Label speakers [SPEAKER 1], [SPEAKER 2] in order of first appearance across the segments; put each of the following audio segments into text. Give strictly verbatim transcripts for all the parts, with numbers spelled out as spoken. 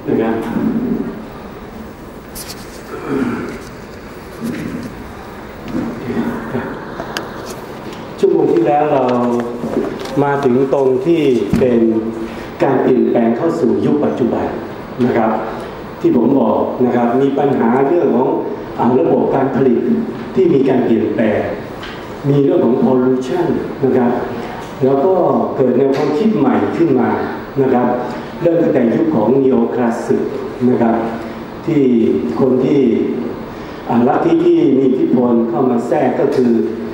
[SPEAKER 1] นะครับชั่วโมงที่แล้วเรามาถึงตรงที่เป็นการเปลี่ยนแปลงเข้าสู่ยุคปัจจุบันนะครับที่ผมบอกนะครับมีปัญหาเรื่องของระบบการผลิตที่มีการเปลี่ยนแปลงมีเรื่องของ pollution นะครับแล้วก็เกิดแนวความคิดใหม่ขึ้นมานะครับเริ่มตั้งแต่ยุคของ Neo Classic นะครับที่คนที่ลัทธิที่มีอิทธิพลเข้ามาแทรกก็คือ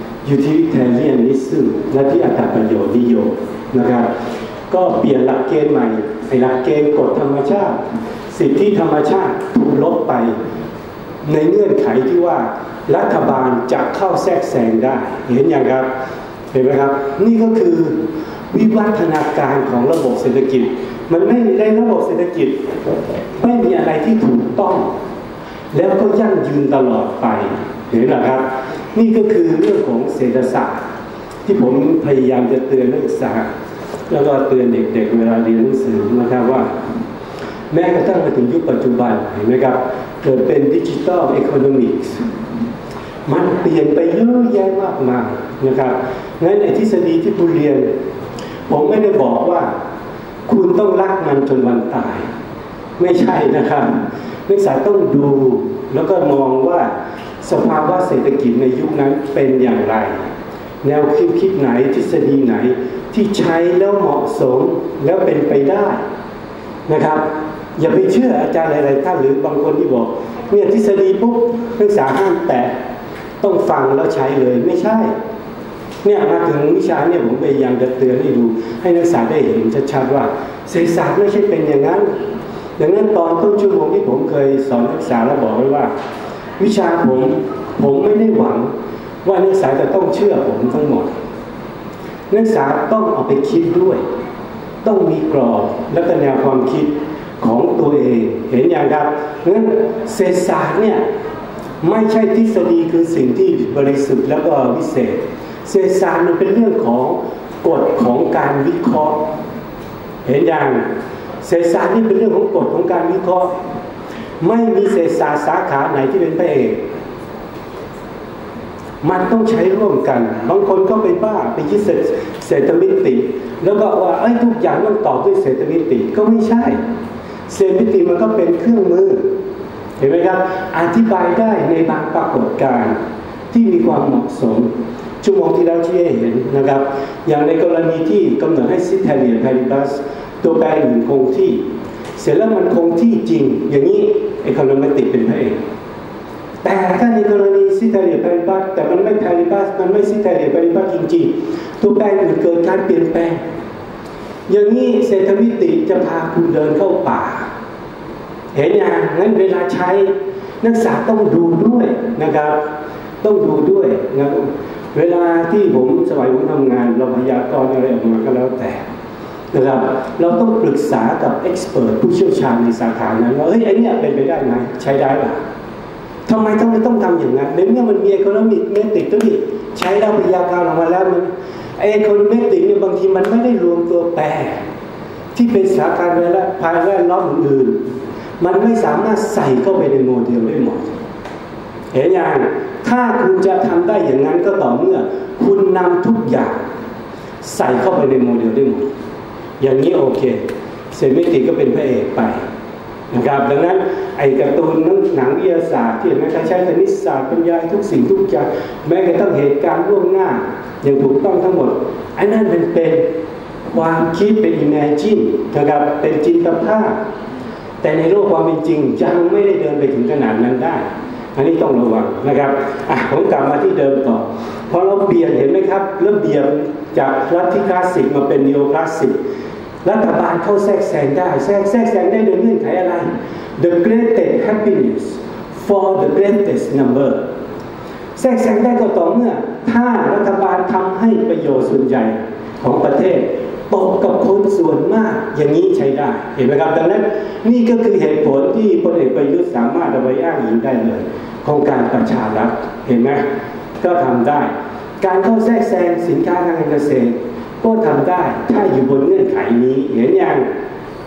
[SPEAKER 1] utilitarianism และที่อัตประโยชน์นิยมนะครับก็เปลี่ยนหลักเกณฑ์ใหม่ไอ้หลักเกณฑ์กฎธรรมชาติสิทธิธรรมชาติถูกลบไปในเงื่อนไขที่ว่ารัฐบาลจะเข้าแทรกแซงได้เห็นอย่างครับเห็นไหมครับนี่ก็คือวิวัฒนาการของระบบเศรษฐกิจมันไม่ในระบบเศรษฐกิจไม่มีอะไรที่ถูกต้องแล้วก็ยั่งยืนตลอดไปเห็นไหมครับนี่ก็คือเรื่องของเศรษฐศาสตร์ที่ผมพยายามจะเตือนนักศึกษาแล้วก็เตือนเด็กๆเวลาเรียนหนังสือนะครับว่าแม้กระทั่งมาถึงยุคปัจจุบันเห็นไหมครับเกิดเป็นดิจิทัลอีโคโนมิกส์มันเปลี่ยนไปเยอะแยะมากมายนะครับงั้นในทฤษฎีที่คุณเรียนผมไม่ได้บอกว่าคุณต้องรักมันจนวันตายไม่ใช่นะครับนักศึกษาต้องดูแล้วก็มองว่าสภาวะเศรษฐกิจในยุคนั้นเป็นอย่างไรแนวคิดคิดไหนทฤษฎีไหนที่ใช้แล้วเหมาะสมแล้วเป็นไปได้นะครับอย่าไปเชื่ออาจารย์หลายๆท่านหรือบางคนที่บอกเนี่ยทฤษฎีปุ๊บนักศึกษาห้ามแตะต้องฟังแล้วใช้เลยไม่ใช่เนี่ยมาถึงวิชาเนี่ยผมพยายามจะเตือนให้ดูให้นักศึกษาได้เห็นชัดๆว่าเศรษฐศาสตร์ไม่ใช่เป็นอย่างนั้นดังนั้นตอนต้นชั่วโมงที่ผมเคยสอนนักศึกษาแล้วบอกไว้ว่าวิชาผมผมไม่ได้หวังว่านักศึกษาจะต้องเชื่อผมทั้งหมดนักศึกษาต้องเอาไปคิดด้วยต้องมีกรอบและก็แนวความคิดของตัวเองเห็นอย่างครับงั้นเศรษฐศาสตร์เนี่ยไม่ใช่ทฤษฎีคือสิ่งที่บริสุทธิ์แล้วก็วิเศษเศรษฐศาสตร์มันเป็นเรื่องของกฎของการวิเคราะห์เห็นอย่างเศรษฐศาสตร์นี่เป็นเรื่องของกฎของการวิเคราะห์ไม่มีเศรษฐศาสตร์สาขาไหนที่เป็นพระเอกมันต้องใช้ร่วมกันบางคนก็ไปบ้าไปยึดเศรษฐมิติแล้วก็ว่าเอ้ยทุกอย่างต้องตอบด้วยเศรษฐมิติก็ไม่ใช่เศรษฐมิติมันก็เป็นเครื่องมือเห็นไหมครับอธิบายได้ในบางปรากฏการณ์ที่มีความเหมาะสมชั่วโมงที่แล้วที่ให้เห็นนะครับอย่างในกรณีที่กำหนดให้ซิเทเรียนไพริบัสตัวแปรอื่นคงที่เสร็จแล้วมันคงที่จริงอย่างนี้ไอ้คอนเมติเป็นพระเอกแต่ถ้าในกรณีซิเทเรียนไพริบัสแต่มันไม่ไพริบัสมันไม่ซิเทเรียนไพริบัสจริงๆตัวแปรอื่นเกิดการเปลี่ยนแปลงอย่างนี้เศรษฐมิติจะพาคุณเดินเข้าป่าเห็นอย่างนั้นเวลาใช้นักศึกษาต้องดูด้วยนะครับต้องดูด้วยนะเวลาที่ผมสมัยผมทำงานเราพยากรณ์อะไรออกมาก็แล้วแต่นะครับเราต้องปรึกษากับเอ็กซ์เพิร์ทผู้เชี่ยวชาญในสาขานั้นว่าเฮ้ยไอ้นี่เป็นไปได้ไหมใช้ได้หรือทำไมต้องไม่ต้องทำอย่างนั้นในเมื่อมันมี economic metric ตัวนี้ใช้เราพยากรณ์ออกมาแล้วมันไอ้ economic metric เนี่ยบางทีมันไม่ได้รวมตัวแปรที่เป็นสถานการณ์และภายแวดล้อมอื่นมันไม่สามารถใส่เข้าไปในโมเดลได้หมดเห็นอย่างถ้าคุณจะทำได้อย่างนั้นก็ต่อเมื่อคุณนำทุกอย่างใส่เข้าไปในโมเดลได้หมดอย่างนี้โอเคเศรษฐมิติก็เป็นพระเอกไปนะครับดังนั้นไอ้การ์ตูนหนังวิทยาศาสตร์ที่มันใช้คณิตศาสตร์บรรยายทุกสิ่งทุกอย่างแม้กระทั่งเหตุการณ์ล่วงหน้าอย่างถูกต้องทั้งหมดไอ้นั่นมันเป็นความคิดเป็น imagine นะครับเป็นจินตภาพแต่ในโลกความเป็นจริงยังไม่ได้เดินไปถึงขนาดนั้นได้อันนี้ต้องระวังนะครับอ่ะผมกลับมาที่เดิมต่อพอเราเปลี่ยนเห็นไหมครับเริ่มเปลี่ยนจากลัทธิคลาสสิกมาเป็นนีโอคลาสสิกรัฐบาลเข้าแทรกแซงได้แทรกแทรกแซงได้โดยเงื่อนไขอะไร the greatest happiness for the greatest number แทรกแซงได้ก็ต่อเมื่อถ้ารัฐบาลทำให้ประโยชน์ส่วนใหญ่ของประเทศตกกับคนส่วนมากอย่างนี้ใช้ได้เห็นไหมครับดังนั้นนี่ก็คือเหตุผลที่พลเอกประยุทธ์สามารถเอาไปอ้างอิงได้เลยโครงการประชารัฐเห็นไหมก็ทำได้การเข้าแทรกแซงสินค้าทางการเกษตรก็ทำได้ถ้าอยู่บนเงื่อนไขนี้เห็นอย่าง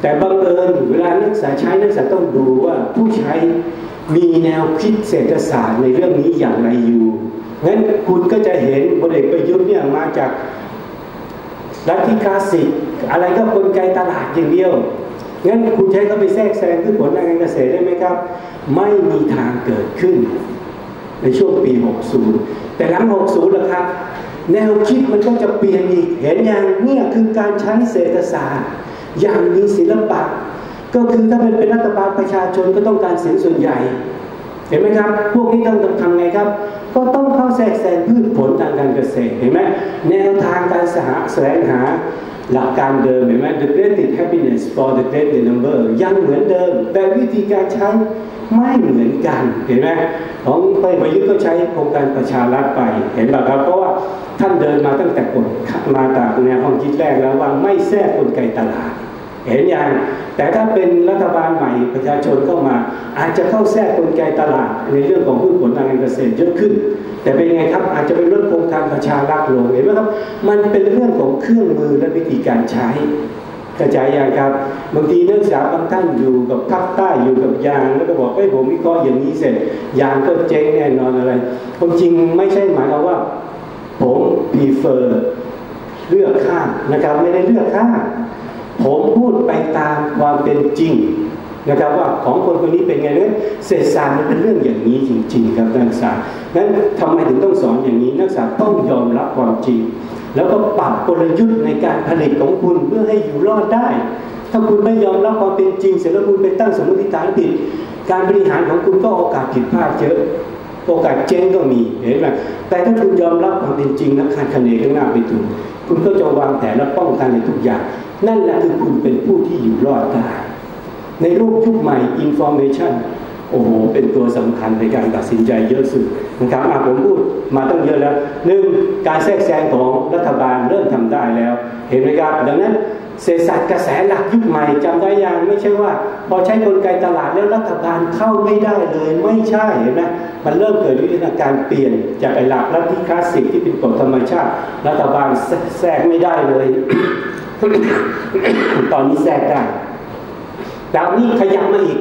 [SPEAKER 1] แต่บังเอิญเวลานักศึกษาใช้นักศึกษาต้องดูว่าผู้ใช้มีแนวคิดเศรษฐศาสตร์ในเรื่องนี้อย่างไรอยู่งั้นคุณก็จะเห็นพลเอกประยุทธ์เนี่ยมาจากลัทธิคลาสสิกอะไรก็กลไกตลาดอย่างเดียวงั้นคุณใช้เขาไปแทรกแซงพืชผลทางการเกษตรได้ไหมครับไม่มีทางเกิดขึ้นในช่วงปีหกสิบแต่หลังหกสิบล่ะครับแนวคิดมันก็จะเปลี่ยนอีกเห็นอย่างนี้คือการใช้เศรษฐศาสตร์อย่างมีศิลปะก็คือถ้าเป็นเป็นรัฐบาลประชาชนก็ต้องการเสียงส่วนใหญ่เห็นไหมครับพวกนี้ต้องทำไงครับก็ต้องเข้าแทรกแซงพืชผลทางการเกษตรเห็นไหมแนวทางการสหแสวงหาหลักการเดิมเห็นไหม the greatest happiness for the greatest number ยังเหมือนเดิมแต่วิธีการใช้ไม่เหมือนกันเห็นไหมของพลเอกประยุทธ์ก็ใช้โครงการประชารัฐไปเห็นไหมครับเพราะว่าท่านเดินมาตั้งแต่กฎมาจากแนวความคิดแรกแล้วว่าไม่แทรกกลไกตลาดเห็นอย่างแต่ถ้าเป็นรัฐบาลใหม่ประชาชนเข้ามาอาจจะเข้าแทรกกลไกตลาดในเรื่องของพืชผลทางการเกษตรเยอะขึ้นแต่เป็นไงครับอาจจะเป็นลดโครงการประชารัฐลงเห็นไหมครับมันเป็นเรื่องของเครื่องมือและวิธีการใช้กระจายอย่างครับบางทีนักศึกษาบางท่านอยู่กับภาคใต้อยู่กับยางแล้วก็บอกเอ้ยผมวิเคราะห์อย่างนี้เสร็จยางก็เจ๊งแน่นอนอะไรความจริงไม่ใช่หมายความว่าผม prefer เลือกข้างนะครับไม่ได้เลือกข้างผมพูดไปตามความเป็นจริงนะครับว่าของคนคนนี้เป็นไงเนี่ยเศรษฐศาสตร์มันเป็นเรื่องอย่างนี้จริงๆครับนักศึกษางั้นทำไมถึงต้องสอนอย่างนี้นักศึกษาต้องยอมรับความจริงแล้วก็ปรับกลยุทธ์ในการผลิตของคุณเพื่อให้อยู่รอดได้ถ้าคุณไม่ยอมรับความเป็นจริงเสร็จแล้วคุณไปตั้งสมมติฐานผิดการบริหารของคุณก็โอกาสผิดพลาดเยอะโอกาสเจ๊งก็มีเห็นไหมแต่ถ้าคุณยอมรับความเป็นจริงและคาดคะเนข้างหน้าไปถูกคุณก็จะวางแผนและป้องกันในทุกอย่างนั่นแหละคือคุณเป็นผู้ที่อยู่รอดได้ในโลกยุคใหม่ information โอ้โหเป็นตัวสำคัญในการตัดสินใจเยอะสุดนะครับอ่ะผมพูดมาตั้งเยอะแล้วหนึ่งการแทรกแซงของรัฐบาลเริ่มทำได้แล้วเห็นไหมครับดังนั้นเศรษฐศาสตร์กระแสหลักยุคใหม่จำได้ยังไม่ใช่ว่าพอใช้กลไกตลาดแล้วรัฐบาลเข้าไม่ได้เลยไม่ใช่เห็นไหมมันเริ่มเกิดวิวัฒนาการเปลี่ยนจากไอ้หลักลัทธิคลาสสิกที่เป็นกฎธรรมชาติรัฐบาลแทรกไม่ได้เลย ตอนนี้แทรกได้ดาวนี้ขยับมาอีก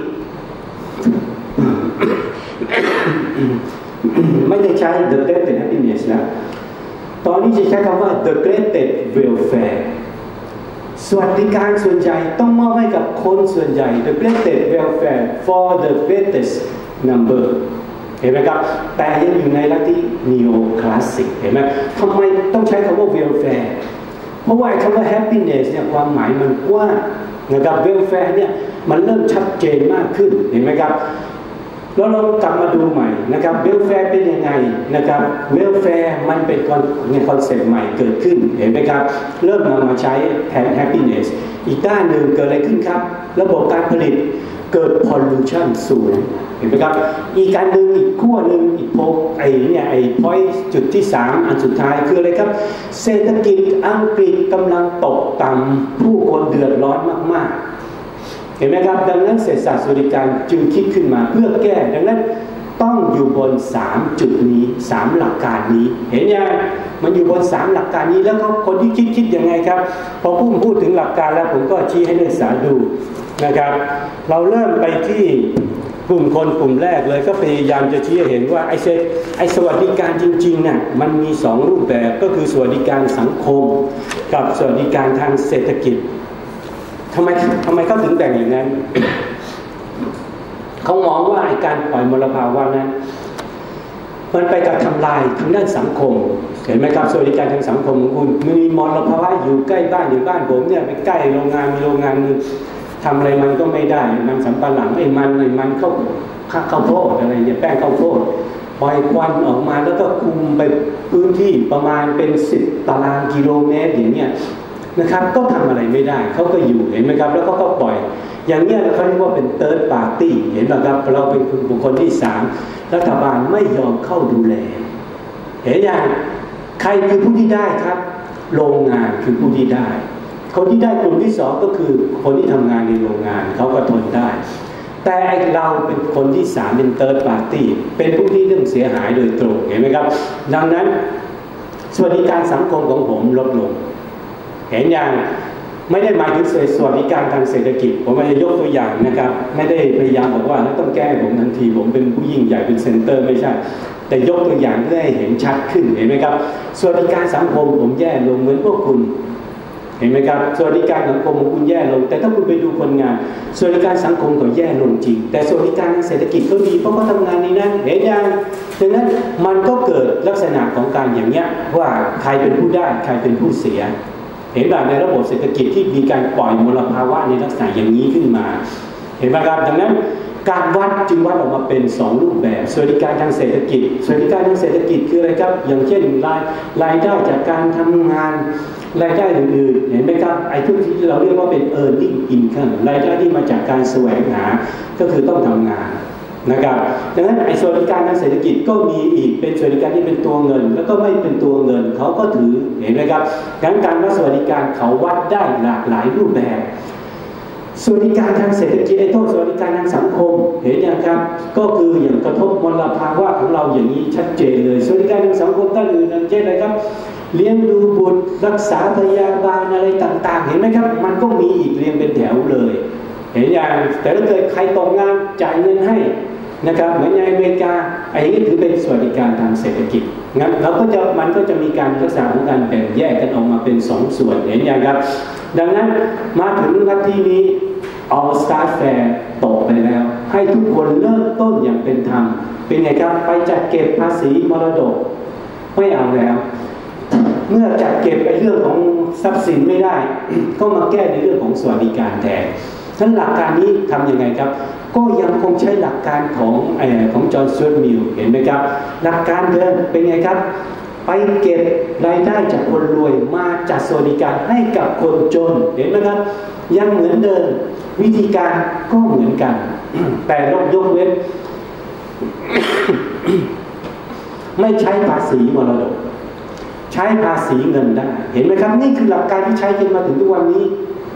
[SPEAKER 1] ไม่ได้ใช้ the greatest happiness นะตอนนี้จะใช้คำว่า the greatest welfare สวัสดิการส่วนใหญ่ต้องมอบให้กับคนส่วนใหญ่ the greatest welfare for the greatest number เห็นไหมครับแต่ยังอยู่ในลัทธิ neo classic เห็นไหมทำไมต้องใช้คำว่า welfare เพราะว่าคำว่า happiness เนี่ยความหมายมันกว้างนะครับ welfare เนี่ยมันเริ่มชัดเจนมากขึ้นเห็นไหมครับแล้วเรากลับมาดูใหม่นะครับ welfare เป็นยังไงนะครับ welfare มันเป็นคอนเซ็ปต์ใหม่เกิดขึ้นเห็นไหมครับเริ่มนำมาใช้แทน happiness อีกด้านหนึ่งเกิดอะไรขึ้นครับระบบการผลิตเกิด pollution สูงเห็นไหมครับอีกการหนึ่งอีกขั้วหนึ่งอีกโพไอ้เนี่ยไอ้ point จุดที่สามอันสุดท้ายคืออะไรครับเศรษฐกิจอังกฤษกำลังตกต่ำผู้คนเดือดร้อนมากๆเห็นไหมครับดังนั้นเศรษฐศาสตร์สวัสดิการจึงคิดขึ้นมาเพื่อแก้ดังนั้นต้องอยู่บนสามจุดนี้สามหลักการนี้เห็นยังมันอยู่บนสามหลักการนี้แล้วก็คนที่คิดคิดยังไงครับพอพูดพูดถึงหลักการแล้วผมก็ชี้ให้นักศึกษาดูนะครับเราเริ่มไปที่กลุ่มคนกลุ่มแรกเลยก็พยายามจะชี้ให้เห็นว่าไอ้เซไอ้สวัสดิการจริงๆเนี่ยมันมีสองรูปแบบก็คือสวัสดิการสังคมกับสวัสดิการทางเศรษฐกิจทำไมทำไมเขาถึงแบ่งอย่างนั้น เขามองว่าไอ้การปล่อยมลภาวะนั้นมันไปกับทำลายทางด้านสังคมเห็นไหมครับสวัสดิการทางสังคมของคุณมีมลภาวะอยู่ใกล้บ้านอยู่บ้านผมเนี่ยไปใกล้โรงงานมีโรงงานนึงทำอะไรมันก็ไม่ได้มันสำปะหลังไอ้มันไอ้มันเข้าข้าวโพดอะไรเนี่ยแป้งข้าวโพดปล่อยควันออกมาแล้วก็คุมไปพื้นที่ประมาณเป็นสิบตารางกิโลเมตรอย่างเงี้ยนะครับก็ทำอะไรไม่ได้เขาก็อยู่เห็นไหมครับแล้วก็ก็ปล่อยอย่างเงี้ยเขาเรียกว่าเป็น third party เห็นไหมครับเราเป็นบุคคลที่สามรัฐบาลไม่ยอมเข้าดูแลเห็นอย่างใครคือผู้ที่ได้ครับโรงงานคือผู้ที่ได้คนที่ได้กลุ่มที่สองก็คือคนที่ทำงานในโรงงานเขาก็ทนได้แต่เราเป็นคนที่สามเป็น third party เป็นผู้ที่เรื่องเสียหายโดยตรงเห็นไหมครับดังนั้นสวัสดิการสังคมของผมลดลงเห็นอย่างไม่ได้หมายถึงสวัสดิการทางเศรษฐกิจผมจะยกตัวอย่างนะครับไม่ได้พยายามบอกว่าต้องแก้ผมทันทีผมเป็นผู้ยิ่งใหญ่เป็นเซ็นเตอร์ไม่ใช่แต่ยกตัวอย่างเพื่อให้เห็นชัดขึ้นเห็นไหมครับสวัสดิการสังคมผมแย่ลงเหมือนพวกคุณเห็นไหมครับสวัสดิการสังคมของคุณแย่ลงแต่ถ้าคุณไปดูคนงานสวัสดิการสังคมก็แย่ลงจริงแต่สวัสดิการทางเศรษฐกิจก็ดีเพราะเขาทำงานในนั้นเห็นยังดังนั้นมันก็เกิดลักษณะของการอย่างเนี้ยว่าใครเป็นผู้ได้ใครเป็นผู้เสียเห็นแบบในระบบเศรษฐกิจที่มีการปล่อยมลภาวะในลักษณะอย่างนี้ขึ้นมาเห็นไหมครับดังนั้นการวัดจึงวัดออกมาเป็นสองรูปแบบสวัสดิการทางเศรษฐกิจสวัสดิการทางเศรษฐกิจคืออะไรครับอย่างเช่นรายรายได้จากการทำงานรายได้อื่นๆเห็นไหมครับไอ้ทุกที่เราเรียกว่าเป็น earning income รายได้ที่มาจากการแสวงหาก็คือต้องทำงานนะครับดังนั้นไอ้สวัสดิการทางเศรษฐกิจก็มีอีกเป็นสวัสดิการที่เป็นตัวเงินแล้วก็ไม่เป็นตัวเงินเขาก็ถือเห็นไหมครับดังนั้นการวัดสวัสดิการเขาวัดได้หลากหลายรูปแบบสวัสดิการทางเศรษฐกิจไอ้โทษสวัสดิการทางสังคมเห็นยังครับก็คืออย่างกระทบมลภาวะของเราอย่างนี้ชัดเจนเลยสวัสดิการทางสังคมด้านอื่นนั่นเช่นอะไรครับเลี้ยงดูบุตรรักษาพยาบาลอะไรต่างๆเห็นไหมครับมันก็มีอีกเรียงเป็นแถวเลยเห็นอย่างแต่ถ้าเกิดใครตกงานจ่ายเงินให้นะครับเหมือนในอเมริกาไอ้นี่ถือเป็นสวัสดิการทางเศรษฐกิจงั้นเราก็จะมันก็จะมีการลักษณะของการแบ่งแยกกันออกมาเป็นสองส่วนเห็นอย่างครับดังนั้นมาถึงนาทีนี้All Star Fair ตกไปแล้วให้ทุกคนเริ่มต้นอย่างเป็นธรรมเป็นไงครับไปจัดเก็บภาษีมรดกไม่เอาแล้วเมื่อจัดเก็บไปเรื่องของทรัพย์สินไม่ได้ ก็มาแก้ในเรื่องของสวัสดิการแทนฉะนั้นหลักการนี้ทำยังไงครับก็ยังคงใช้หลักการของไอ้ของจอห์น สจ๊วต มิลล์เห็นไหมครับหลักการเดิมเป็นไงครับไปเก็บรายได้จากคนรวยมาจัดสวัสดิการให้กับคนจนเห็นไหมครับยังเหมือนเดิมวิธีการก็เหมือนกันแต่ลดยกเว้น ไม่ใช้ภาษีมรดกใช้ภาษีเงินได้เห็นไหมครับนี่คือหลักการที่ใช้กันมาถึงทุกวันนี้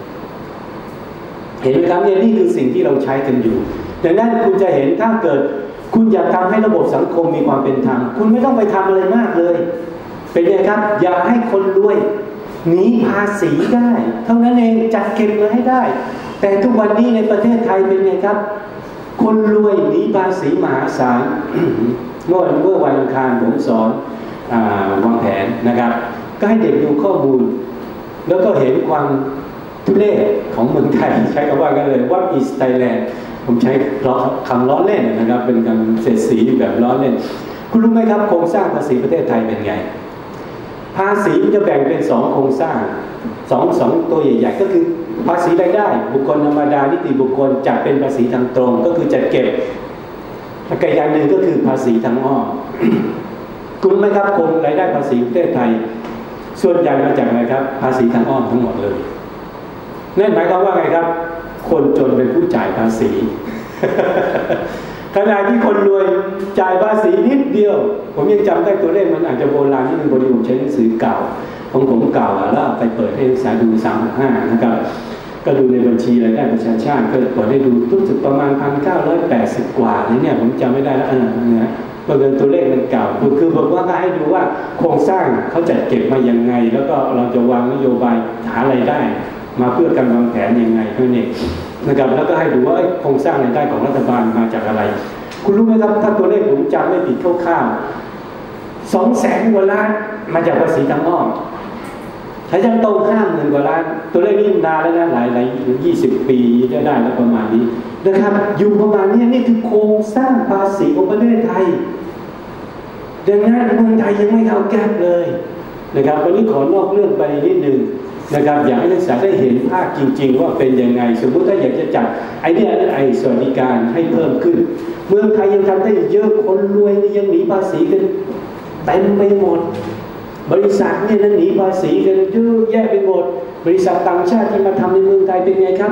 [SPEAKER 1] เห็นไหมครับเนี่ยนี่คือสิ่งที่เราใช้กันอยู่ดังนั้นคุณจะเห็นถ้าเกิดคุณอยากทำให้ระบบสังคมมีความเป็นธรรมคุณไม่ต้องไปทำอะไรมากเลยเป็นไงครับอย่าให้คนรวยหนีภาษีได้เท่านั้นเองจัดเก็บมาให้ได้แต่ทุกวันนี้ในประเทศไทยเป็นไงครับคนรวยหนีภาษีมหาศาล เมื่อเมื่อวันอังคารผมสอนวางแผนนะครับก็ให้เด็กดูข้อมูลแล้วก็เห็นความทุเรศของเมืองไทยใช้คำว่ากันเลย What is Thailand ผมใช้คำล้อเล่นนะครับเป็นคำเศรษฐีแบบล้อเล่นคุณรู้ไหมครับโครงสร้างภาษีประเทศไทยเป็นไงภาษีจะแบ่งเป็นสองโครงสร้างสองสองตัวใหญ่ๆก็คือภาษีรายได้บุคคลธรรมดานิติบุคคลจัดเป็นภาษีทางตรงก็คือจัดเก็บและอีกอย่างหนึ่งก็คือภาษีทางอ้อม คุณรู้ไหมครับโครงรายได้ภาษีประเทศไทยส่วนใหญ่มาจากอะไรครับภาษีทางอ้อมทั้งหมดเลยนั่นหมายความว่าไงครับคนจนเป็นผู้จ่ายภาษี ขณะที่คนรวยจ่ายภาษีนิดเดียวผมยังจำได้ตัวเลขมันอาจจะโบราณนิดนึงบริบูรณ์ใช้หนังสือเก่าของผมเก่าแล้วไปเปิดให้นักศึกษาดูสามห้านะครับก็ดูในบัญชีรายได้ประชาชาติก็เปิดให้ดูรู้สึกประมาณพันเก้าร้อยแปดสิบกว่าเนี่ยผมจำไม่ได้แล้วเออเนี่ยก็เป็นตัวเลขมันเก่าคือบอกว่าให้ดูว่าโครงสร้างเขาจัดเก็บมายังไงแล้วก็เราจะวางนโยบายหารายได้มาเพื่อการวางแผนยังไงเพื่อเนี่ยนะครับแล้วก็ให้ดูว่าโครงสร้างรายได้ของรัฐบาลมาจากอะไรคุณรู้ไหมครับถ้าตัวเลขผมจำไม่ผิดคร่าวๆสองแสนกว่าล้านมาจากภาษีทางอ้อมใช้จำตรงห้าหมื่นกว่าล้านตัวเลขนี้นานแล้วนะหลายหลายยี่สิบปีได้ได้แล้วประมาณนี้นะครับอยู่ประมาณนี้นี่คือโครงสร้างภาษีของประเทศไทยดังนั้นเมืองไทยยังไม่เข้าแก้เลยนะครับวันนี้ขอนอกเรื่องไปนิดนึงนะครับอยากให้นักศึกษาได้เห็นภาพจริงๆว่าเป็นยังไงสมมุติถ้าอยากจะจัดไอเดียไอสวัสดิการให้เพิ่มขึ้นเมืองไทยยังทำได้เยอะคนรวยนี่ยังหนีภาษีกันเต็มไปหมดบริษัทเนี่ยนั่นหนีภาษีกันเยอะแยะไปหมดบริษัทต่างชาติที่มาทำในเมืองไทยเป็นไงครับ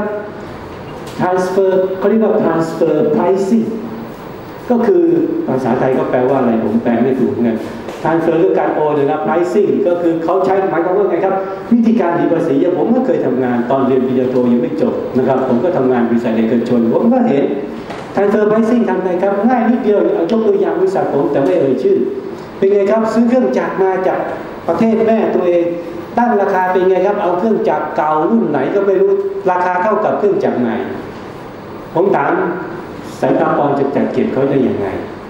[SPEAKER 1] transfer เขาเรียกว่า transfer pricing ก็คือภาษาไทยก็แปลว่าอะไรผมแปลไม่ถูกเงินtransfer คือการโอนนะครับ pricing ก็คือเขาใช้หมายความว่าไงครับวิธีการหนีภาษีผมก็เคยทำงานตอนเรียนปริญญาโทยังไม่จบนะครับผมก็ทำงานบริษัทเอกชนผมก็เห็น transfer pricing ทำไงครับง่ายนิดเดียวเอายกตัวอย่างบริษัทผมแต่ไม่เอ่ยชื่อเป็นไงครับซื้อเครื่องจักรมาจากประเทศแม่ตัวเองตั้งราคาเป็นไงครับเอาเครื่องจักรเก่ารุ่นไหนก็ไม่รู้ราคาเท่ากับเครื่องจักรใหม่ผมถามสถาปนิกจะจัดเก็บเขาได้ยังไง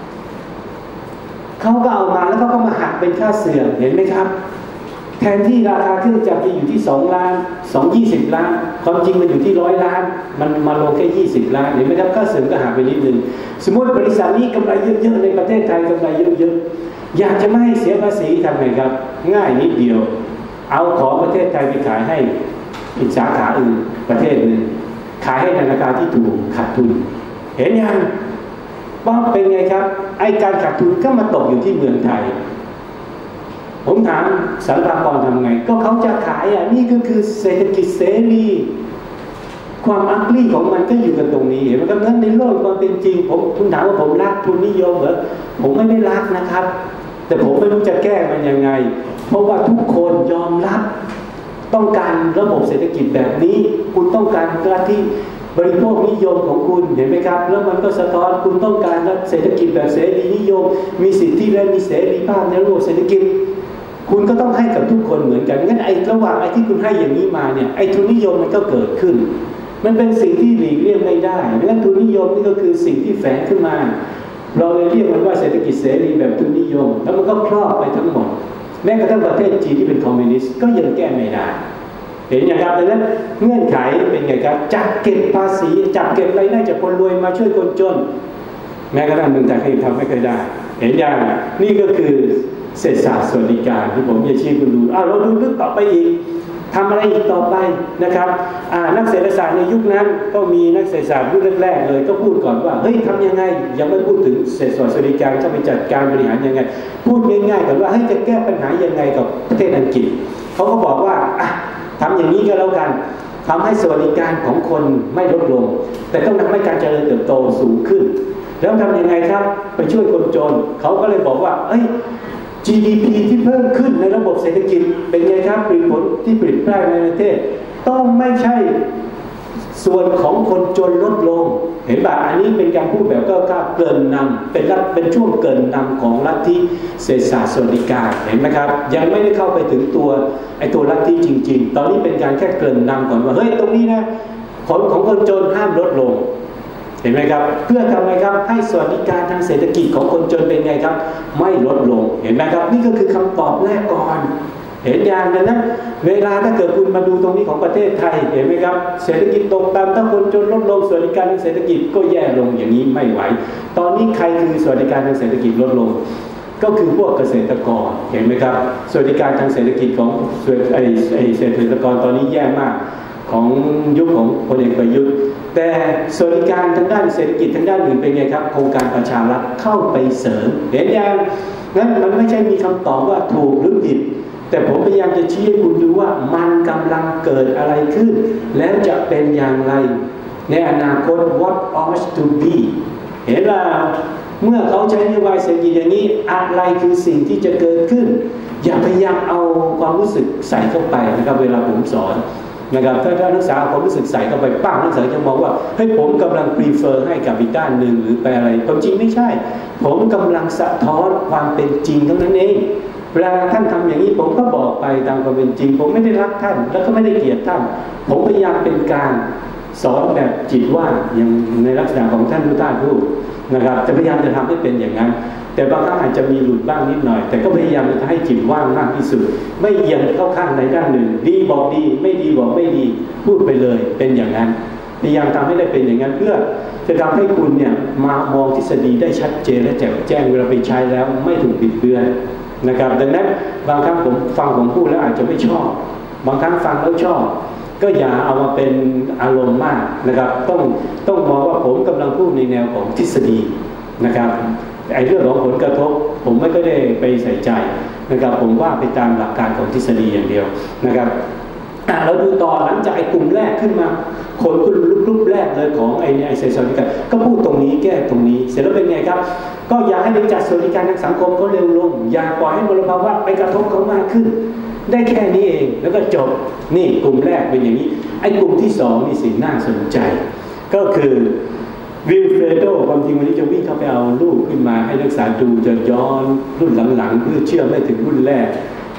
[SPEAKER 1] เขาก็เอามาแล้วเขาก็มาหักเป็นค่าเสื่อมเห็นไหมครับแทนที่ราคาเครื่องจักรจะอยู่ที่สองล้านสองยี่สิบล้านความจริงมันอยู่ที่ร้อยล้านมันมาลงแค่ยี่สิบล้านเห็นไหมครับค่าเสื่อมก็หักไปนิดนึงสมมติบริษัทนี้กำไรเยอะๆในประเทศไทยกำไรเยอะๆอยากจะไม่ให้เสียภาษีทำไงครับง่ายนิดเดียวเอาของประเทศไทยไปขายให้อีกสาขาอื่นประเทศหนึ่งขายให้ในราคาที่ถูกขาดทุนเห็นยังบ้างเป็นไงครับไอ้การขาดทุนก็มาตกอยู่ที่เมืองไทยผมถามสรรพากรทำไงก็เขาจะขายอ่ะนี่ก็คือเศรษฐกิจเสรีความอักลี่ของมันก็อยู่กันตรงนี้เห็นไหมครับนั้นในโลกความเป็นจริงผมคุณถามว่าผมรักทุนนิยมเหรอผมไม่ได้รักนะครับแต่ผมไม่รู้จะแก้มันยังไงเพราะว่าทุกคนยอมรับต้องการระบบเศรษฐกิจแบบนี้คุณต้องการลัทธิบริโภคนิยมของคุณเห็นไหมครับแล้วมันก็สะท้อนคุณต้องการเศรษฐกิจแบบเสรีนิยมมีสิทธิและมีเสรีภาพในระบบเศรษฐกิจคุณก็ต้องให้กับทุกคนเหมือนกันงั้นไอ้ระหว่างไอ้ที่คุณให้อย่างนี้มาเนี่ยไอ้ทุนนิยมมันก็เกิดขึ้นมันเป็นสิ่งที่หลีกเลี่ยงไม่ได้งั้นทุนนิยมนี่ก็คือสิ่งที่แฝงขึ้นมาเราเลยเรียกมันว่าเศรษฐกิจเสรีแบบทุนนิยมแล้วมันก็ครอบไปทั้งหมดแม้กระทั่งประเทศจีนที่เป็นคอมมิวนิสต์ก็ยังแก้ไม่ได้เห็นอย่างครับดังนั้นเงื่อนไขเป็นไงครับจับเก็บภาษีจับเก็บรายได้จากคนรวยมาช่วยคนจนแม้กระทั่งเมืองไทยก็ยังทำไม่เคยได้เห็นอย่างนี่ก็คือเศรษฐศาสตร์สวัสดิการที่ผมจะชี้คุณดูอ้าวเราดูลึกต่อไปอีกทำอะไรอีกต่อไปนะครับนักเศรษฐศาสตร์ในยุคนั้นก็มีนักเศรษฐศาสตร์รุ่นแรกๆเลยก็พูดก่อนว่าเฮ้ยทำยังไงยังไม่พูดถึงเศรษฐศาสตร์สวัสดิการจะไปจัดการบริหารยังไงพูดง่ายๆก่อนว่าเฮ้ยจะแก้ปัญหายังไงกับประเทศอังกฤษเขาก็บอกว่าอ่ะทำอย่างนี้ก็แล้วกันทำให้สวัสดิการของคนไม่ลดลงแต่ต้องทำให้การเจริญเติบโตสูงขึ้นแล้วทำยังไงครับไปช่วยคนจนเขาก็เลยบอกว่าเอ้ย จี ดี พี ที่เพิ่มขึ้นในระบบเศรษฐกิจเป็นไงครับผลผลที่ผลิตได้ในประเทศต้องไม่ใช่ส่วนของคนจนลดลงเห็นป่ะอันนี้เป็นการพูดแบบก็ก้าวเกินนำเป็นรัฐเป็นช่วงเกินนำของลัทธิเศรษฐศาสตร์สวัสดิการเห็นไหมครับยังไม่ได้เข้าไปถึงตัวไอ้ตัวลัทธิจริงๆตอนนี้เป็นการแค่เกินนำก่อนว่าเฮ้ยตรงนี้นะผลของคนจนห้ามลดลงเห็นไหมครับเพื่อทำไงครับให้สวัสดิการทางเศรษฐกิจของคนจนเป็นไงครับไม่ลดลงเห็นไหมครับนี่ก็คือคำตอบแรกก่อนเห็นอย่างนั้นนะเวลาถ้าเกิดคุณมาดูตรงนี้ของประเทศไทยเห็นไหมครับเศรษฐกิจตกต่ำถ้าคนจนลดลงสวัสดิการทางเศรษฐกิจก็แย่ลงอย่างนี้ไม่ไหวตอนนี้ใครคือสวัสดิการทางเศรษฐกิจลดลงก็คือพวกเกษตรกรเห็นไหมครับสวัสดิการทางเศรษฐกิจของไอ้ไอ้เกษตรกรตอนนี้แย่มากของยุคของพลเอกประยุทธ์แต่สวัสดิการทางด้านเศรษฐกิจทางด้านอื่นเป็นไงครับโครงการประชารัฐเข้าไปเสริมเห็นยังงั้นมันไม่ใช่มีคำตอบว่าถูกหรือผิดแต่ผมพยายามจะชี้ให้คุณดูว่ามันกำลังเกิดอะไรขึ้นแล้วจะเป็นอย่างไรในอนาคต what ought to be เห็นว่าเมื่อเขาใช้นโยบายเศรษฐกิจอย่างนี้อะไรคือสิ่งที่จะเกิดขึ้นอย่าพยายามเอาความรู้สึกใส่เข้าไปนะครับเวลาผมสอนนะครับถ้าถ้านักศึกษาเอาความรู้สึกใส่เข้าไปป้านักศึกษาจะมองว่าเฮ้ยผมกำลัง prefer ให้กับอีกด้านหนึ่งหรือไปอะไรความจริงไม่ใช่ผมกำลังสะท้อนความเป็นจริงเท่านั้นเองเวลาท่านทำอย่างนี้ผมก็บอกไปตามความเป็นจริงผมไม่ได้รักท่านแล้วก็ไม่ได้เกลียดท่านผมพยายามเป็นการสอนแบบจิตว่างอย่างในลักษณะของท่านผู้ต้านพูดนะครับจะพยายามจะทำให้เป็นอย่างนั้นแต่บางครั้งอาจจะมีหลุดบ้างนิดหน่อยแต่ก็พยายามจะให้จิตว่างมากที่สุดไม่เอียงเข้าข้างในด้านหนึ่งดีบอกดีไม่ดีบอกไม่ดีพูดไปเลยเป็นอย่างนั้นพยายามทำให้ได้เป็นอย่างนั้นเพื่อจะทำให้คุณเนี่ยมามองทฤษฎีได้ชัดเจนและแจ่มแจ้งเวลาไปใช้แล้วไม่ถูกบิดเบือนนะครับดังนั้นบางครั้งผมฟังผมพูดแล้วอาจจะไม่ชอบบางครั้งฟังแล้วชอบก็อย่าเอามาเป็นอารมณ์มากนะครับต้องต้องมองว่าผมกำลังพูดในแนวของทฤษฎีนะครับไอ้เรื่องของผลกระทบผมไม่ก็ได้ไปใส่ใจนะครับผมว่าไปตามหลักการของทฤษฎีอย่างเดียวนะครับเราดูต่อหลังจากไอ้กลุ่มแรกขึ้นมาคนกลุ่มรูปแรกเลยของไอ้ไอ้เศรษฐศาสตร์ก็พูดตรงนี้แก้ตรงนี้เสร็จแล้วเป็นไงครับก็อย่าให้ไปจัดสวัสดิการทางสังคมเขาเร็วลงอย่าปล่อยให้มลภาวะไปกระทบเขามากขึ้นได้แค่นี้เองแล้วก็จบนี่กลุ่มแรกเป็นอย่างนี้ไอ้กลุ่มที่สองนี่สิน่าสนใจก็คือวิลเฟรโดความจริงวันนี้จะวิ่งเข้าไปเอารูปขึ้นมาให้นักศึกษาดูจะย้อนรุ่นหลังๆเพื่อเชื่อไม่ถึงรุ่นแรก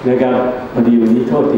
[SPEAKER 1] นะครับพอดีวันนี้โทษที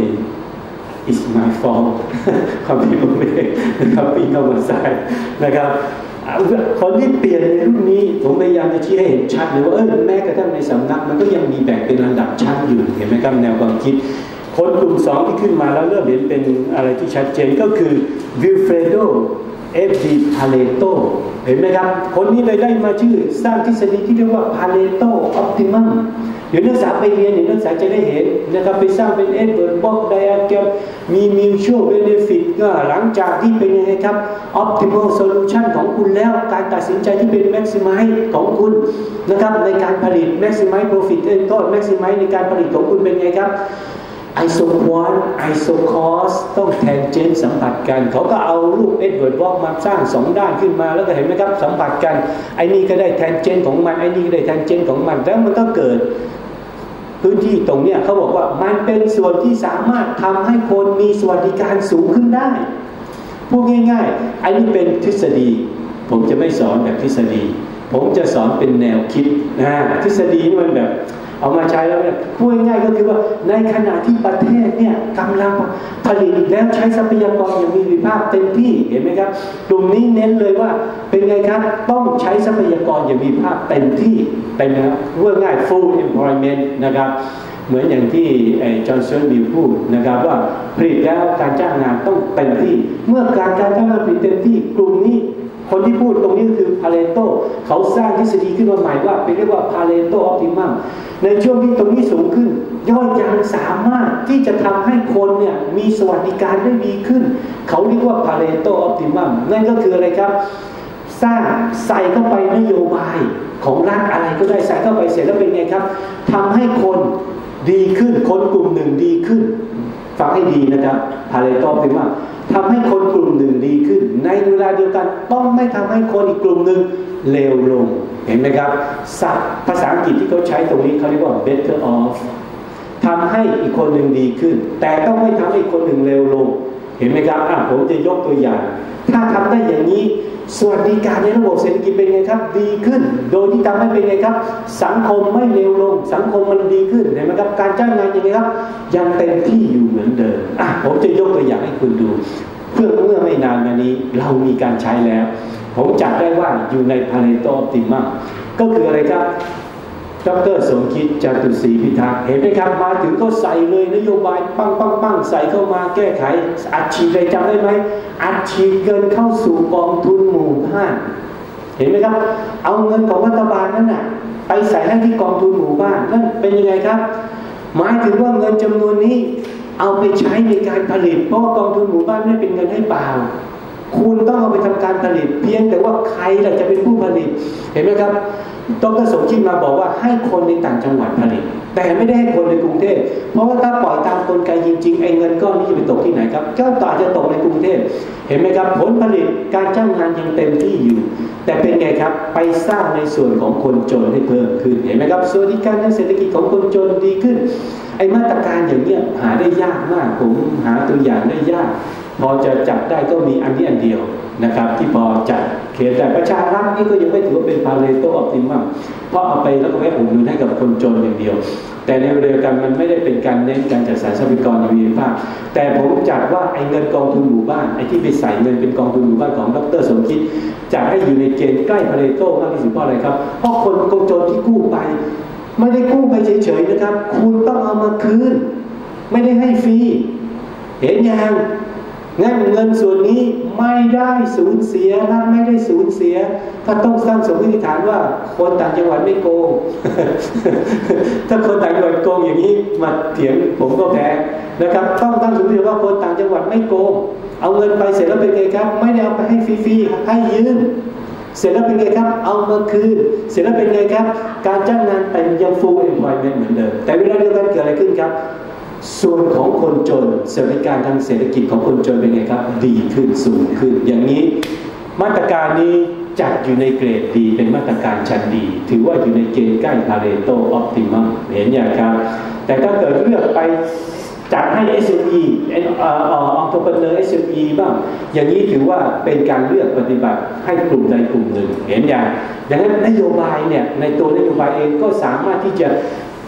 [SPEAKER 1] it's my fault ความผิดผมเองนะครับปีเข้ามาใส่นะครับคนที่เปลี่ยนในรุ่นนี้ผมพยายามจะชี้ให้เห็นชัดเลยว่าเออแม้กระทั่งในสำนักมันก็ยังมีแบ่งเป็นระดับชั้นอยู่เห็นไหมครับแนวความคิดคนกลุ่มสองที่ขึ้นมาแล้วเริ่มเห็นเป็นอะไรที่ชัดเจนก็คือวิลเฟรโดเอฟดีพาเลโตเห็นไหมครับคนนี้เลยได้มาชื่อสร้างทฤษฎีที่เรียกว่าพาเลโตออปติมัมเดี๋ยวนักศึกษาไปเรียนเดี๋ยวนักศึกษาจะได้เห็นนะครับไปสร้างเป็นเอ็ดเวิร์ดบ็อกไดอะแกรมมีมิวชัวลเบเนฟิตก็หลังจากที่เป็นยังไงครับออปติมัลโซลูชันของคุณแล้วการตัดสินใจที่เป็นแม็กซิมัยของคุณนะครับในการผลิตแม็กซิมัยโปรฟิตเองก็แม็กซิมัยในการผลิตของคุณเป็นไงครับไอโซควอนไอโซคอสต้องแทนเจนสัมผัสกันเขาก็เอารูปเอ็ดเวิร์ดวอล์กมาสร้างสองด้านขึ้นมาแล้วก็เห็นไหมครับสัมผัสกันไอ้นี่ก็ได้แทนเจนของมันไอ้นี่ก็ได้แทนเจนของมันแล้วมันก็เกิดพื้นที่ตรงเนี้ยเขาบอกว่ามันเป็นส่วนที่สามารถทำให้คนมีสวัสดิการสูงขึ้นได้พูดง่ายๆไอ้นี่เป็นทฤษฎีผมจะไม่สอนแบบทฤษฎีผมจะสอนเป็นแนวคิดนะทฤษฎีนี่มันแบบเอามาใช้แล้วเนี่ยพูดง่ายๆก็คือว่าในขณะที่ประเทศเนี่ยกำลังผลิตแล้วใช้ทรัพยากรอย่างมีประสิทธิภาพเต็มที่เห็นไหมครับกลุ่มนี้เน้นเลยว่าเป็นไงครับต้องใช้ทรัพยากรอย่างมีประสิทธิภาพเต็มที่เต็มนะครับพูดง่าย full employment นะครับเหมือนอย่างที่จอห์นสันบิลพูดนะครับว่าผลิตแล้วการจ้างงานต้องเต็มที่เมื่อการการจ้างงานผลิตเต็มที่กลุ่มนี้คนที่พูดตรงนี้คือพาเลโตเขาสร้างทฤษฎีขึ้นมาใหม่ว่าเป็นเรียกว่าพาเลโตออปติมัมในช่วงที่ตรงนี้สูงขึ้นย่อยยังสามารถที่จะทำให้คนเนี่ยมีสวัสดิการได้ดีขึ้นเขาเรียกว่าพาเลโตออปติมัมนั่นก็คืออะไรครับสร้างใส่เข้าไปนโยบายของรัฐอะไรก็ได้ใส่เข้าไปเสร็จแล้วเป็นไงครับทำให้คนดีขึ้นคนกลุ่มหนึ่งดีขึ้นฟังให้ดีนะครับพาเลโตออปติมัมทำให้คนกลุ่มหนึ่งดีขึ้นในเวลาเดียวกันต้องไม่ทำให้คนอีกกลุ่มหนึ่งเลวลงเห็นไหมครับศัพท์ภาษาอังกฤษที่เขาใช้ตรงนี้เขาเรียกว่า better off ทำให้อีกคนหนึ่งดีขึ้นแต่ต้องไม่ทำให้อีกคนหนึ่งเลวลงเห็นไหมครับอ่ะผมจะยกตัวอย่างถ้าทำได้อย่างนี้สวัสดิการในระบบเศรษฐกิจเป็นไงครับดีขึ้นโดยที่ทำให้เป็นไงครับสังคมไม่เลวลงสังคมมันดีขึ้นเห็นไหมครับการจ้างงานยังไงครับยังเต็มที่อยู่เหมือนเดิมอ่ะผมจะยกตัวอย่างให้คุณดูเพื่อเมื่อไม่นานมานี้เรามีการใช้แล้วผมจับได้ว่าอยู่ในพาเลโตออปติมัมก็คืออะไรครับดร.สมคิดจตุศรีพิทักษ์เห็นไหมครับมาถึงก็ใส่เลยนโยบายปั้งปั้งปั้งใส่เข้ามาแก้ไขอัดฉีดเลยจำได้ไหมอัดฉีดเงินเข้าสู่กองทุนหมู่บ้านเห็นไหมครับเอาเงินของรัฐบาลนั่นน่ะไปใส่ให้ที่กองทุนหมู่บ้านนั่นเป็นยังไงครับหมายถึงว่าเงินจำนวนนี้เอาไปใช้ในการผลิตเพราะว่ากองทุนหมู่บ้านไม่เป็นเงินให้เปล่าคุณต้องเอาไปทำการผลิตเพียงแต่ว่าใครล่ะจะเป็นผู้ผลิตเห็นไหมครับดร.สมคิดมาบอกว่าให้คนในต่างจังหวัดผลิตแต่ไม่ได้ให้คนในกรุงเทพเพราะว่าถ้าปล่อยตามกลไกจริงๆไอ้เงินก้อนนี้จะไปตกที่ไหนครับก็ต่อจะตกในกรุงเทพเห็นไหมครับผลผลิตการจ้างงานยังเต็มที่อยู่แต่เป็นไงครับไปสร้างในส่วนของคนจนให้เพิ่มขึ้นเห็นไหมครับสวัสดิการทางเศรษฐกิจของคนจนดีขึ้นไอ้มาตรการอย่างเนี้ยหาได้ยากมากผมหาตัวอย่างได้ยากพอจะจับได้ก็มีอันนี้อันเดียวนะครับที่พอจัดเขตแต่ประชารัฐนี่ก็ยังไม่ถือว่าเป็นพาเลโตออปติมัมเพราะเอาไปแล้วก็แค่อุดหนุนให้กับคนจนอย่างเดียวแต่ในเวลาเดียวกันมันไม่ได้เป็นการเน้นการจัดสรรทรัพยากรอย่างมีประสิทธิภาพแต่ผมจัดว่าไอ้เงินกองทุนหมู่บ้านไอ้ที่ไปใส่เงินเป็นกองทุนหมู่บ้านของดร.สมคิดจะให้อยู่ในเกณฑ์ใกล้พาเลโตมากที่สุดเพราะอะไรครับเพราะคนคนจนที่กู้ไปไม่ได้กู้ไปเฉยๆนะครับคุณต้องเอามาคืนไม่ได้ให้ฟรีเห็นยังงั้นเงินส่วนนี้ไม่ได้สูญเสียรัฐไม่ได้สูญเสียถ้าต้องสร้างสมมติฐานว่าคนต่างจังหวัดไม่โกง ถ้าคนต่างจังหวัดโกงอย่างนี้มาเถียงผมก็แพ้นะครับต้องตั้งสมมติว่าคนต่างจังหวัดไม่โกงเอาเงินไปเสร็จแล้วเป็นไงครับไม่ได้เอาไปให้ฟรีๆให้ยืมเสร็จแล้วเป็นไงครับเอามาคืนเสร็จแล้วเป็นไงครับการจ้างงานเป็นยัง full employment เหมือนเดิมแต่เวลาเดียวกันเกิดอะไรขึ้นครับส่วนของคนจนสวัสดิการทางเศรษฐกิจของคนจนเป็นไงครับดีขึ้นสูงขึ้นอย่างนี้มาตรการนี้จัดอยู่ในเกรดดีเป็นมาตรการชั้นดีถือว่าอยู่ในเกณฑ์ใกล้พาเลโตออปติมัมเห็นอย่างครับแต่ถ้าเกิดเลือกไปจัดให้ เอส เอ็ม อี เอ็น เอ่อ entrepreneur เอส เอ็ม อี บ้างอย่างนี้ถือว่าเป็นการเลือกปฏิบัติให้กลุ่มใดกลุ่มหนึ่งเห็นอย่างดังนั้นนโยบายเนี่ยในตัวนโยบายเองก็สามารถที่จะ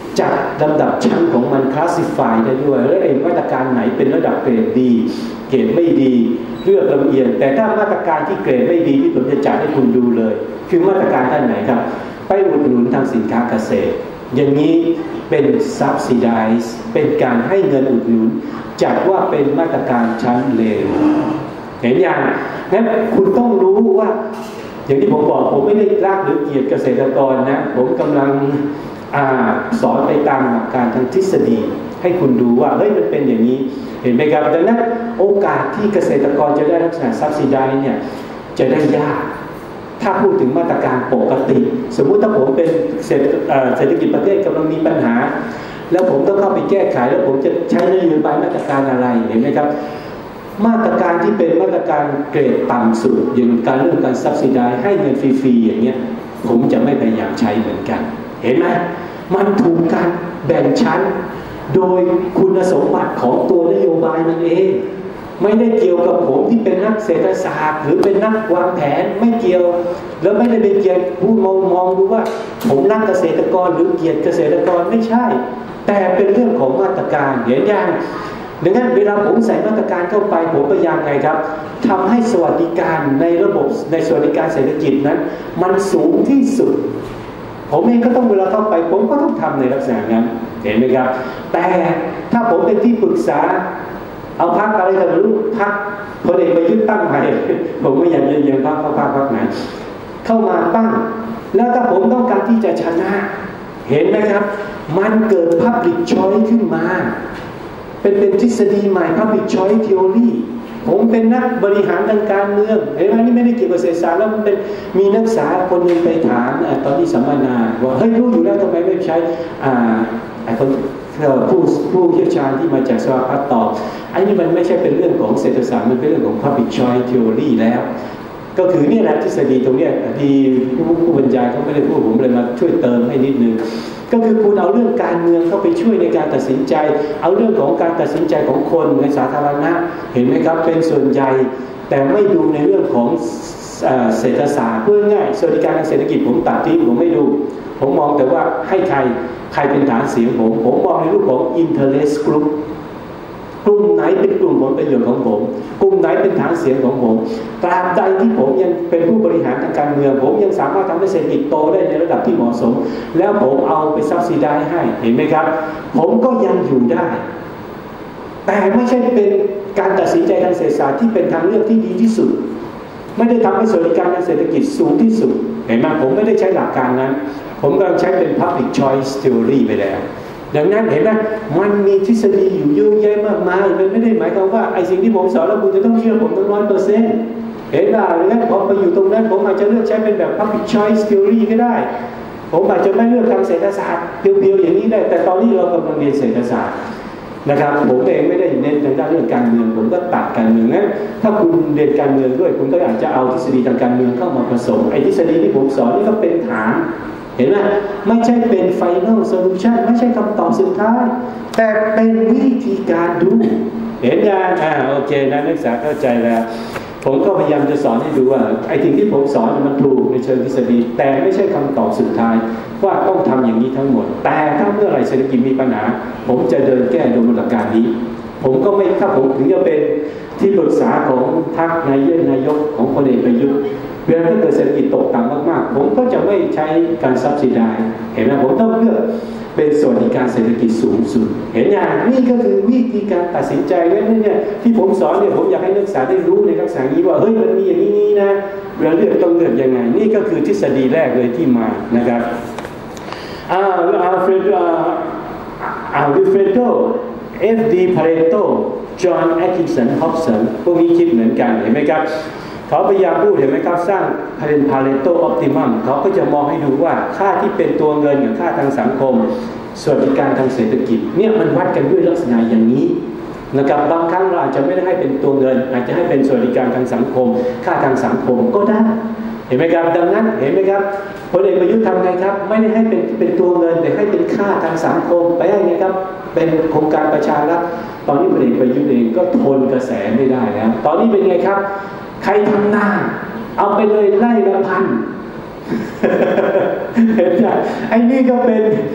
[SPEAKER 1] จัดลำดับชั้นของมันคลาสสิฟายได้ด้วยแล้วไอ้มาตรการไหนเป็นระดับเกรดดีเกรดไม่ดีเลือกลำเอียงแต่ถ้ามาตรการที่เกรดไม่ดีที่ผมจะจัดให้คุณดูเลยคือมาตรการท่านไหนครับไปอุดหนุนทางสินค้าเกษตรอย่างนี้เป็น subsidize เป็นการให้เงินอุดหนุนจัดว่าเป็นมาตรการชั้นเลวเห็นอย่างนั้นคุณต้องรู้ว่าอย่างที่ผมบอกผมไม่ได้รักหรือเกลียดเกษตรกรนะผมกำลังอ่าสอนไปตามหลักการทางทฤษฎีให้คุณดูว่าเฮ้ยมันเป็นอย่างนี้เห็นไหมครับดังนั้นโอกาสที่เกษตรกรจะได้ลักษณะ subsidize เนี่ยจะได้ยากถ้าพูดถึงมาตรการปกติสมมุติถ้าผมเป็นเศรษฐกิจประเทศกำลังมีปัญหาแล้วผมต้องเข้าไปแก้ไขแล้วผมจะใช้นโยบายมาตรการอะไรเห็นไหมครับมาตรการที่เป็นมาตรการเกรดต่ำสุดอย่างการเรื่องการ subsidize ให้เงินฟรีๆอย่างเงี้ยผมจะไม่พยายามใช้เหมือนกันเห็นไหมมันถูกการแบ่งชั้นโดยคุณสมบัติของตัวนโยบายมันเองไม่ได้เกี่ยวกับผมที่เป็นนักเศรษฐศาสตร์หรือเป็นนักวางแผนไม่เกี่ยวแล้วไม่ได้เป็นเกี่ยวผู้มองมองดูว่าผมรักเกษตรกรหรือเกลียดเกษตรกรไม่ใช่แต่เป็นเรื่องของมาตรการเห็นยังดังนั้นเวลาผมใส่มาตรการเข้าไปผมพยายามไงครับทำให้สวัสดิการในระบบในสวัสดิการเศรษฐกิจนั้นมันสูงที่สุดผมเองก็ต้องเวลาเข้าไปผมก็ต้องทำในลักษณะนั้นเห็นไหมครับแต่ถ้าผมเป็นที่ปรึกษาเอาพรรคอะไรก็ไม่รู้พรรคพลเอกประยุทธ์ตั้งใหม่ผมไม่อยากจะยังพรรคเข้าพรรคพรรคไหนเข้ามาตั้งแล้วถ้าผมต้องการที่จะชนะเห็นไหมครับมันเกิด Public Choice ขึ้นมาเป็นเป็นทฤษฎีใหม่ Public Choice Theory ผมเป็นนักบริหารทางการเมืองเห็นไหมนี่ไม่ได้เกี่ยวกับเศรษฐศาสตร์แล้วมันเป็นมีนักศึกษาคนหนึ่งไปถามตอนที่สัมมนาว่าเฮ้ยรู้อยู่แล้วทำไมไม่ใช้อ่าไอ้คนผู้ผู้เชี่ยวชาญที่มาจากสภาพัฒน์ตอบไอ้นี่มันไม่ใช่เป็นเรื่องของเศรษฐศาสตร์มันเป็นเรื่องของ Public Choice Theory แล้วก็คือนี่แหละทฤษฎีตรงนี้ที่ผู้ผู้บรรยายเขาไม่ได้พูดผมเลยมาช่วยเติมให้นิดนึงก็คือคุณเอาเรื่องการเมืองเข้าไปช่วยในการตัดสินใจเอาเรื่องของการตัดสินใจของคนในสาธารณะเห็นไหมครับเป็นส่วนใหญ่แต่ไม่ดูในเรื่องของเศรษฐศาสตร์เพื่อง่ายสวัสดิการทางเศรษฐกิจผมตัดทิ้งผมไม่ดูผมมองแต่ว่าให้ใครใครเป็นฐานเสียงผมผมมองในรูปของ interest group กลุ่มไหนเป็นกลุ่มผลประโยชน์ของผมกลุ่มไหนเป็นฐานเสียงของผมตราบใดที่ผมยังเป็นผู้บริหารทางการเมืองผมยังสามารถทำให้เศรษฐกิจโตได้ในระดับที่เหมาะสมแล้วผมเอาไปซับซิไดซ์ให้เห็นไหมครับผมก็ยังอยู่ได้แต่ไม่ใช่เป็นการตัดสินใจทางเศรษฐศาสตร์ที่เป็นทางเลือกที่ดีที่สุดไม่ได้ทำให้สวัสดิการทางเศรษฐกิจสูงที่สุดเห็นไหมผมไม่ได้ใช้หลักการนั้นผมกำลังใช้เป็น Public Choice Theory ไปแล้วดังนั้นเห็นไหมมันมีทฤษฎีอยู่เยอะแยะมากมายมันไม่ได้หมายความว่าไอ้สิ่งที่ผมสอนแล้วคุณจะต้องเชื่อผมตั้งร้อยเปอร์เซ็นต์เห็นป่ะดังนั้นพอไปอยู่ตรงนั้นผมอาจจะเลือกใช้เป็นแบบ Public Choice Theory ก็ได้ผมอาจจะไม่เลือกทางเศรษฐศาสตร์เพียวๆอย่างนี้ได้แต่ตอนนี้เรากำลังเรียนเศรษฐศาสตร์นะครับผมเองไม่ได้เน้นทางด้านเรื่องการเมืองผมก็ตัดการเมืองงั้นถ้าคุณเรียนการเมืองด้วยคุณก็อาจจะเอาทฤษฎีทางการเมืองเข้ามาผสมไอ้ทฤษฎีที่ผมสอนนี่ก็เป็นฐานเห็นไหมไม่ใช่เป็น final solution ไม่ใช่คำตอบสุดท้ายแต่เป็นวิธีการดูเห็นยังอ่าโอเคนะนักศึกษาเข้าใจแล้วผมก็พยายามจะสอนให้ดูว่าไอ้สิ่งที่ผมสอนมันถูกในเชิงทฤษฎีแต่ไม่ใช่คำตอบสุดท้ายว่าต้องทำอย่างนี้ทั้งหมดแต่ถ้าเมื่อไหร่เศรษฐกิจมีปัญหาผมจะเดินแก้โดยหลักการนี้ผมก็ไม่ถ้าผมถึงจะเป็นที่ปรึกษาของพรรคนายกนายกของพลเอกประยุทธ์เวลาถ้าเกิดเศรษฐกิจตกต่ำมากๆผมก็จะไม่ใช้การซับซิไดซ์เห็นไหมผมต้องเลือกเป็นสวัสดิการเศรษฐกิจสูงสุดเห็นอย่างนี่ก็คือวิธีการตัดสินใจงั้นเนี่ยที่ผมสอนเนี่ยผมอยากให้นักศึกษาได้รู้ในลักษณะนี้ว่าเฮ้ยมันมีอย่างนี้นะเวลาเลือกต้องเลือกยังไงนี่ก็คือทฤษฎีแรกเลยที่มานะครับอ่าอัลเฟรโดอัลเฟรโดเอฟดีพาเรโตจอห์นแอตคินสันฮอบสันพวกนี้คิดเหมือนกันเห็นไหมครับเขาพยายามพูดเห็นไหมครับสร้างเป็นพาเรโตออปติมัมเขาก็จะมองให้ดูว่าค่าที่เป็นตัวเงินกับค่าทางสังคมสวัสดิการทางเศรษฐกิจเนี่ยมันวัดกันด้วยลักษณะอย่างนี้นะครับบางครั้งเราอาจจะไม่ได้ให้เป็นตัวเงินอาจจะให้เป็นสวัสดิการทางสังคมค่าทางสังคมก็ได้เห็นไหมครับดังนั้นเห็นไหมครับพลเอกประยุทธ์ทำไงครับไม่ได้ให้เป็นเป็นตัวเงินแต่ให้เป็นค่าทางสังคมไปให้ไงครับเป็นโครงการประชารัฐตอนนี้พลเอกประยุทธ์เองก็ทนกระแสไม่ได้แล้วตอนนี้เป็นไงครับใครทำหน้าเอาไปเลยไล่ละพันเห็นไหมไอ้นี่ก็เป็น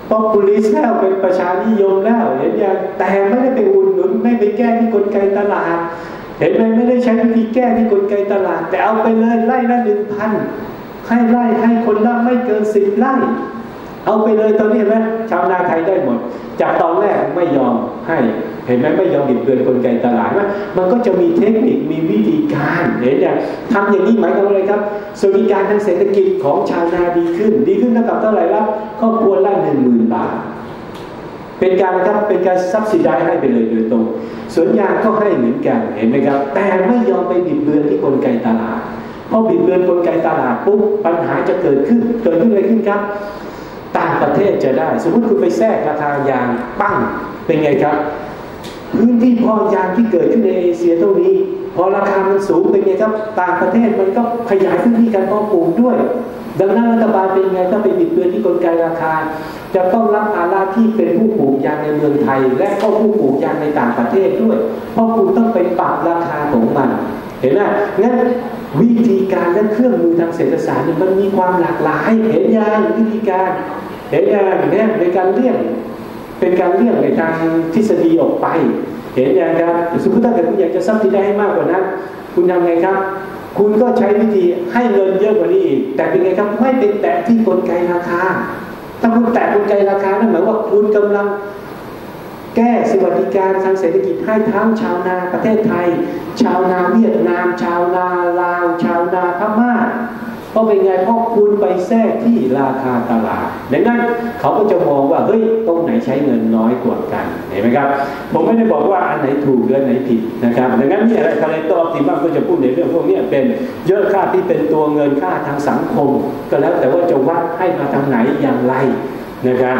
[SPEAKER 1] ป๊อปปูลิสต์แล้วเป็นประชานิยมแล้วเห็นยังแต่ไม่ได้ไปอุดหนุนไม่ไปแก้ที่กลไกตลาดเห็นไหมไม่ได้ใช้วิธีแก้ที่กลไกตลาดแต่เอาไปเลยไร่ละหนึ่งพันให้ไร่ให้คนละไม่เกินสิบไร่เอาไปเลยตอนนี้เห็นไหมชาวนาไทยได้หมดจากตอนแรกไม่ยอมให้เห็นไหมไม่ยอมบิดเบือนกลไกตลาดนะมันก็จะมีเทคนิคมีวิธีการเห็นอย่างทำอย่างนี้หมายความว่าอะไรครับสวัสดิการทางเศรษฐกิจของชาวนาดีขึ้นดีขึ้นเท่ากับเท่าไหร่ละครอบครัวละหนึ่งหมื่นบาทเป็นการนะครับเป็นการซับซิไดให้ไปเลยโดยตรงสวนยางก็ให้เหมือนกันเห็นไหมครับแต่ไม่ยอมไปบิดเบือนที่กลไกตลาดพอบิดเบือนกลไกตลาดปุ๊บปัญหาจะเกิดขึ้นเกิดขึ้นอะไรขึ้นครับต่างประเทศจะได้สมมติคุณไปแทรกราคายางปั้งเป็นไงครับพื้นที่เพาะยางที่เกิดขึ้นในเอเชียเท่านี้พอราคามันสูงเป็นไงครับต่างประเทศมันก็ขยายพื้นที่การเพาะปลูกด้วยดังนั้นรัฐบาลเป็นไงถ้าไปบิดเบือนที่กลไกราคาจะต้องรับภาระที่เป็นผู้ปลูกยางในเมืองไทยและก็ผู้ปลูกยางในต่างประเทศด้วยเพราะคุณต้องไปปรับราคาของมันเห็นไหมงั้นวิธีการและเครื่องมือทางเศรษฐศาสตร์มันมีความหลากหลายเห็นยังวิธีการเห็นยังเนี่ยในการเลี่ยงเป็นการเลี่ยงในทางทฤษฎีออกไปเห็นยังครับสมมติถ้าเกิดคุณอยากจะซับซิได้ให้มากกว่านั้นคุณทำไงครับคุณก็ใช้วิธีให้เงินเยอะกว่านี้อีกแต่เป็นไงครับไม่เป็นแตะที่กลไกราคาถ้าคุณแตะกลไกราคานั่นหมายว่าคุณกำลังแก้สวัสดิการทางเศรษฐกิจให้ทั้งชาวนาประเทศไทยชาวนาเวียดนามชาวนาลาวชาวนาพม่าเพราะเป็นไงเพราะคุณไปแทรกที่ราคาตลาดดังนั้นเขาก็จะมองว่าเฮ้ยตรงไหนใช้เงินน้อยกว่ากันเห็นไหมครับผมไม่ได้บอกว่าอันไหนถูกหรืออันไหนผิดนะครับดังนั้นนี่อะไรคาเลโตออปติมัมก็จะพูดในเรื่องพวกนี้เป็นยอดค่าที่เป็นตัวเงินค่าทางสังคมก็แล้วแต่ว่าจะวัดให้มาทางไหนอย่างไรนะครับ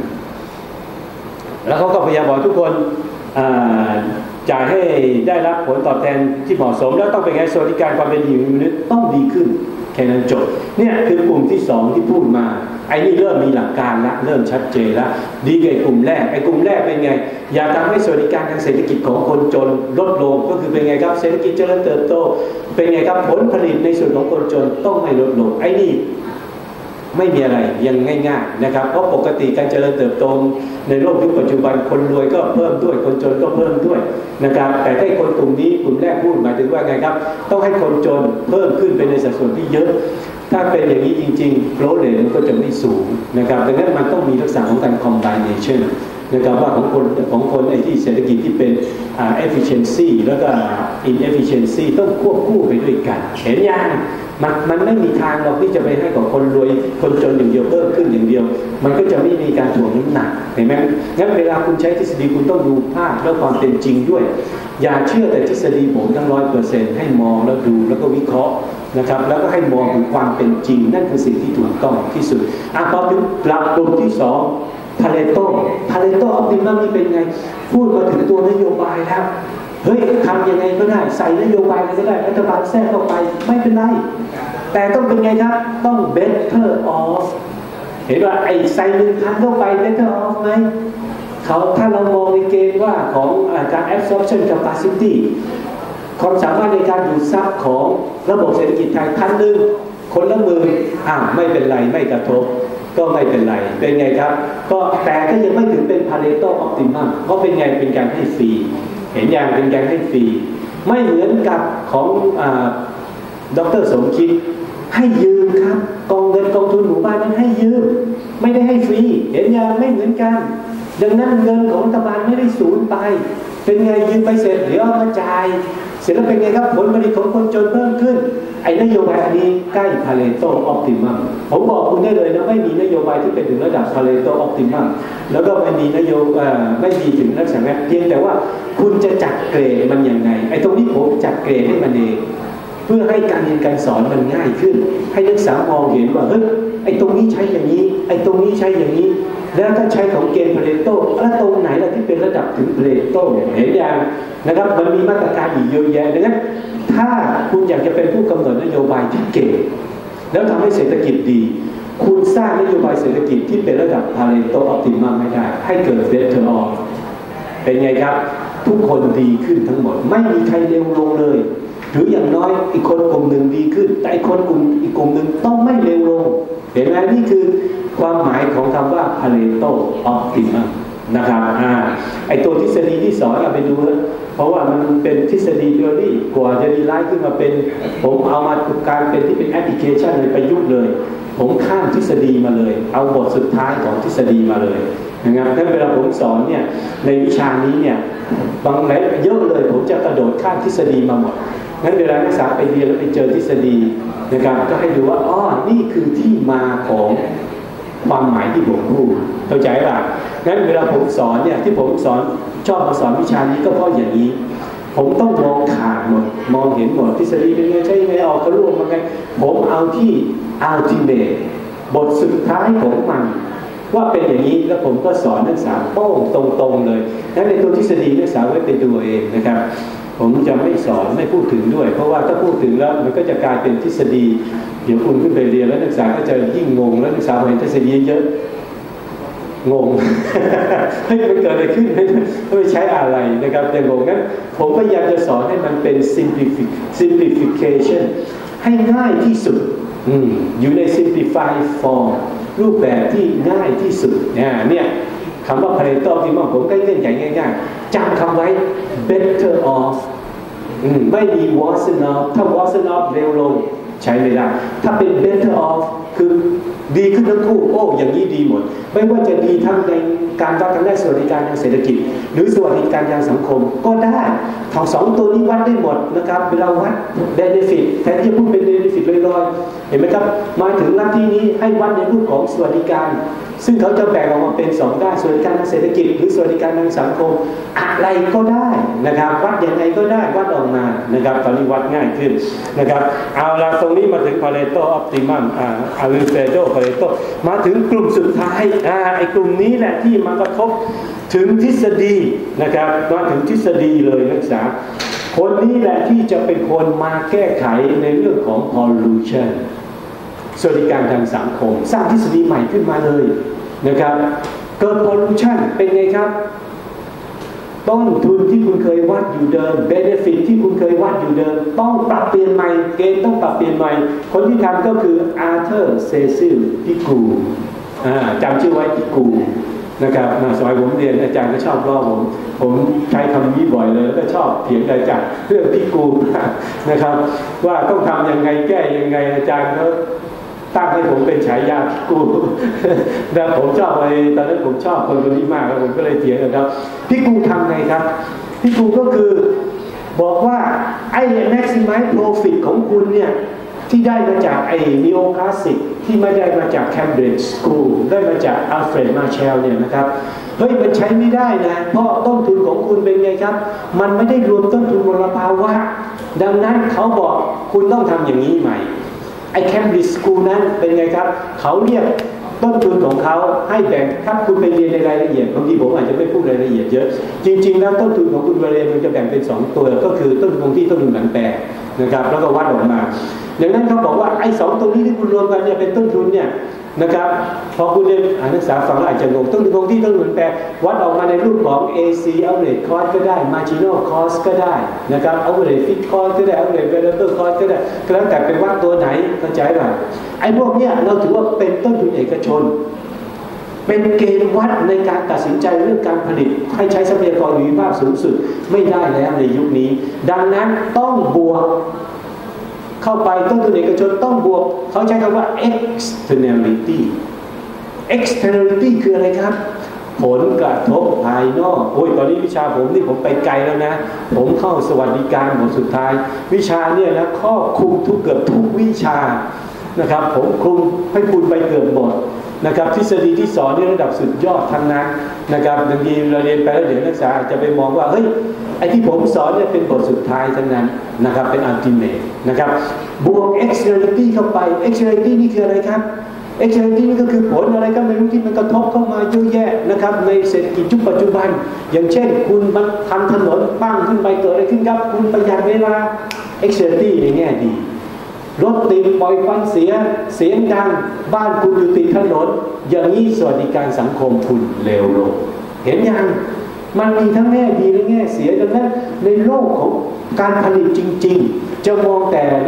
[SPEAKER 1] แล้วเขาก็พยายามบอกทุกคนจ่ายให้ได้รับผลตอบแทนที่เหมาะสมแล้วต้องเป็นไงสวัสดิการความเป็นอยู่มนุษย์ต้องดีขึ้นแค่นั้นจบเนี่ยคือกลุ่มที่สองที่พูดมาไอ้นี่เริ่มมีหลักการละเริ่มชัดเจนละดีกว่ากลุ่มแรกไอ้กลุ่มแรกเป็นไงอย่าทำให้สวัสดิการทางเศรษฐกิจของคนจนลดลงก็คือเป็นไงครับเศรษฐกิจเจริญเติบโตเป็นไงครับผลผลิตในส่วนของคนจนต้องไม่ลดลงไอ้นี่ไม่มีอะไรยังง่ายๆนะครับเพราะปกติการเจริญเติบโตในโลกยุคปัจจุบันคนรวยก็เพิ่มด้วยคนจนก็เพิ่มด้วยนะครับแต่ถ้าคนกลุ่มนี้กลุ่มแรกพูดหมายถึงว่าไงครับต้องให้คนจนเพิ่มขึ้นเป็นในสัดส่วนที่เยอะถ้าเป็นอย่างนี้จริงๆโกรธเรทมันก็จะไม่สูงนะครับดังนั้นมันต้องมีลักษณะของการ combination นะครับว่าของคนของคนไอ้ที่เศรษฐกิจที่เป็น efficiency แล้วก็ inefficiency ต้องควบคู่ไปด้วยกันเห็นยังมันมันไม่มีทางเราที่จะไปให้กับคนรวยคนจนอย่างเดียวเพิ่มขึ้นอย่างเดียวมันก็จะไม่มีการถ่วงน้ำหนักเห็นไหมงั้นเวลาคุณใช้ทฤษฎีคุณต้องดูภาพและความเป็นจริงด้วยอย่าเชื่อแต่ทฤษฎีผมทั้งร้อยเปอร์เซ็นต์ให้มองแล้วดูแล้วก็วิเคราะห์นะครับแล้วก็ให้มองถึงความเป็นจริงนั่นคือสิ่งที่ถูกต้องที่สุดอ่ะพอถึงหลักกลุ่มที่สองพาเลโต้พาเลโต้ออปติมัมนี่เป็นไงพูดมาถึงตัวนโยบายแล้วเฮ้ยทำยังไงก็ได้ใส่นโยบายก็ได้รัฐบาลแทรกเข้าไปไม่เป็นไรแต่ต้องเป็นไงครับต้อง better off เห็นว่าไอ้ใส่หนึ่งพันเข้าไป better off ไหมเขาถ้าเรามองในเกณฑ์ว่าของการ absorption capacity ความสามารถในการดูดซับของระบบเศรษฐกิจไทยพันหนึ่งคนละหมื่นอ่าไม่เป็นไรไม่กระทบก็ไม่เป็นไรเป็นไงครับก็แต่ก็ยังไม่ถึงเป็น Pareto Optimum เพราะเป็นไงเป็นการให้ฟรีเห็นอย่างเป็นการให้ฟรีไม่เหมือนกับของดร.สมคิดให้ยืมครับกองเงินกองทุนหมู่บ้านนั้นให้ยืมไม่ได้ให้ฟรีเห็นอย่างไม่เหมือนกันดังนั้นเงินของรัฐบาลไม่ได้สูญไปเป็นไงยืมไปเสร็จเดี๋ยวเอามาจ่ายเสร็จแล้วเป็นไงครับผลผลิตของคนจนเพิ่มขึ้นไอ้นโยบายอันนี้ใกล้ Pareto Optimum ผมบอกคุณได้เลยนะไม่มีนโยบายที่เป็นถึงระดับ Pareto Optimum แล้วก็ไม่มีนโยบายไม่มีถึงลักษณะเพียงแต่ว่าคุณจะจัดเกรดมันยังไงไอ้ตรงนี้ผมจัดเกรดให้มันเองเพื่อให้การเรียนการสอนมันง่ายขึ้นให้นักศึกษามองเห็นว่าเฮ้ยไอ้ตรงนี้ใช้อย่างนี้ไอ้ตรงนี้ใช้อย่างนี้แล้วถ้าใช้ของเกณฑ์พาเลโต้แล้วตรงไหนล่ะที่เป็นระดับถึงพาเลโต้เห็นอย่างนะครับมันมีมาตรการอีกเยอะแยะดังนั้นถ้าคุณอยากจะเป็นผู้กำหนดนโยบายที่เก่งแล้วทำให้เศรษฐกิจดีคุณสร้างนโยบายเศรษฐกิจที่เป็นระดับพาเลโต้ออปติมัมไม่ได้ให้เกิดเบสเทอร์ออฟเป็นไงครับทุกคนดีขึ้นทั้งหมดไม่มีใครเลวลงเลยหรืออย่างน้อยอีกคนกลุ่มหนึ่งดีขึ้นแต่อีกคนกลุ่มอีกกลุ่มหนึ่งต้องไม่เลวลงเห็นไหมนี่คือความหมายของคำว่า Pareto Optimum นะครับอ่าไอตัวทฤษฎีที่สอนเราไปดูแล้วเพราะว่ามันเป็นทฤษฎี theory กว่าจะดีไลน์ขึ้นมาเป็นผมเอามาการเป็นที่เป็นแอปพลิเคชันในประยุกต์เลยผมข้ามทฤษฎีมาเลยเอาบทสุดท้ายของทฤษฎีมาเลยนะครับถ้าเวลาผมสอนเนี่ยในวิชานี้เนี่ยบางแหล่งเยอะเลยผมจะกระโดดข้ามทฤษฎีมาหมดงั้นเวลานักศึกษาไปเรียนแล้วไปเจอทฤษฎีนะครับก็ให้ดูว่าอ๋อนี่คือที่มาของความหมายที่ผมพูดเข้าใจป่ะงั้นเวลาผมสอนเนี่ยที่ผมสอนชอบมาสอนวิชานี้ก็เพราะอย่างนี้ผมต้องมองขาดหมดมองเห็นหมดทฤษฎีเป็นไงใช่ไงออกกระล่วงมาไงผมเอาที่ ultimate บทสุดท้ายของมันว่าเป็นอย่างนี้แล้วผมก็สอนนักศึกษาโป้งตรงๆเลยนั้นในตัวทฤษฎีนักศึกษาไว้เป็นตัวเองนะครับผมจะไม่สอนไม่พูดถึงด้วยเพราะว่าถ้าพูดถึงแล้วมันก็จะกลายเป็นทฤษฎีเดี๋ยวคุณขึ้นไปเรียนแล้วนักศึกษาก็จะยิ่งงงแล้วนักศึกษาเห็นทฤษฎีเยอะงง ให้มันเกิดอะไรขึ้นไม่ใช้อะไรนะครับแต่งงงั้นผมพยายามจะสอนให้มันเป็น simplification ให้ง่ายที่สุดอยู่ใน simplified form รูปแบบที่ง่ายที่สุดเนี่ยคำว่า Pareto Optimum ผมก็เล่นใหญ่ง่ายๆจำคำไว้ better off ไม่มี worse off ถ้า worse off เร็วลงใช้ไม่ได้ถ้าเป็น better off คือดีขึ้นทั้งคู่โอ้อย่างนี้ดีหมดไม่ว่าจะดีทั้งในการวัดทางด้านสวัสดิการทางเศรษฐกิจหรือสวัสดิการทางสังคมก็ได้ทั้งสองตัวนี้วัดได้หมดนะครับเวลาวัด benefit แทนที่จะพูดเป็น benefit ลอยๆเห็นไหมครับมาถึงหน้าที่นี้ให้วัดในรูปของสวัสดิการซึ่งเขาจะแบ่งออกมาเป็นสองด้านสวัสดิการทางเศรษฐกิจหรือสวัสดิการทางสังคมอะไรก็ได้นะครับวัดยังไงก็ได้วัดออกมานะครับตอนนี้วัดง่ายขึ้นนะครับเอาละตรงนี้มาถึง Pareto Optimum อ่า Alfredo Pareto มาถึงกลุ่มสุดท้ายอ่าไอ้กลุ่มนี้แหละที่มากระทบถึงทฤษฎีนะครับมาถึงทฤษฎีเลยนักศึกษาคนนี้แหละที่จะเป็นคนมาแก้ไขในเรื่องของ pollutionสวัสดิการทางสังคมสร้างทฤษฎีใหม่ขึ้นมาเลยนะครับเกิด pollution เป็นไงครับต้นทุนที่คุณเคยวัดอยู่เดิม benefit ที่คุณเคยวัดอยู่เดิมต้องปรับเปลี่ยนใหม่เกณฑ์ต้องปรับเปลี่ยนใหม่คนที่ทำก็คืออาร์เธอร์เซซิลพิกูจำชื่อไว้พิกูนะครับมาสมัยผมเรียนอาจารย์ก็ชอบล้อผมผมใช้คำนี้บ่อยเลยแล้วก็ชอบเถียงอาจารย์เรื่องพิกูนะครับว่าต้องทำยังไงแก้ยังไงอาจารย์เขาตั้งให้ผมเป็นฉายาพิกูแต่ผมชอบอะไรตอนนั้นผมชอบคนคนนี้มากแล้วผมก็เลยเถียงกันครับพิกูทำไงครับพิกูก็คือบอกว่าไอ้ maximize profit ของคุณเนี่ยที่ได้มาจากไอ้ neoclassic ที่ไม่ได้มาจาก Cambridge School ได้มาจาก Alfred Marshall เนี่ยนะครับเฮ้ยมันใช้ไม่ได้นะเพราะต้นทุนของคุณเป็นไงครับมันไม่ได้รวมต้นทุนมลภาวะดังนั้นเขาบอกคุณต้องทำอย่างนี้ใหม่ไอ้ Cambridge School นั้นเป็นไงครับเขาเรียกต้นทุนของเขาให้แบ่งถ้าคุณไปเรียนในรายละเอียดบางทีผมอาจจะไม่พูดรายละเอียดเยอะจริงๆแล้วต้นทุนของคุณเรียนมันจะแบ่งเป็นสองตัวก็คือต้นทุนคงที่ต้นทุนหลังแปรนะครับแล้วก็วัดออกมาดังนั้นเขาบอกว่าไอ้สองตัวนี้ที่คุณรวมกันเนี่ยเป็นต้นทุนเนี่ยนะครับพอคุณเรียนนักศึกษาฟังแล้วอาจจะงงต้นทุนคงที่ต้นทุนแปรวัดออกมาในรูปของ เอ ซี average cost ก็ได้ marginal cost ก็ได้นะครับ average fixed cost ก็ได้ average variable cost ก็ได้ก็แล้วแต่เป็นวัดตัวไหนเข้าใจป่ะไอ้พวกเนี้ยเราถือว่าเป็นต้นทุนเอกชนเป็นเกณฑ์วัดในการตัดสินใจเรื่องการผลิตให้ใช้ทรัพยากรมีภาพสูงสุดไม่ได้แล้วในยุคนี้ดังนั้นต้องบวกเข้าไปต้นทุนเอกชนต้องบวกเขาใช้คำว่า externality externality คืออะไรครับผลกระทบภายนอกโอ้ยตอนนี้วิชาผมนี่ผมไปไกลแล้วนะผมเข้าสวัสดิการบทสุดท้ายวิชาเนี่ยนะครอบคลุมทุกเกือบทุกวิชานะครับผมคลุมให้คุณไปเกือบหมดนะครับทฤษฎีที่สอนในระดับสุดยอดทั้งนั้นนะครับบางทีเราเรียนไปแล้วเดี๋ยวนักศึกษาจะไปมองว่าเฮ้ยไอ้ที่ผมสอนเนี่ยเป็นบทสุดท้ายทั้งนั้นนะครับเป็น ultimate นะครับบวก externality เข้าไป externality นี่คืออะไรครับ externality นี่ก็คือผลอะไรก็ไม่รู้ที่มันกระทบเข้ามาเยอะแยะนะครับในเศรษฐกิจยุคปัจจุบันอย่างเช่นคุณมันทำถนนปั้งขึ้นไปเกิดอะไรขึ้นครับคุณประหยัดเวลา externality ในแง่ดีรถติดปล่อยควันเสียเสียงดังบ้านคุณอยู่ติดถนนอย่างนี้สวัสดิการสังคมคุณเลวลงเห็นยังมันมีทั้งแง่ดีและแง่เสียดังนั้นในโลกของการผลิตจริงๆจะมองแต่ใน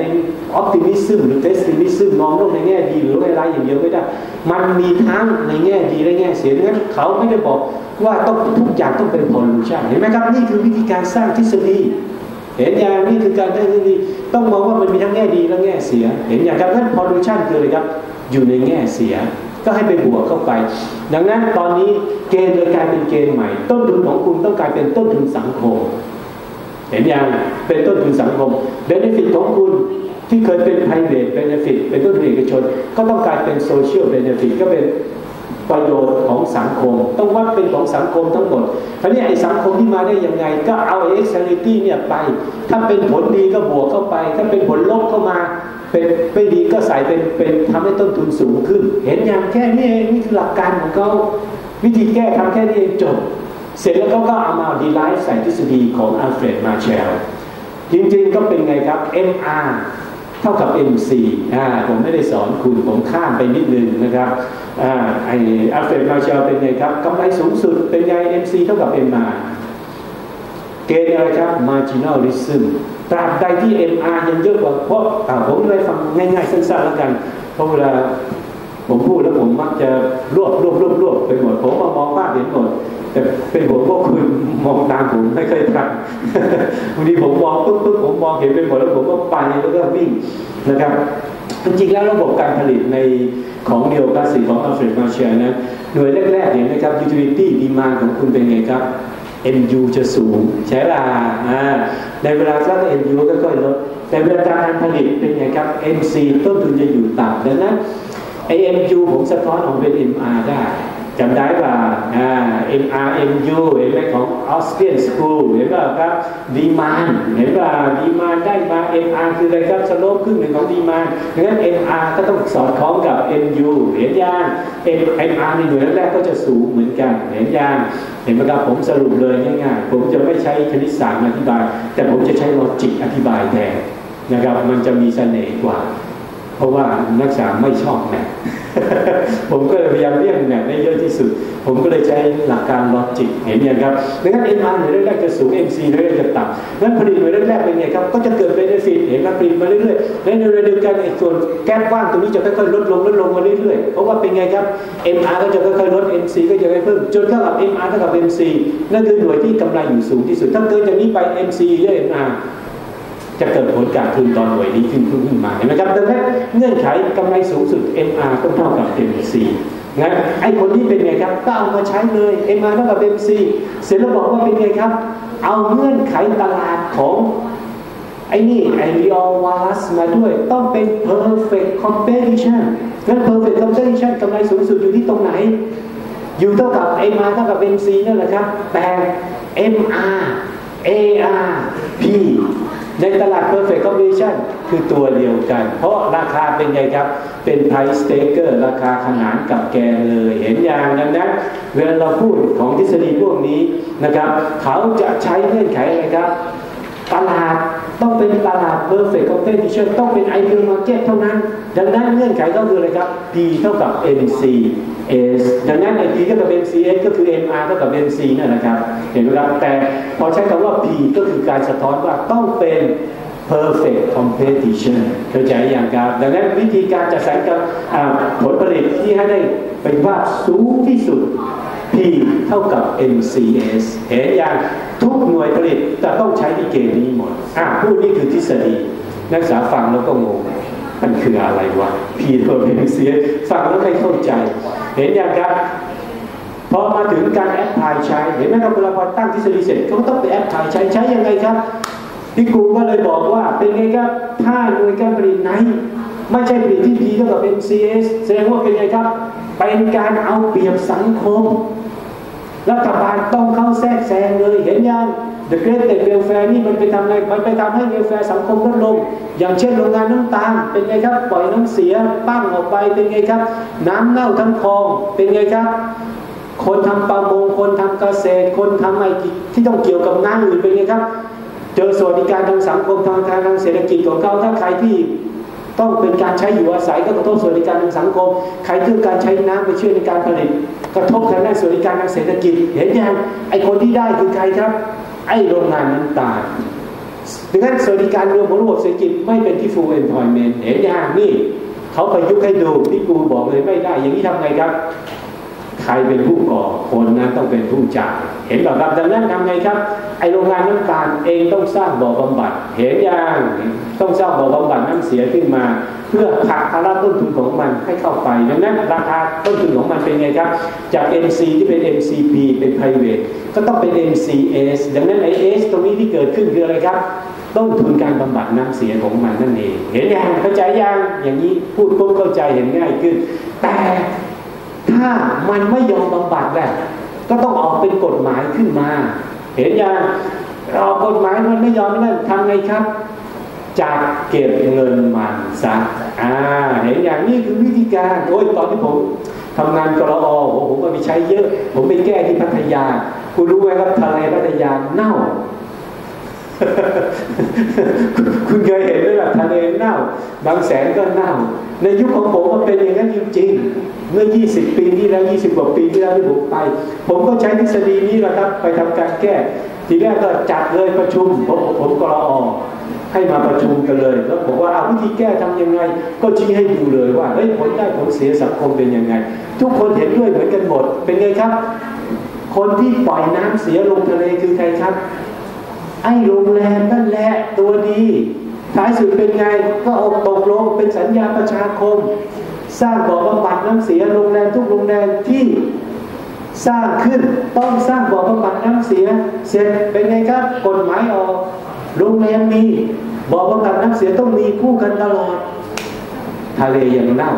[SPEAKER 1] ออปติมิซึมหรือเพสซิมิซึมมองโลกในแง่ดีหรือในร้ายอย่างเดียวไม่ได้มันมีทั้งในแง่ดีและแง่เสียงั้นเขาไม่ได้บอกว่าต้องทุกอย่างต้องเป็นพอลูชันเห็นไหมครับนี่คือวิธีการสร้างทฤษฎีเห็นอย่างนี่คือการได้ทฤษฎีต้องมองว่ามันมีทั้งแง่ดีและแง่เสียเห็นอย่างครับนั้นพอลูชันคืออะไรครับอยู่ในแง่เสียก็ให้ไปบวกเข้าไปดังนั้นตอนนี้เกณฑ์เลยกลายเป็นเกณฑ์ใหม่ต้นทุนของคุณต้องกลายเป็นต้นทุนสังคมเห็นอย่างเป็นต้นทุนสังคม benefit ของคุณที่เคยเป็น private benefit เป็นต้นทุนเอกชนก็ต้องกลายเป็น social benefit ก็เป็นประโยชน์ของสังคมต้องวัดเป็นของสังคมทั้งหมดคราวนี้ไอ้สังคมที่มาได้ยังไงก็เอา externality เนี่ยไปถ้าเป็นผลดีก็บวกเข้าไปถ้าเป็นผลลบเข้ามาเป็นไม่ดีก็ใส่เป็นเป็นทำให้ต้นทุนสูงขึ้นเห็นอย่างแค่นี้เองนี่คือหลักการของเขาวิธีแก้ทำแค่นี้เองจบเสร็จแล้วเขาก็เอามาดีไลฟ์ใส่ทฤษฎีของอัลเฟรดมาร์เชลจริงๆก็เป็นไงครับ เอ็ม อาร์ เท่ากับ เอ็ม ซี อ่าผมไม่ได้สอนคุณผมข้ามไปนิดนึงนะครับอ่าไออัลเฟรดมาร์เชลเป็นไงครับกำไรสูงสุดเป็นไง เอ็ม ซี เท่ากับ เอ็ม อาร์ เกณฑ์อะไรครับ marginalism ตราบใดที่ เอ็ม อาร์ ยังเยอะกว่าเพราะผมเลยฟังง่ายๆสั้นๆแล้วกันเพราะเวลาผมพูดแล้วผมมักจะรวบรวบรวบรวบไปหมดผมมามองภาพเห็นหมดแต่เป็นผมพวกคุณมองตามผมไม่เคยทันบางทีผมมองปุ๊บปุ๊บผมมองเห็นไปหมดแล้วผมก็ไปแล้วก็วิ่งนะครับจริงๆแล้วระบบการผลิตในของเดียวกันสีของอัลเฟรดมาร์เชลนั้นหน่วยแรกๆเห็นไหมครับ utility demand ของคุณเป็นไงครับ เอ็ม ยู จะสูงใช่ล่ะในเวลาถ้า เอ็ม ยู ก็ค่อยลดแต่เวลาการผลิตเป็นไงครับ เอ็ม ซี ต้นทุนจะอยู่ต่ำดังนั้นไอ เอ็ม ยู ผมสะท้อนออกเป็น เอ็ม อาร์ ได้จำได้ป่ะอ่า เอ็ม อาร์ เอ็ม ยู เห็นไหมของ Austrian School เห็นป่ะครับ Demand เห็นป่ะ Demand ได้มา เอ็ม อาร์ คืออะไรครับสโลปครึ่งหนึ่งของ Demand ดังนั้น เอ็ม อาร์ ก็ต้องสอดคล้องกับ เอ็ม ยู เห็นยัง เอ็ม อาร์ ในหน่วยแรกก็จะสูงเหมือนกันเห็นยังเห็นไหมครับผมสรุปเลยง่ายๆผมจะไม่ใช้คณิตศาสตร์อธิบายแต่ผมจะใช้ลอจิกอธิบายแทนนะครับมันจะมีเสน่ห์กว่าเพราะว่านักศึกษาไม่ชอบแมท ผมก็เลยพยายามเลี่ยงแมทได้เยอะที่สุดผมก็เลยใช้หลักการลอจิกเห็นยังครับดังนั้น เอ็ม อาร์ หน่วยแรกๆจะสูง เอ็ม ซี หน่วยแรกจะต่ำนั้นผลิตหน่วยแรกๆเป็นไงครับก็จะเกิดเบเนฟิตเห็นไหมผลิตมาเรื่อยๆและในเวลาเดียวกันไอ้ส่วนแก๊ปว่างตรงนี้จะค่อยๆลดลงลดลงมาเรื่อยๆเพราะว่าเป็นไงครับ เอ็ม อาร์ ก็จะค่อยๆลด เอ็ม ซี ก็จะค่อยๆเพิ่มจนเท่ากับ เอ็ม อาร์ เท่ากับ เอ็ม ซี นั่นคือหน่วยที่กำไรอยู่สูงที่สุดถ้าเกินจากนี้ไป เอ็ม ซี เยอะ เอ็ม อาร์ จะเกิดผลการคืนตอนหน่วยนี้ขึ้นขึ้นมาเห็นไหมครับดังนั้นเงื่อนไขกำไรสูงสุด เอ็ม อาร์ ต้องเท่ากับ เอ็ม ซี งั้นไอ้คนที่เป็นไงครับก็เอามาใช้เลย เอ็ม อาร์ เท่ากับ เอ็ม ซี เสร็จแล้วบอกว่าเป็นไงครับเอาเงื่อนไขตลาดของไอ้นี่ไอ้ Real Wallace มาด้วยต้องเป็น perfect competition งั้น perfect competition กำไรสูงสุดอยู่ที่ตรงไหนอยู่เท่ากับ เอ็ม อาร์ เท่ากับ เอ็ม ซี นั่นแหละครับแต่ เอ็ม อาร์ เอ อาร์ พี ในตลาด perfect competition คือตัวเดียวกันเพราะราคาเป็นไงครับเป็น price taker ราคาขนานกับแกเลยเห็นอย่างนั้นนะเวลาเราพูดของทฤษฎีพวกนี้นะครับเขาจะใช้เงื่อนไขอะไรครับตลาดต้องเป็นตลาด perfect competition ต้องเป็น ideal market เท่านั้นดังนั้นเงื่อนไขก็คืออะไรครับ P เท่ากับ เอ็ม ซี เอส ดังนั้น P เท่ากับ เอ็ม ซี เอส ก็คือ เอ็ม อาร์ เท่ากับ เอ็ม ซี นั่นแหละครับเห็นไหมครับแต่พอใช้คำว่า P ก็คือการสะท้อนว่าต้องเป็น perfect competition เข้าใจอย่างครับดังนั้นวิธีการจัดสรรกับผลผลิตที่ให้ได้เป็นว่าสูงที่สุด P เท่ากับ เอ็ม ซี เอส เห็นอย่างทุกหน่วยผลิตจะต้องใช้ที่เกณฑ์นี้หมดอ่ะพูดนี่คือทฤษฎีนักศึกษาฟังแล้วก็งงมันคืออะไรวะ P เท่ากับ เอ็ม ซี เอส ฟังแล้วไม่เข้าใจเห็นอย่างครับพอมาถึงการแอพพลายใช้เห็นไหมครับเวลาพอตั้งทฤษฎีเสร็จเขาต้องไปแอพพลายใช้ใช้ยังไงครับพี่กูก็เลยบอกว่าเป็นไงครับถ้าหน่วยการผลิตไหนไม่ใช่ผลิตที่ P เท่ากับ เอ็ม ซี เอส แสดงว่าเป็นไงครับเป็นการเอาเปรียบสังคมรัฐบาลต้องเข้าแทรกแซงเลยเห็นยัง The Great Welfare นี่มันไปทำอะไรมันไปทำให้เวลแฟร์สังคมลดลงอย่างเช่นโรงงานน้ำตาลเป็นไงครับปล่อยน้ำเสียปั้งออกไปเป็นไงครับน้ำเน่าทั้งคลองเป็นไงครับคนทำประมงคนทำเกษตรคนทำอะไรที่ต้องเกี่ยวกับน้ำอื่นเป็นไงครับเจอสวัสดิการทางสังคมทางทางเศรษฐกิจของเขาถ้าใครที่ต้องเป็นการใช้อยู่อาศัยก็กระทบสวัสดิการทางสังคมใครที่การใช้น้ำไปช่วยในการผลิตกระทบทางด้านสวัสดิการทางเศรษฐกิจเห็นยังไอคนที่ได้คือใครครับไอโรงงานน้ำตาลดังนั้นสวัสดิการรวมของระบบเศรษฐกิจไม่เป็นที่ full employment เห็นอย่างนี่เขาประยุกต์ให้ดูที่กูบอกเลยไม่ได้อย่างนี้ทำไงครับใครเป็นผู้ก่อคนนั้นต้องเป็นผู้จ่ายเห็นแบบครับดังนั้นทำไงครับไอโรงงานน้ำตาลเองต้องสร้างบ่อบำบัดเห็นอย่างต้องสร้างบ่อบำบัดน้ำเสียขึ้นมาเพื่อผลักภาระต้นทุนของมันให้เข้าไปดังนั้นราคาต้นทุนของมันเป็นไงครับจาก เอ็ม ซี ที่เป็น เอ็ม ซี พี เป็น private ก็ต้องเป็น เอ็ม ซี เอส ดังนั้นไอ S ตรงนี้ที่เกิดขึ้นคืออะไรครับต้นทุนการบำบัดน้ำเสียของมันนั่นเองเห็นยังเข้าใจยังอย่างนี้พูดปุ๊บเข้าใจเห็นง่ายขึ้นแต่ถ้ามันไม่ยอมบำบัดแหละก็ต้องออกเป็นกฎหมายขึ้นมาเห็นยังออกกฎหมายมันไม่ยอมนั่นทำไงครับจัดเก็บเงินมันซะอ่าเห็นอย่างนี้คือวิธีการโอ้ยตอนที่ผมทำงานกรอโอ้ผมก็ไปใช้เยอะผมไปแก้ที่พัทยาคุณรู้ไหมครับทะเลพัทยาเน่า คุณเคยเห็นไหมล่ะทะเลเน่าบางแสนก็เน่าในยุคของผมก็เป็นอย่างนั้นจริงๆเมื่อยี่สิบปีที่แล้วยี่สิบกว่าปีที่แล้วที่ผมไปผมก็ใช้ทฤษฎีนี้แหละครับไปทำการแก้ทีแรกก็จัดเลยประชุมผมผมกรอให้มาประชุมกันเลยแล้วบอกว่าเอาวิธีแก้ทำยังไงก็ชี้ให้ดูเลยว่าเฮ้ยผลได้ผลเสียสังคมเป็นยังไงทุกคนเห็นด้วยเหมือนกันหมดเป็นไงครับคนที่ปล่อยน้ำเสียลงทะเลคือใครครับไอ้โรงแรมนั่นแหละตัวดีท้ายสุดเป็นไงก็ออกตกลงเป็นสัญญาประชาคมสร้างบ่อบำบัดน้ำเสียโรงแรมทุกโรงแรมที่สร้างขึ้นต้องสร้างบ่อบำบัดน้ำเสียเสร็จเป็นไงครับกฎหมายออกโรงแรมมีบ่อบำบัดน้ำเสียต้องมีคู่กันตลอดทะเลยังเน่า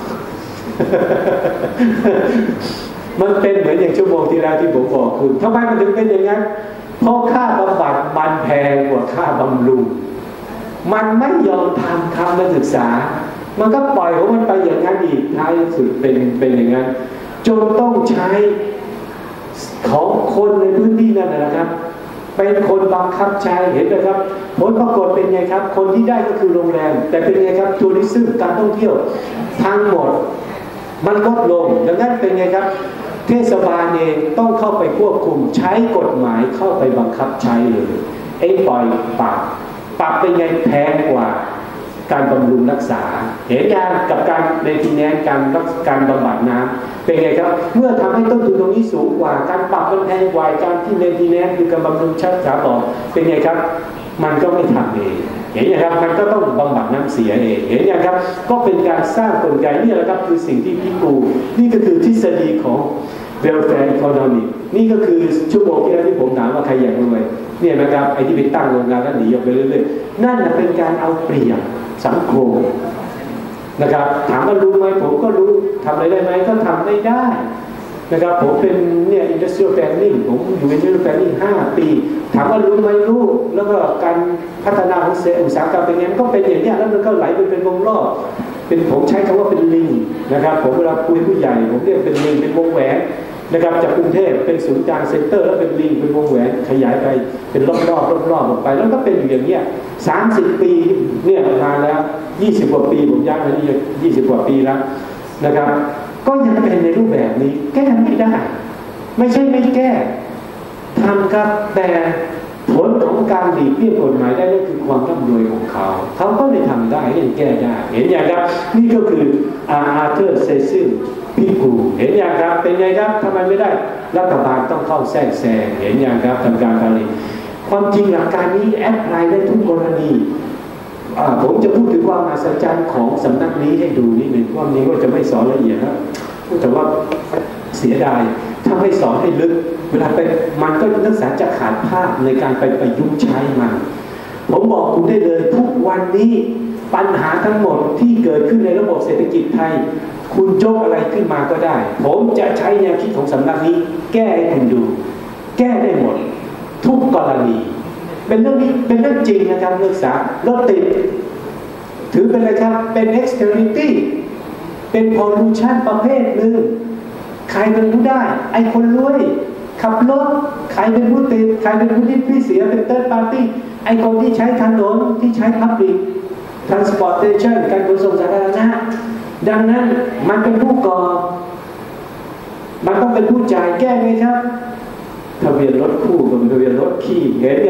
[SPEAKER 1] มันเป็นเหมือนอย่างชั่วโมงที่แล้วที่ผมบอกคุณทำไมมันถึงเป็นอย่างนั้นเพราะค่าบำบัดมันแพงกว่าค่าบำรุงมันไม่ยอมทำทำการศึกษามันก็ปล่อยของมันไปอย่างนั้นอีกท้ายสุดเป็นเป็นอย่างนั้นจนต้องใช้ของคนในพื้นที่นั่นนะครับเป็นคนบังคับใช้เห็นไหมครับผลปรากฏเป็นไงครับคนที่ได้ก็คือโรงแรมแต่เป็นไงครับทัวริซึมการท่องเที่ยวทั้งหมดมันลดลงดังนั้นเป็นไงครับเทศบาลเองต้องเข้าไปควบคุมใช้กฎหมายเข้าไปบังคับใช้เลยไอ้ปล่อยปรับปรับเป็นไงแพงกว่าการบำรุงรักษาเห็นยังกับการเมนเทนแนนซ์การการบำบัดน้ำเป็นไงครับเมื่อทำให้ต้นทุนตรงนี้สูงกว่าการปรับมันแพงกว่าการที่เมนเทนแนนซ์คือการบำรุงชัดขาบอกเป็นไงครับมันก็ไม่ทำเองเห็นยังครับมันก็ต้องบำบัดน้ำเสียเองเห็นยังครับก็เป็นการสร้างกลไกนี่แหละครับคือสิ่งที่พี่ปูนี่ก็คือทฤษฎีของ welfare economy นี่ก็คือชั่วโมงที่แล้วที่ผมถามว่าใครอยากรวยเนี่ยนะครับไอ้ที่ไปตั้งโรงงานแล้วหนีออกไปเรื่อยๆนั่นเป็นการเอาเปรียบสังคมนะครับถามว่ารู้ไหมผมก็รู้ทำอะไรได้ไหมก็ทำไม่ได้นะครับผมเป็นเนี่ย industrial planning ผมอยู่ industrial planning ห้าปีถามว่ารู้ไหมรู้แล้วก็การพัฒนาของเศรษฐอุตสาหกรรมเป็นไงก็เป็นอย่างนี้แล้วมันก็ไหลไปเป็นวงรอบเป็นผมใช้คำว่าเป็นลิงนะครับผมเวลาคุยผู้ใหญ่ผมเรียกเป็นลิงเป็นวงแหวนนะครับจากกรุงเทพเป็นศูนย์กลางเซ็นเตอร์แล้วเป็นลิงเป็นวงแหวนขยายไปเป็นรอบรอบรอบรอบออกไปแล้วก็เป็นอยู่อย่างเนี้ยสามสิบปีเนี่ยมาแล้วยี่สิบกว่าปีผมย้ายมาที่ยี่สิบกว่าปีแล้วนะครับก็ยังเป็นในรูปแบบนี้แก้ไม่ได้ไม่ใช่ไม่แก้ทำครับแต่ผลของการหลีกเลี่ยงกฎหมายได้ก็คือความร่ำรวยของเขาเขาก็เลยทำได้ยังแก้ได้เห็นอย่างครับนี่ก็คืออาร์เธอร์เซซิลพี่กูเห็นอย่างครับเป็นไงครับทำไมไม่ได้รัฐบาลต้องเข้าแทรกแซงเห็นอย่างครับทำการผลิตความจริงหลักการนี้แอพพลายได้ทุกกรณีผมจะพูดถึงความมหัศจรรย์ของสำนักนี้ให้ดูนิดหนึ่งว่านี้ก็จะไม่สอนละเอียดนะแต่ว่าเสียดายถ้าไม่สอนให้ลึกเวลาไปมันก็นักศึกษาจะขาดภาพในการไปประยุกต์ใช้มันผมบอกคุณได้เลยทุกวันนี้ปัญหาทั้งหมดที่เกิดขึ้นในระบบเศรษฐกิจไทยคุณยกอะไรขึ้นมาก็ได้ผมจะใช้แนวคิดของสำนักนี้แก้ให้คุณดูแก้ได้หมดทุกกรณีเป็นเรื่องนี้เป็นเรื่องจริงนะครับนักศึกษารถติดถือเป็นอะไรครับเป็น externality เป็น pollution ประเภทหนึ่งใครเป็นผู้ได้ไอ้คนรวยขับรถใครเป็นผู้ติดใครเป็นผู้ที่พี่เสียเป็น third party ไอ้คนที่ใช้ถนนที่ใช้ public transportation การขนส่งสาธารณะดังนั้นมันเป็นผู้ก่อมันต้องเป็นผู้จ่ายแก้ไหมครับทะเบียนรถคู่กับทะเบียนรถขี่เห็นอย่าง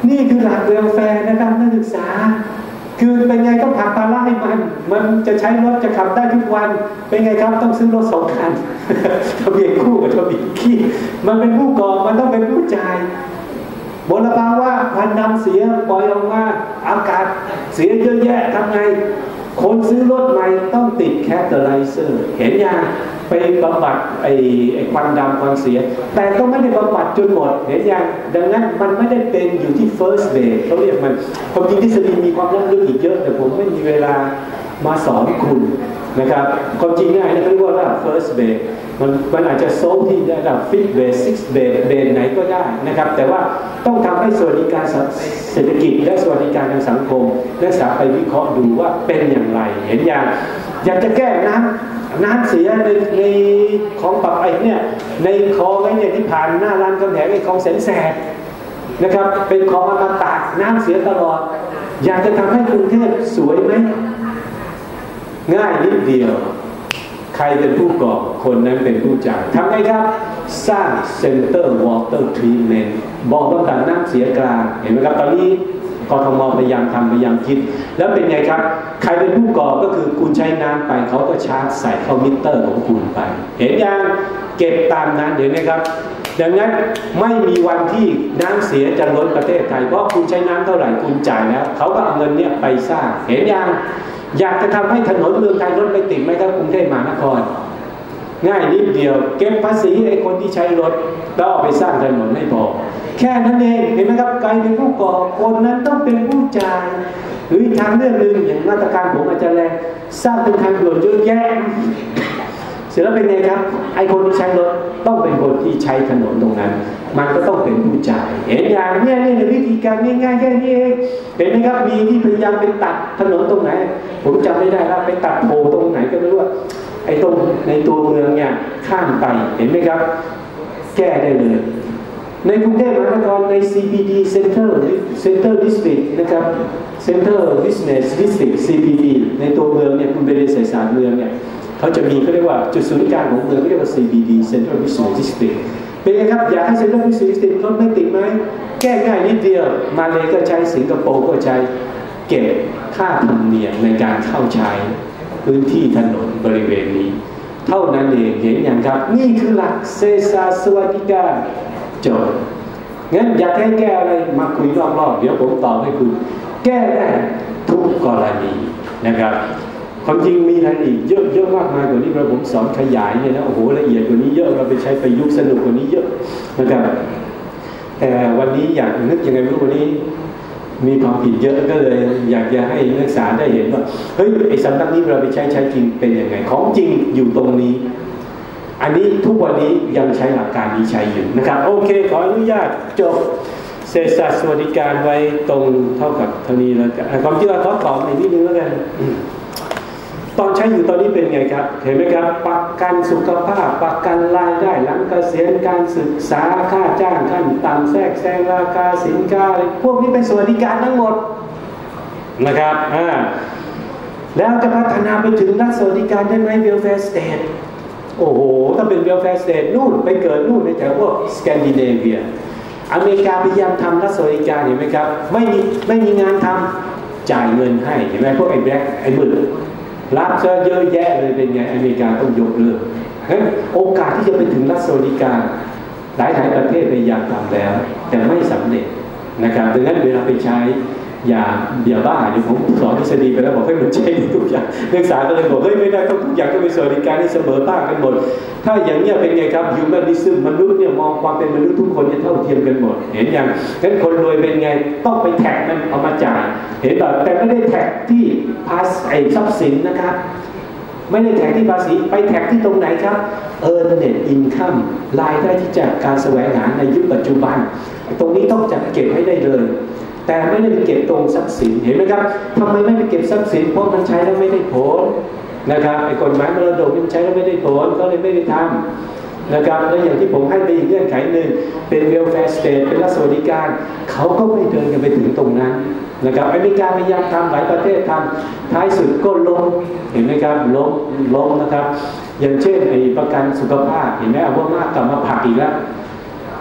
[SPEAKER 1] นี่คือหลักเวลแฟร์นะครับนักศึกษาคือเป็นไงก็ผลักภาระให้มันมันจะใช้รถจะขับได้ทุกวันเป็นไงครับต้องซื้อรถสองคันทะเบียนคู่กับทะเบียนขี้มันเป็นผู้ก่อมันต้องเป็นผู้จ่ายมลภาวะควันดำเสียปล่อยออกมาอากาศเสียเยอะแยะทำไงคนซื้อรถใหม่ต้องติดแคตเตอร์ไลเซอร์เห็นยังไปบำบัดไอ้ไอ้ควันดำควันเสียแต่ก็ไม่ได้บำบัดจนหมดเห็นยังดังนั้นมันไม่ได้เป็นอยู่ที่ first base เขาเรียกมันความจริงทฤษฎีมีความลึกลึกอีกเยอะแต่ผมไม่มีเวลามาสอนคุณนะครับความจริงง่ายนะเขาเรียกว่าระดับ first base มันมันอาจจะโซลที่ระดับ fifth base sixth base เบสไหนก็ได้นะครับแต่ว่าต้องทำให้สวัสดิการเศรษฐกิจและสวัสดิการทางสังคมและสาไปวิเคราะห์ดูว่าเป็นอย่างไรเห็นอย่างอยากจะแก้น้ำน้ำเสียในในของปรับไอ้เนี่ยในคลองไอ้เนี่ยที่ผ่านหน้าร้านกำแหงไอ้คลองแสนแสบนะครับเป็นคลองอมตะน้ำเสียตลอดอยากจะทำให้กรุงเทพสวยไหมง่ายนิดเดียวใครเป็นผู้ก่อคนนั้นเป็นผู้จ่ายทำไงครับสร้างเซ็นเตอร์วอเตอร์ทรีทเมนต์บอกลำดับน้ำเสียกลางเห็นไหมครับตอนนี้กทมพยายามทำพยายามคิดแล้วเป็นไงครับใครเป็นผู้ก่อก็คือคุณใช้น้ำไปเขาก็ชาร์จใส่เข้ามิเตอร์ของคุณไปเห็นยังเก็บตามนั้นเห็นไหมครับดังนั้นไม่มีวันที่น้ำเสียจะล้นประเทศไทยเพราะคุณใช้น้ำเท่าไหร่คุณจ่ายแล้วเขาก็เอาเงินเนี้ยไปสร้างเห็นยังอยากจะทำให้ถนนเมืองไทยรถไม่ติดไหมครับกรุงเทพมหานครง่ายนิดเดียวเก็บภาษีไอ้คนที่ใช้รถแล้วเอาไปสร้างถนนให้พอแค่นั้นเองเห็นไหมครับใครเป็นผู้ก่อคนนั้นต้องเป็นผู้จ่ายหรือทางเรื่องหนึ่งอย่างมาตรการผมอาจจะแรงสร้างเป็นทางด่วนเยอะแยะเสร็จแล้วเป็นไงครับไอ้คนที่ใช้รถต้องเป็นคนที่ใช้ถนนตรงนั้นมันก็ต้องเป็นผู้จ่ายเห็นอย่างนี้นี่วิธีการง่ายๆแค่นี้เองเห็นไหมครับมีที่พยายามไปตัดถนนตรงไหนผมจำไม่ได้แล้วไปตัดโพตรงไหนก็ไม่รู้ว่าไอ้ตรงในตัวเมืองเนี่ยข้ามไปเห็นไหมครับแก้ได้เลยในกรุงเทพมหานครใน ซี บี ดี Center Center District นะครับ Center Business District ซี บี ดี ในตัวเมืองเนี่ยคุณไปเรียนเศรษฐศาสตร์เมืองเนี่ยเขาจะมีเขาเรียกว่าจุดศูนย์กลางของเมืองเรียกว่า ซี บี ดี Central Business District เป็นไงครับอยากให้ Central Business District รถไม่ติดไหมแก้ง่ายนิดเดียวมาเลก็ใช้สิงคโปร์ก็ใช้เก็บค่าธรรมเนียมในการเข้าใช้พื้นที่ถนนบริเวณนี้เท่านั้นเองเห็นอย่างครับนี่คือหลักเศรษฐศาสตร์สวัสดิการจบงั้นอยากให้แก้อะไรมาคุยรอบๆเดี๋ยวผมตอบให้คุณแก้ได้ทุกกรณีนะครับความจริงมีอะไรอีกเยอะเยอะมากมายกว่านี้เราผมสอนขยายเนี่ยนะโอ้โหละเอียดกว่านี้เยอะเราไปใช้ประยุกต์สนุกกว่านี้เยอะนะครับแต่วันนี้อยากนึกยังไงไม่รู้วันนี้มีความผิดเยอะก็เลยอยากจะให้นักศึกษาได้เห็นว่าเฮ้ยไอ้สำนักนี้เราไปใช้ใช้จริงเป็นยังไงของจริงอยู่ตรงนี้อันนี้ทุกวันนี้ยังใช้หลักการนี้ใช้อยู่นะครับโอเคขออนุญาตจบเศรษฐศาสตร์สวัสดิการไว้ตรงเท่ากับเท่านี้แล้วกันความจริงเราขอตอบอีกนิดนึงแล้วกันตอนใช้อยู่ตอนนี้เป็นไงครับเห็นไหมครับประกันสุขภาพประกันรายได้หลังเกษียณการศึกษาค่าจ้างขั้นต่ำแทรกแซงราคาสินค้าอะไรพวกนี้เป็นสวัสดิการทั้งหมดนะครับอ่าแล้วจะพัฒนาไปถึงรัฐสวัสดิการได้ไหม welfare state โอ้โหถ้าเป็น welfare state นู่นไปเกิดนู่นในแถวพวกสแกนดิเนเวียอเมริกาพยายามทำรัฐสวัสดิการเห็นไหมครับไม่มีไม่มีงานทำจ่ายเงินให้เห็นไหมพวกไอ้แบล็คไอ้มืดรับเจอเยอะแยะเลยเป็นไงอเมริกาต้องยกเลิกโอกาสที่จะไปถึงรัฐสวัสดิการหลายหลายประเทศพยายามทำแล้วแต่ไม่สำเร็จนะครับดังนั้นเวลาไปใช้อย่าอย่าบ้าเดี๋ยวผมสอนทฤษฎีไปแล้วบอกให้มันใช้ทุกอย่างนักศึกษาก็เลยบอกเฮ้ยไม่ได้ต้องทุกอย่างต้องเป็นสวัสดิการให้เสมอภาคกันหมดถ้าอย่างนี้เป็นไงครับฮิวแมนิซึมมนุษย์เนี่ยมองความเป็นมนุษย์ทุกคนจะเท่าเทียมกันหมดเห็นอย่างงั้นคนรวยเป็นไงต้องไปแท็กมันเอามาจ่ายเห็นแบบแต่ไม่ได้แท็กที่ภาษีไอ้ทรัพย์สินนะครับไม่ได้แท็กที่ภาษีไปแท็กที่ตรงไหนครับ Earned Income รายได้ที่จากการแสวงหาในยุคปัจจุบันตรงนี้ต้องจัดเก็บให้ได้เลยแต่ไม่ได้ไปเก็บตรงทรัพย์สินเห็นไหมครับทำไมไม่ไปเก็บทรัพย์สินเพราะมันใช้แล้วไม่ได้ผลนะครับไอ้กฎหมายมรดกมันใช้แล้วไม่ได้ผลก็เลยไม่ได้ทำนะครับแล้วอย่างที่ผมให้ไปอีกเงื่อนไขหนึ่งเป็น welfare state เป็นรัฐสวัสดิการเขาก็ไม่เดินกันไปถึงตรงนั้นนะครับอเมริกาพยายามทำหลายประเทศทำท้ายสุดก็ล้มเห็นไหมครับล้มล้มนะครับอย่างเช่นไอ้ประกันสุขภาพเห็นไหมเอาว่ามากกลับมาผักอีกแล้ว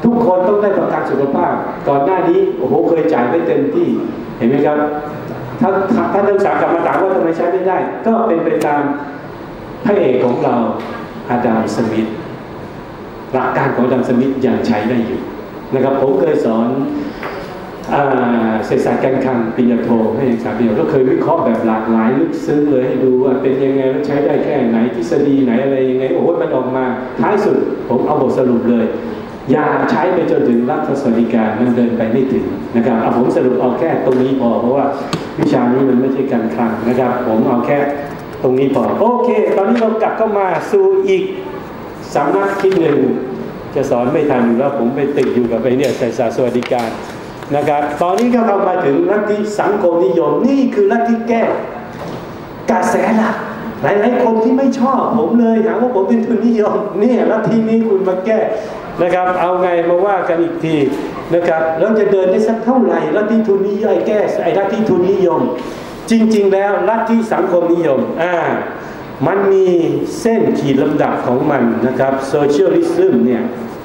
[SPEAKER 1] ทุกคนต้องได้ประกันสุขภาพก่อนหน้านี้โอ้โหเคยจ่ายไม่เต็มที่เห็นไหมครับถ้าถ้านักศึกษากลับมาถามว่าทำไมใช้ไม่ได้ก็เป็นไปตามพระเอกของเราอาดัมสมิธหลักการของอาดัมสมิธยังใช้ได้อยู่นะครับผมเคยสอนเศรษฐศาสตร์การคลังปริญญาโทให้นักศึกษาปริญญาโทก็เคยวิเคราะห์แบบหลากหลายลึกซึ้งเลยให้ดูว่าเป็นยังไงแล้วใช้ได้แค่ไหนทฤษฎีไหนอะไรยังไงโอ้โหมันออกมาท้ายสุดผมเอาบทสรุปเลยอย่าใช้ไปจนถึงรัฐสวัสดิการมันเดินไปไม่ถึงนะครับเอาผมสรุปเอาแค่ตรงนี้พอเพราะว่าวิชานี้มันไม่ใช่การคลังนะครับผมเอาแค่ตรงนี้พอโอเคตอนนี้เรากลับเข้ามาสู่อีกสำนักคิดหนึ่งจะสอนไม่ทันอยู่แล้วผมไปติดอยู่กับไอ้เนี่ยเศรษฐศาสตร์สวัสดิการนะครับตอนนี้ก็เข้ามาถึงลัทธิสังคมนิยมนี่คือลัทธิแก้กระแสหลักหลายๆคนที่ไม่ชอบผมเลยหาว่าผมเป็นทุนนิยมเนี่ยลัทธินี้คุณมาแก้นะครับเอาไงมาว่ากันอีกทีนะครับแล้วจะเดินได้สักเท่าไหร่ลัทธิทุนนิยมแก้ไอ้ลัทธิทุนนิยมจริงๆแล้วลัทธิสังคมนิยมอ่ามันมีเส้นขีดลำดับของมันนะครับโซเชียลิซึมเนี่ย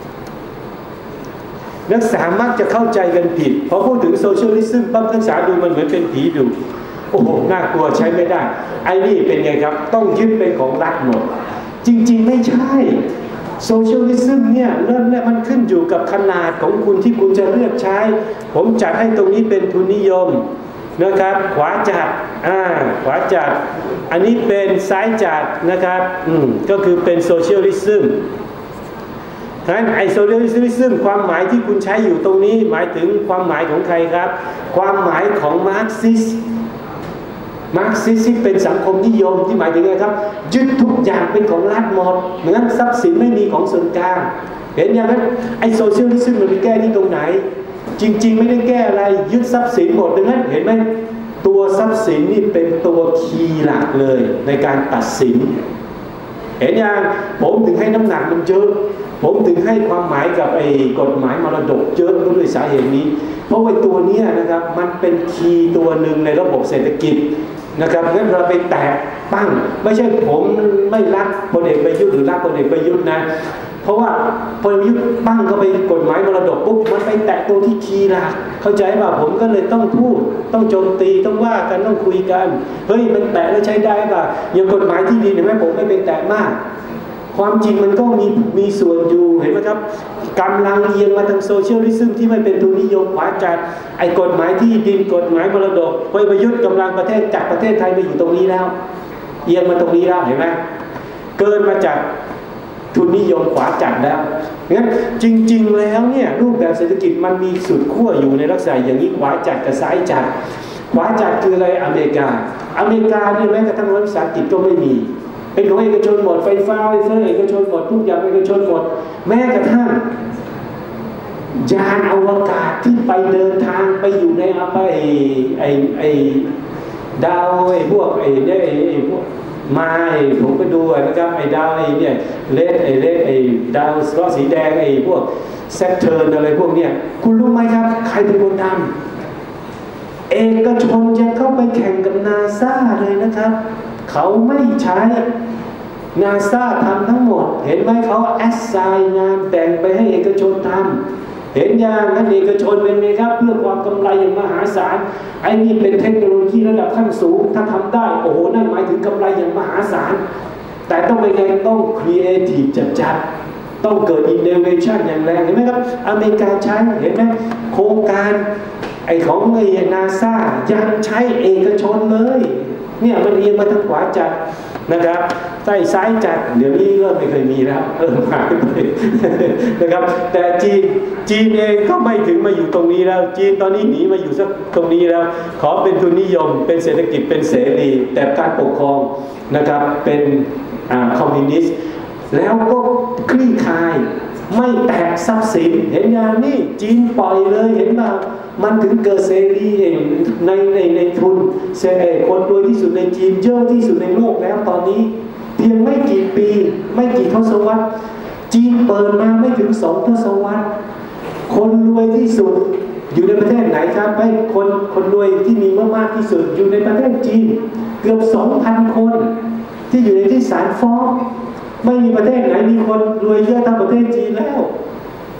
[SPEAKER 1] นักศึกษามักจะเข้าใจกันผิดพอพูดถึงโซเชียลิซึมปั๊บนักศึกษาดูมันเหมือนเป็นผีดุโอ้โหน่ากลัวใช้ไม่ได้ไอ้นี่เป็นไงครับต้องยึดเป็นของรัฐหมดจริงๆไม่ใช่โซเชียลิซึมเนี่ยเริ่มแรกมันขึ้นอยู่กับขนาดของคุณที่คุณจะเลือกใช้ผมจัดให้ตรงนี้เป็นทุนนิยมนะครับขวาจัดอ่าขวาจัดอันนี้เป็นซ้ายจัดนะครับอืมก็คือเป็นโซเชียลิซึมงั้นไอโซเชียลิซึมความหมายที่คุณใช้อยู่ตรงนี้หมายถึงความหมายของใครครับความหมายของมาร์กซิสมาร์กซิสที่เป็นสังคมนิยมที่หมายถึงไงครับยึดทุกอย่างเป็นของรัฐหมดเหมือนทรัพย์สินไม่มีของส่วนกลางเห็นยังไงไอโซเชียลิซึมมันไปแก้ที่ตรงไหนจริงๆไม่ได้แก้อะไรยึดทรัพย์สินหมดดังนั้นเห็นไหมตัวทรัพย์สินนี่เป็นตัวคีย์หลักเลยในการตัดสินเห็นยังผมถึงให้น้ำหนักมันเยอะผมถึงให้ความหมายกับไอ้กฎหมายมรดกเยอะด้วยสาเหตุนี้เพราะว่าตัวนี้นะครับมันเป็นคีย์ตัวหนึ่งในระบบเศรษฐกิจนะครับงั้นเราไปแตะปั้งไม่ใช่ผมไม่รักพลเอกประยุทธ์หรือรักพลเอกประยุทธ์นะเพราะว่าพลเอกประยุทธ์ปั้งก็ไปกฎหมายมรดกปุ๊บมันไปแตะตัวที่คีย์หลักเข้าใจป่ะผมก็เลยต้องพูดต้องโจมตีต้องว่ากันต้องคุยกันเฮ้ยมันแตะแล้วใช้ได้ป่ะอย่างกฎหมายที่ดินเห็นไหมผมไม่ไปแตะมากความจริงมันก็มีมีส่วนอยู่เห็นไหมครับกำลังเอียงมาทางโซเชียลิซึมที่ไม่เป็นทุนนิยมขวาจัดไอ้กฎหมายที่ดินกฎหมายมรดกพลเอกประยุทธ์กำลังประเทศจากประเทศไทยมาอยู่ตรงนี้แล้วเอียงมาตรงนี้แล้วเห็นไหมเกินมาจากทุนนิยมขวาจัดแล้วงั้นจริงๆแล้วเนี่ยรูปแบบเศรษฐกิจมันมีสุดขั้วอยู่ในลักษณะอย่างนี้ขวาจัดกับซ้ายจัดขวาจัดคืออะไรอเมริกาอเมริกาเนี่ยแม้กระทั่งรัฐวิสาหกิจก็ไม่มีเป็นของเอกชนหมดไฟฟ้าไฟเฟอร์เอกชนหมดทุกอย่างเอกชนหมดแม้กระทั่งยานอวกาศที่ไปเดินทางไปอยู่ในอะไรไอ้ไอ้ดาวไอ้พวกไอ้เนี่ยไอ้พวกมาผมไปดูนะครับไอ้ดาวไอ้เนี่ยเลดไอ้เลดไอ้ดาวก็สีแดงไอ้พวกแซตเทิร์นอะไรพวกเนี้ยคุณรู้ไหมครับใครเป็นคนทำเอกชนยังเข้าไปแข่งกับนาซาเลยนะครับเขาไม่ใช้นาซาทำทั้งหมดเห็นไหมเขาแอสไซน์งานแต่งไปให้เอกชนทำเห็นอย่างนั้นเอกชนเป็นไงครับเพื่อความกำไรอย่างมหาศาลไอ้นี่เป็นเทคโนโลยีระดับขั้นสูงถ้าทำได้โอ้โหนั่นหมายถึงกำไรอย่างมหาศาลแต่ต้องเป็นไงต้องครีเอทีฟจัดๆต้องเกิดอินโนเวชันอย่างแรงเห็นไหมครับอเมริกาใช้เห็นไหมโครงการไอ้ของไอ้นาซายังใช้เอกชนเลยเนี่ยมันเอียงมาทางขวาจัดนะครับใต้ซ้ายจัดเดี๋ยวนี้เริ่มไม่เคยมีแล้วเออหายไปนะครับแต่จีนจีนเองก็ไม่ถึงมาอยู่ตรงนี้แล้วจีนตอนนี้หนีมาอยู่สักตรงนี้แล้วขอเป็นทุนนิยมเป็นเศรษฐกิจเป็นเสรีแต่การปกครองนะครับเป็นอ่าคอมมิวนิสต์แล้วก็คลี่คลายไม่แตกทรัพย์สินเห็นอย่างนี้จีนปล่อยเลยเห็นป่ะมันถึงเกิดเสรีในในในทุนเสรีคนรวยที่สุดในจีนเยอะที่สุดในโลกแล้วตอนนี้เพียงไม่กี่ปีไม่กี่ทศวรรษจีนเปิดมาไม่ถึงสองทศวรรษคนรวยที่สุดอยู่ในประเทศไหนครับไอ้คนคนรวยที่มีมากที่สุดอยู่ในประเทศจีนเกือบ สองพัน คนที่อยู่ในที่ศาลฟ้องไม่มีประเทศไหนมีคนรวยเยอะเท่าประเทศจีนแล้ว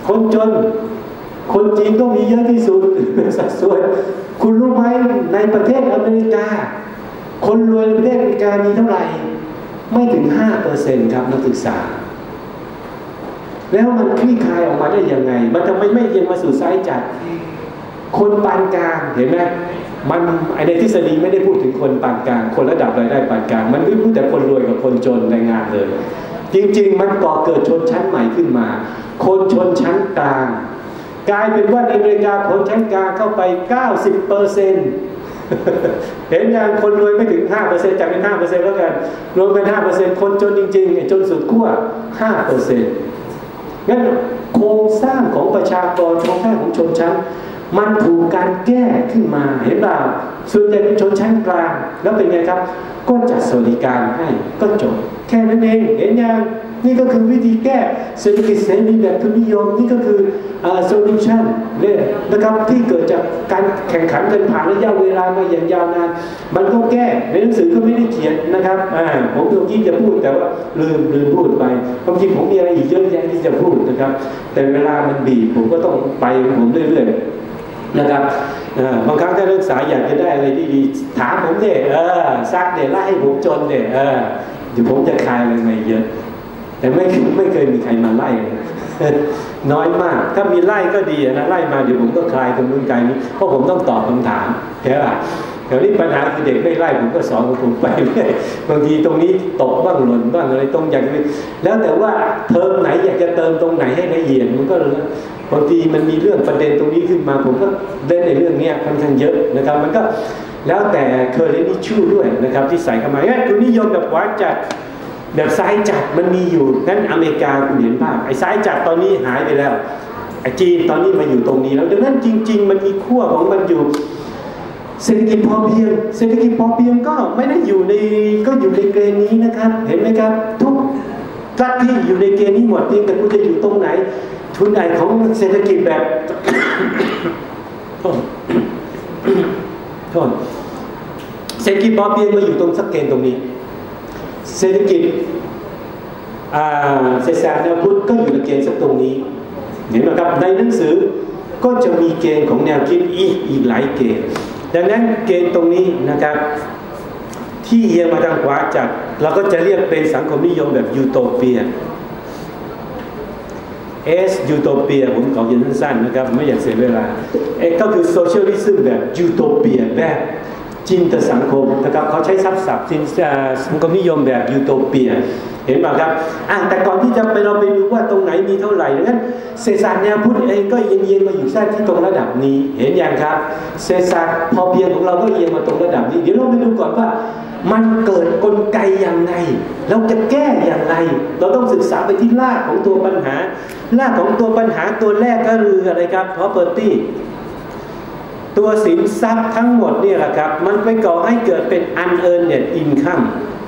[SPEAKER 1] คนจนคนจีนก็มีเยอะที่สุดเป็นสัดส่วนคุณรู้ไหมในประเทศอเมริกาคนรวยในประเทศอเมริกามีเท่าไหร่ไม่ถึง ห้าเปอร์เซ็นต์ ครับนักศึกษาแล้วมันคลี่คลายออกมาได้ยังไงมันจะไม่ไม่เอียงมาสู่ซ้ายจัดคนปานกลางเห็นไหมมันในทฤษฎีไม่ได้พูดถึงคนปานกลางคนระดับรายได้ปานกลางมันไม่พูดแต่คนรวยกับคนจนในงานเลยจริงๆมันก่อเกิดชนชั้นใหม่ขึ้นมาคนชนชั้นกลางกลายเป็นว่าในอเมริกาคนชั้นกลางเข้าไป เก้าสิบเปอร์เซ็นต์ เห็นอย่างคนรวยไม่ถึง ห้าเปอร์เซ็นต์ จากเป็น ห้าเปอร์เซ็นต์ แล้วกันรวมเป็น ห้าเปอร์เซ็นต์ คนจนจริงๆจนสุดขั้ว ห้าเปอร์เซ็นต์ งั้นโครงสร้างของประชากรโครงสร้างของชนชั้นมันถูกการแก้ขึ้นมาเห็นเปล่าส่วนใหญ่เป็นชนชั้นกลางแล้วเป็นไงครับก็จัดสวัสดิการให้ก็จบแค่นั้นเองเห็นยังนี่ก็คือวิธีแก้เศรษฐกิจเสรีแบบทุนนิยมนี่ก็คือโซลูชันเนี่ยนะครับที่เกิดจากการแข่งขันกันผ่านระยะเวลามาอย่างยาวนานมันก็แก้ในหนังสือก็ไม่ได้เขียนนะครับอ่าผมเมื่อกี้จะพูดแต่ว่าลืมลืมพูดไปความจริงผมมีอะไรอีกเยอะแยะที่จะพูดนะครับแต่เวลามันบีบผมก็ต้องไปผมเรื่อยๆนะครับบางครั้งถ้านักศึกษาอยากจะได้อะไรที่ดีถามผมเนี่ยเออซักเนี่ยไล่ให้ผมจนเนี่ยเออเดี๋ยวผมจะคลายอะไรมาเยอะแต่ไม่ไม่เคยมีใครมาไล่น้อยมากถ้ามีไล่ก็ดีนะไล่มาเดี๋ยวผมก็คลายตรงนู้นกายนี้เพราะผมต้องตอบคำถามใช่ป่ะเดี๋ยวนี้ปัญหาคือเด็กไม่ไล่ผมก็สอนของผมไปบางทีตรงนี้ตกบ้างหล่นบ้างอะไรตรงอย่างนี้แล้วแต่ว่าเทอมไหนอยากจะเติมตรงไหนให้ละเอียดมันก็บางทีมันมีเรื่องประเด็นตรงนี้ขึ้นมาผมก็เล่นในเรื่องนี้ค่อนข้างเยอะนะครับมันก็แล้วแต่เคอร์เรนต์อิชชูด้วยนะครับที่ใส่เข้ามาเอ๊ะตัวนิยมแบบขวาจัดแบบซ้ายจัดมันมีอยู่งั้นอเมริกาคุณเห็นภาพไอ้ซ้ายจัดตอนนี้หายไปแล้วไอ้จีนตอนนี้มาอยู่ตรงนี้แล้วดังนั้นจริงๆมันมีขั้วของมันอยู่เศรษฐกิจพอเพียงเศรษฐกิจพอเพียงก็ไม่ได้อยู่ในก็อยู่ในเกณฑ์นี้นะครับเห็นไหมครับทุกรัฐที่อยู่ในเกณฑ์นี้หมดเพียงแต่คุณจะอยู่ตรงไหนทุนไหนของเศรษฐกิจแบบโทษโทษเศรษฐกิจพอเพียงมาอยู่ตรงสักเกณฑ์ตรงนี้เศรษฐกิจเศรษฐศาสตร์แนวพุทธก็อยู่ในเกณฑ์สักตรงนี้เห็นไหมครับในหนังสือก็จะมีเกณฑ์ของแนวคิดอีกอีกหลายเกณฑ์ดังนั้นเกณฑ์ตรงนี้นะครับที่เอียงมาทางขวาจัดเราก็จะเรียกเป็นสังคมนิยมแบบยูโทเปียเอสยูโทเปียผมขอเรียนสั้นๆนะครับไม่อยากเสียเวลาเอก็คือโซเชียลิซึมแบบยูโทเปียแบบจินตสังคมนะครับเขาใช้ศัพท์ศัพท์สังคมนิยมแบบยูโทเปียเห็นไหมครับอ่ะแต่ก่อนที่จะไปเราไปดูว่าตรงไหนมีเท่าไหร่ดังนั้นเศรษฐศาสตร์แนวพุทธเองก็เอียงๆมาอยู่แค่ที่ตรงระดับนี้เห็นอย่างครับเศรษฐศาสตร์พอเพียงของเราก็เอียงมาตรงระดับนี้เดี๋ยวเราไปดูก่อนว่ามันเกิดกลไกอย่างไรเราจะแก้อย่างไรเราต้องศึกษาไปที่รากของตัวปัญหารากของตัวปัญหาตัวแรกก็คืออะไรครับ propertyตัวสินทรัพย์ทั้งหมดนี่แหละครับมันไปก่อให้เกิดเป็น unearned income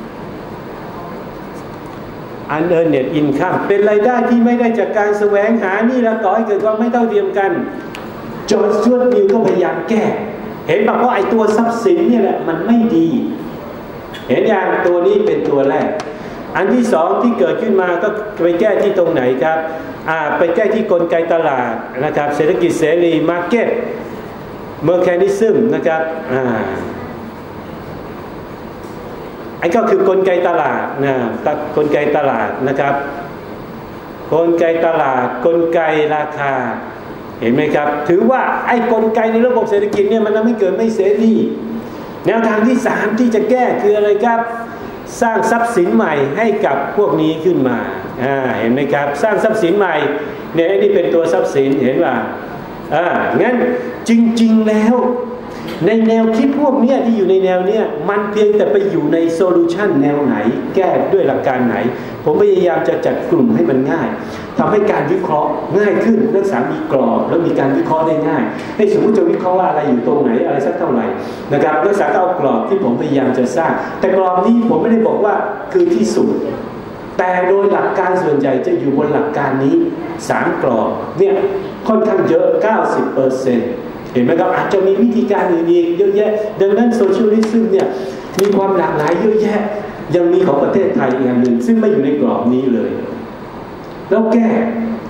[SPEAKER 1] unearned income เป็นรายได้ที่ไม่ได้จากการแสวงหานี่แล้วก่อให้เกิดความไม่เท่าเทียมกันจอร์จ สจ๊วต มิลก็พยายามแก้เห็นป่ะเพราะไอ้ตัวทรัพย์สินนี่แหละมันไม่ดีเห็นอย่างตัวนี้เป็นตัวแรกอันที่สองที่เกิดขึ้นมาก็ไปแก้ที่ตรงไหนครับอ่าไปแก้ที่กลไกตลาดนะครับเศรษฐกิจเสรี market mechanism นะครับอ่าไอ้ก็คือกลไกตลาดนะกลไกตลาดนะครับกลไกตลาดกลไกราคาเห็นไหมครับถือว่าไอ้กลไกในระบบเศรษฐกิจเนี่ยมันทำให้เกิดไม่เสรีแนวทางที่สามที่จะแก้คืออะไรครับสร้างทรัพย์สินใหม่ให้กับพวกนี้ขึ้นมาอ่าเห็นไหมครับสร้างทรัพย์สินใหม่เนี่ยนี่เป็นตัวทรัพย์สินเห็นป่ะอ่างั้นจริงๆแล้วในแนวคิดพวกนี้ที่อยู่ในแนวเนี้ยมันเพียงแต่ไปอยู่ในโซลูชันแนวไหนแก้ด้วยหลักการไหนผมพยายามจะจัดกลุ่มให้มันง่ายทำให้การวิเคราะห์ง่ายขึ้นนักศึกษามีกรอบแล้วมีการวิเคราะห์ได้ง่ายให้สมมติจะวิเคราะห์ว่าอะไรอยู่ตรงไหนอะไรสักเท่าไหร่นะครับนักศึกษาก็เอากรอบที่ผมพยายามจะสร้างแต่กรอบนี้ผมไม่ได้บอกว่าคือที่สุดแต่โดยหลักการส่วนใหญ่จะอยู่บนหลักการนี้สามกรอบเนี่ยค่อนข้างเยอะ เก้าสิบเปอร์เซ็นต์ เห็นไหมครับอาจจะมีวิธีการอื่นอีกเยอะแยะดังนั้นโซเชียลิซึมเนี่ยมีความหลากหลายเยอะแยะยังมีของประเทศไทยอีกอันหนึ่งซึ่งไม่อยู่ในกรอบนี้เลยแล้วแก้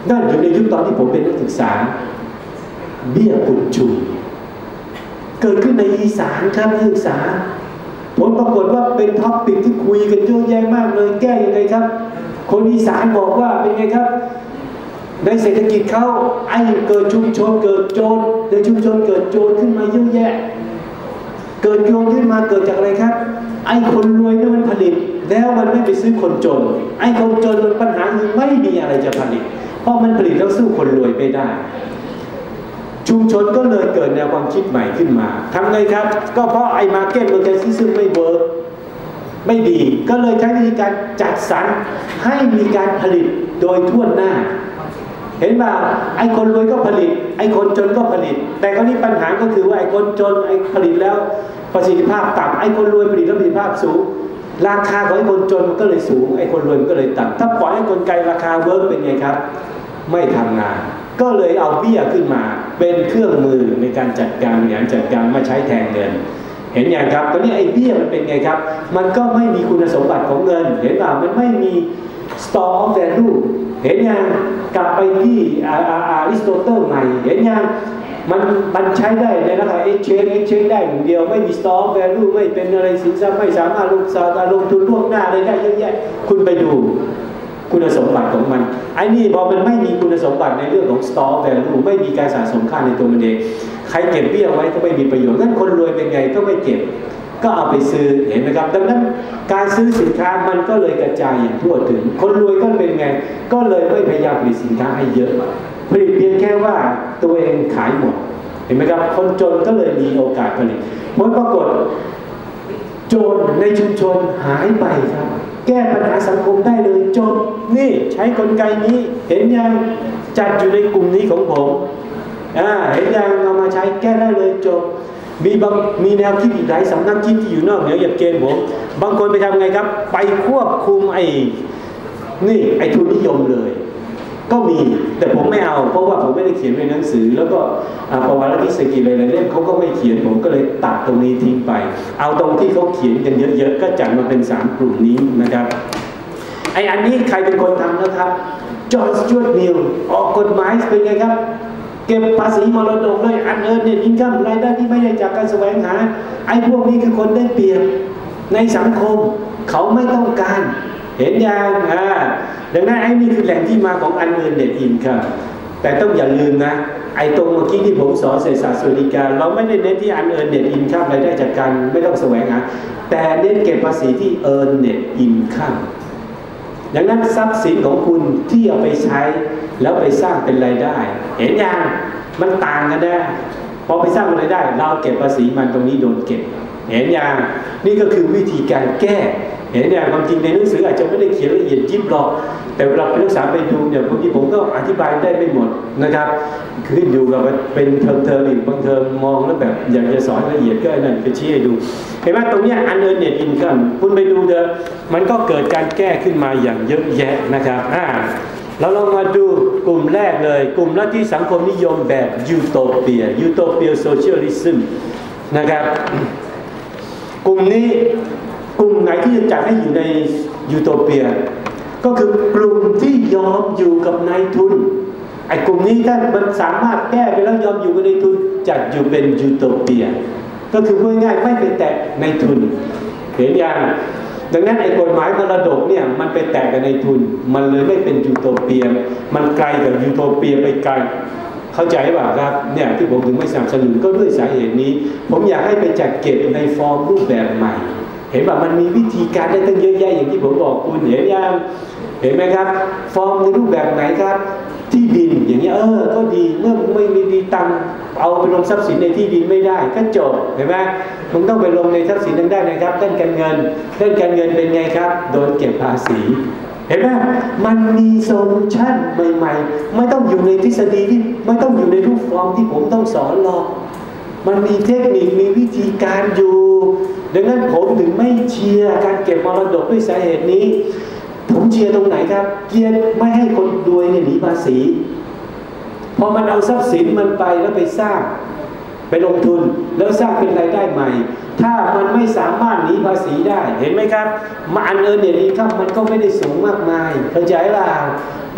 [SPEAKER 1] นั่นอยู่ในยุคตอนที่ผมเป็นนักศึกษาเบี้ยบุญชูเกิดขึ้นในอีสานครับนักศึกษาผลปรากฏว่าเป็นท็อปปิกที่คุยกันเยอะแยะมากเลยแก้ยังไงครับคนอีสานบอกว่าเป็นไงครับในเศรษฐกิจเขาไอ้เกิดชุมชนเกิดโจรในชุมชนเกิดโจรขึ้นมาเยอะแยะเกิดโจรขึ้นมาเกิดจากอะไรครับไอ้คนรวยนี่มันผลิตแล้วมันไม่ไปซื้อคนจนไอ้คนจนมันปัญหาคือไม่มีอะไรจะผลิตเพราะมันผลิตแล้วสู้คนรวยไม่ได้ชุมชนก็เลยเกิดแนวความคิดใหม่ขึ้นมาทำไงครับก็เพราะไอ้มาร์เก็ตมันจะซื้อไม่เวิร์กไม่ดีก็เลยใช้วิธีการจัดสรรให้มีการผลิตโดยทั่วหน้าเห็นป่ะไอ้คนรวยก็ผลิตไอ้คนจนก็ผลิตแต่ก็นี่ปัญหาก็คือว่าไอ้คนจนไอ้ผลิตแล้วประสิทธิภาพต่ำไอ้คนรวยผลิตแล้วประสิทธิภาพสูงราคาของไอ้คนจนก็เลยสูงไอ้คนรวยก็เลยต่ำถ้าปล่อยให้กลไกราคาเวิร์กเป็นไงครับไม่ทำงานก็เลยเอาเบี้ยขึ้นมาเป็นเครื่องมือในการจัดการบริหารจัดการมาใช้แทนเงินเห็นอย่างครับตอนนี้ไอ้เบี้ยมันเป็นไงครับมันก็ไม่มีคุณสมบัติของเงินเห็นป่ะมันไม่มี store of value เห็นยังกลับไปที่อาริสโตเติลใหม่เห็นยังมันมันใช้ได้ในราคา exchange exchange ได้อย่างเดียวไม่มี store of value ไม่เป็นอะไรสินทรัพย์ไม่สามารถลงลงทุนล่วงหน้าได้ได้เยอะแยะคุณไปดูคุณสมบัติของมันไอ้นี่พอมันไม่มีคุณสมบัติในเรื่องของ store of value ไม่มีการสะสมค่าในตัวมันเองใครเก็บเบี้ยไว้ก็ไม่มีประโยชน์งั้นคนรวยเป็นไงก็ไม่เก็บก็เอาไปซื้อเห็นไหมครับดังนั้นการซื้อสินค้ามันก็เลยกระจายอย่างทั่วถึงคนรวยก็เป็นไงก็เลยไม่พยายามผลิตสินค้าให้เยอะผลิตเพียงแค่ว่าตัวเองขายหมดเห็นไหมครับคนจนก็เลยมีโอกาสผลิตผลปรากฏโจรในชุมชนหายไปครับแก้ปัญหาสังคมได้เลยจบนี่ใช้กลไกนี้เห็นยังจัดอยู่ในกลุ่มนี้ของผมอ่าเห็นยังเอามาใช้แก้ได้เลยจบมีบางมีแนวคิดอีกหลายสำนักคิดที่อยู่นอกเหนือจากเกณฑ์ผมบางคนไปทำไงครับไปควบคุมไอ้นี่ไอ้ทุนนิยมเลยก็มีแต่ผมไม่เอาเพราะว่าผมไม่ได้เขียนในหนังสือแล้วก็ประวัติและทฤษฎีอะไรๆเล่มเขาก็ไม่เขียนผมก็เลยตัดตรงนี้ทิ้งไปเอาตรงที่เขาเขียนกันเยอะๆก็จัดมาเป็นสามกลุ่มนี้นะครับไอ้อันนี้ใครเป็นคนทำนะครับจอห์น สจ๊วต มิลล์ออกกฎหมายเป็นไงครับเก็บภาษีมรดกเลยอันเอิร์นเนี่ยอินคัมรายได้ที่ไม่ได้จากการแสวงหาไอ้พวกนี้คือคนได้เปรียบในสังคมเขาไม่ต้องการเห็นยังอ่าดังนั้นไอ้นี่คือแหล่งที่มาของอันเอิร์นเน็ตอินคัมแต่ต้องอย่าลืมนะไอ้ตรงเมื่อกี้ที่ผมสอนเศรษฐศาสตร์สวัสดิการเราไม่ได้เน้นที่อันเอิร์นเน็ตอินคัมรายได้จากการไม่ต้องแสวงหาแต่เน้นเก็บภาษีที่เอิร์นเน็ตอินคัมดังนั้นทรัพย์สินของคุณที่เอาไปใช้แล้วไปสร้างเป็นรายได้เห็นยังมันต่างกันนะพอไปสร้างเป็นรายได้เราเก็บภาษีมันตรงนี้โดนเก็บเห็นยังนี่ก็คือวิธีการแก้เห็นยังความจริงในหนังสืออาจจะไม่ได้เขียนละเอียดยิบหรอกแต่เวลาไปศึกษาไปดูเนี่ยบางทีผมก็อธิบายได้ไม่หมดนะครับขึ้นอยู่กับเป็นเทอมเทอมอีกบางเทอมมองแล้วแบบอยากจะสอนละเอียดก็นั่นก็ชี้ให้ดูเห็นไหมตรงนี้อันเอิร์นเน็ตอินคัมคุณไปดูเถอะมันก็เกิดการแก้ขึ้นมาอย่างเยอะแยะนะครับอ่าเราลองมาดูกลุ่มแรกเลยกลุ่มลัทธิสังคมนิยมแบบยูโทเปียยูโทเปียโซเชียลิซึมนะครับกลุ่มนี้กลุ่มไหนที่จะจัดให้อยู่ในยูโทเปียก็คือกลุ่มที่ยอมอยู่กับนายทุนไอ้กลุ่มนี้ถ้ามันสามารถแก้ไปแล้วยอมอยู่กับนายทุนจัดอยู่เป็นยูโทเปียก็คือพูดง่ายๆไม่ไปแตะนายทุนเห็นยังดังนั้นไอ้กฎหมายมรดกเนี่ยมันไปแตะกับนายทุนมันเลยไม่เป็นยูโทเปียมันไกลกับยูโทเปียไปไกลเข้าใจป่ะครับเนี่ยที่ผมถึงไม่สนับสนุนก็ด้วยสาเหตุนี้ผมอยากให้ไปจัดเก็บในฟอร์มรูปแบบใหม่เห็นป่ะมันมีวิธีการได้ตั้งเยอะแยะอย่างที่ผมบอกคุณเห็นยังเห็นไหมครับฟอร์มในรูปแบบไหนครับที่ดินอย่างเงี้ยเออก็ดีเมื่อไม่มีดีตังเอาไปลงทรัพย์สินในที่ดินไม่ได้ก็จบเห็นไหมมึงต้องไปลงในทรัพย์สินนั้นได้นะครับด้านการเงินด้านการเงินเป็นไงครับโดนเก็บภาษีเห็นไหมมันมีโซลูชันใหม่ๆไม่ต้องอยู่ในทฤษฎีที่ไม่ต้องอยู่ในรูปฟอร์มที่ผมต้องสอนหรอกมันมีเทคนิคมีวิธีการอยู่ดังนั้นผมถึงไม่เชียร์การเก็บมรดกด้วยสาเหตุนี้ผมเชียร์ตรงไหนครับเกียร์ไม่ให้คนรวยเนี่ยหนีภาษีพอมันเอาทรัพย์สินมันไปแล้วไปสร้างไปลงทุนแล้วสร้างเป็นรายได้ใหม่ถ้ามันไม่สามารถหนีภาษีได้เห็นไหมครับมาอันเอิร์นเนี่ยนี้ครับมันก็ไม่ได้สูงมากมายเข้าใจล่ะเพ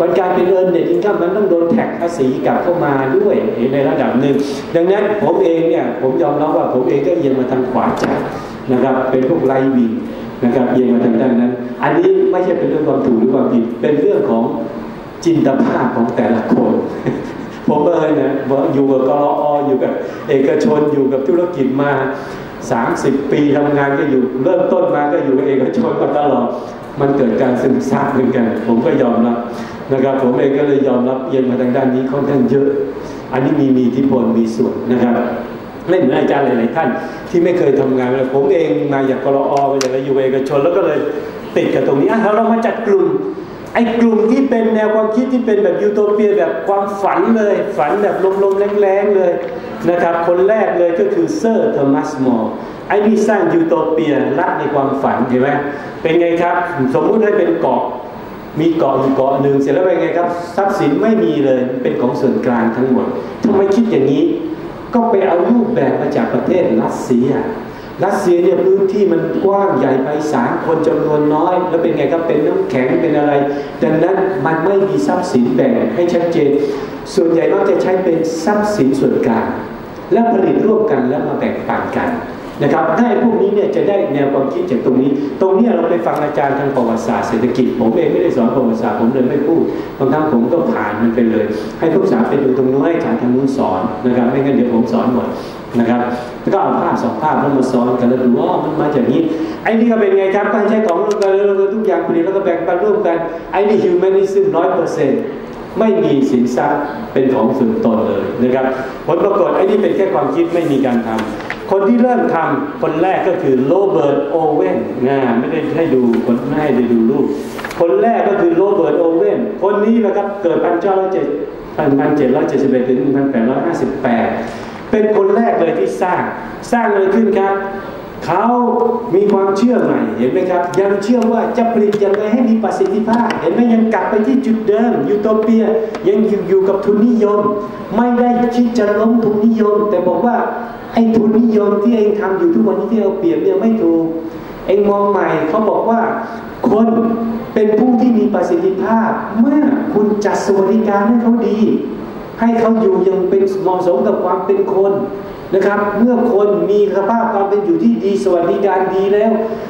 [SPEAKER 1] วันการเป็นเอิร์นเน็ตอินคัมมันต้องโดนแท็กภาษีกลับเข้ามาด้วยในระดับหนึ่งดังนั้นผมเองเนี่ยผมยอมรับว่าผมเองก็เอียงมาทางขวาจัดนะครับเป็นพวกไลวินนะครับเอียงมาทางด้านนั้นอันนี้ไม่ใช่เป็นเรื่องความถูกหรือความผิดเป็นเรื่องของจินตภาพของแต่ละคนผมเองนะอยู่กับกลออยู่กับเอกชนอยู่กับธุรกิจมาสามสิบปีทำงานก็อยู่เริ่มต้นมาก็อยู่กับเอกชนมาตลอดมันเกิดการซึมซับเหมือนกันผมก็ยอมรับนะครับผมเองก็เลยยอมรับเอียงมาทางด้านนี้ค่อนข้างเยอะอันนี้มีมีอิทธิพลมีส่วนนะครับไม่เหมือนอาจารย์หลายๆท่านที่ไม่เคยทำงานเลยผมเองมาจากกลอมาจากอยู่เอกชนแล้วก็เลยติดกับตรงนี้อ่ะเรามาจัดกลุ่มไอ้กลุ่มที่เป็นแนวความคิดที่เป็นแบบยูโทเปียแบบความฝันเลยฝันแบบลมๆแรงๆเลยนะครับคนแรกเลยก็คือเซอร์โทมัสมอร์ไอ้นี่สร้างยูโทเปียรัฐในความฝันเห็นไหมเป็นไงครับสมมุติให้เป็นเกาะมีเกาะอยู่เกาะหนึ่งเสร็จแล้วเป็นไงครับทรัพย์สินไม่มีเลยเป็นของส่วนกลางทั้งหมดทำไมคิดอย่างนี้ก็ไปเอารูปแบบมาจากประเทศรัสเซียรัสเซียเนี่ยพื้นที่มันกว้างใหญ่ไพศาลคนจำนวนน้อยแล้วเป็นไงครับเป็นน้ำแข็งเป็นอะไรดังนั้นมันไม่มีทรัพย์สินแบ่งให้ชัดเจนส่วนใหญ่มักจะใช้เป็นทรัพย์สินส่วนกลางและผลิตร่วมกันแล้วมาแบ่งปันกันนะครับได้พวกนี้เนี่ยจะได้แนวความคิดจากตรงนี้ตรงนี้เราไปฟังอาจารย์ทางประวัติศาสตร์เศรษฐกิจผมเองไม่ได้สอนประวัติศาสตร์ผมเลยไม่พูดบางครั้งผมก็ผ่านมันไปเลยให้ผู้ศึกษาไปดูตรงนู้นให้อาจารย์ทางนู้นสอนนะครับไม่งั้นเดี๋ยวผมสอนหมดนะครับแล้วก็เอาภาพสองภาพแล้วมาซ้อนกันแล้วดูว่ามันมาจากนี้ไอ้นี่ก็เป็นไงครับการใช้ของร่วมกันแล้วทุกอย่างผลิตแล้วก็แบ่งปันร่วมกันไอ้นี่ฮิวแมนิซึมร้อยเปอร์เซ็นต์ไม่มีสินทรัพย์เป็นของส่วนตนเลยนะครับผลปรากฏไอ้นี่เป็นแค่ความคิดไม่มีการทำคนที่เริ่มทำคนแรกก็คือโรเบิร์ตโอเว่นนะไม่ได้ให้ดูคนไม่ให้ได้ดูรูปคนแรกก็คือโรเบิร์ตโอเว่นคนนี้นะครับเกิดพันเก้าร้อยเจ็ดพันเจ็ดร้อยเจ็ดสิบเอ็ดถึงพันแปดร้อยห้าสิบแปดเป็นคนแรกเลยที่สร้างสร้างเลยขึ้นครับเขามีความเชื่อใหม่เห็นไหมครับยังเชื่อว่าจะผลิตยังไงให้มีประสิทธิภาพเห็นไหมยังกลับไปที่จุดเดิมยูโทเปียยังอยู่อยู่กับทุนนิยมไม่ได้คิดจะล้มทุนนิยมแต่บอกว่าไอ้ทุนนิยมที่เองทำอยู่ทุกวันนี้ที่เอาเปรียบเนี่ยไม่ถูกเองมองใหม่เขาบอกว่าคนเป็นผู้ที่มีประสิทธิภาพเมื่อคุณจัดสวัสดิการให้เขาดีให้เขาอยู่ยังเป็นเหมาะสมกับความเป็นคนนะครับเมื่อคนมีสภาพความเป็นอยู่ที่ดีสวัสดิการดีแล้ว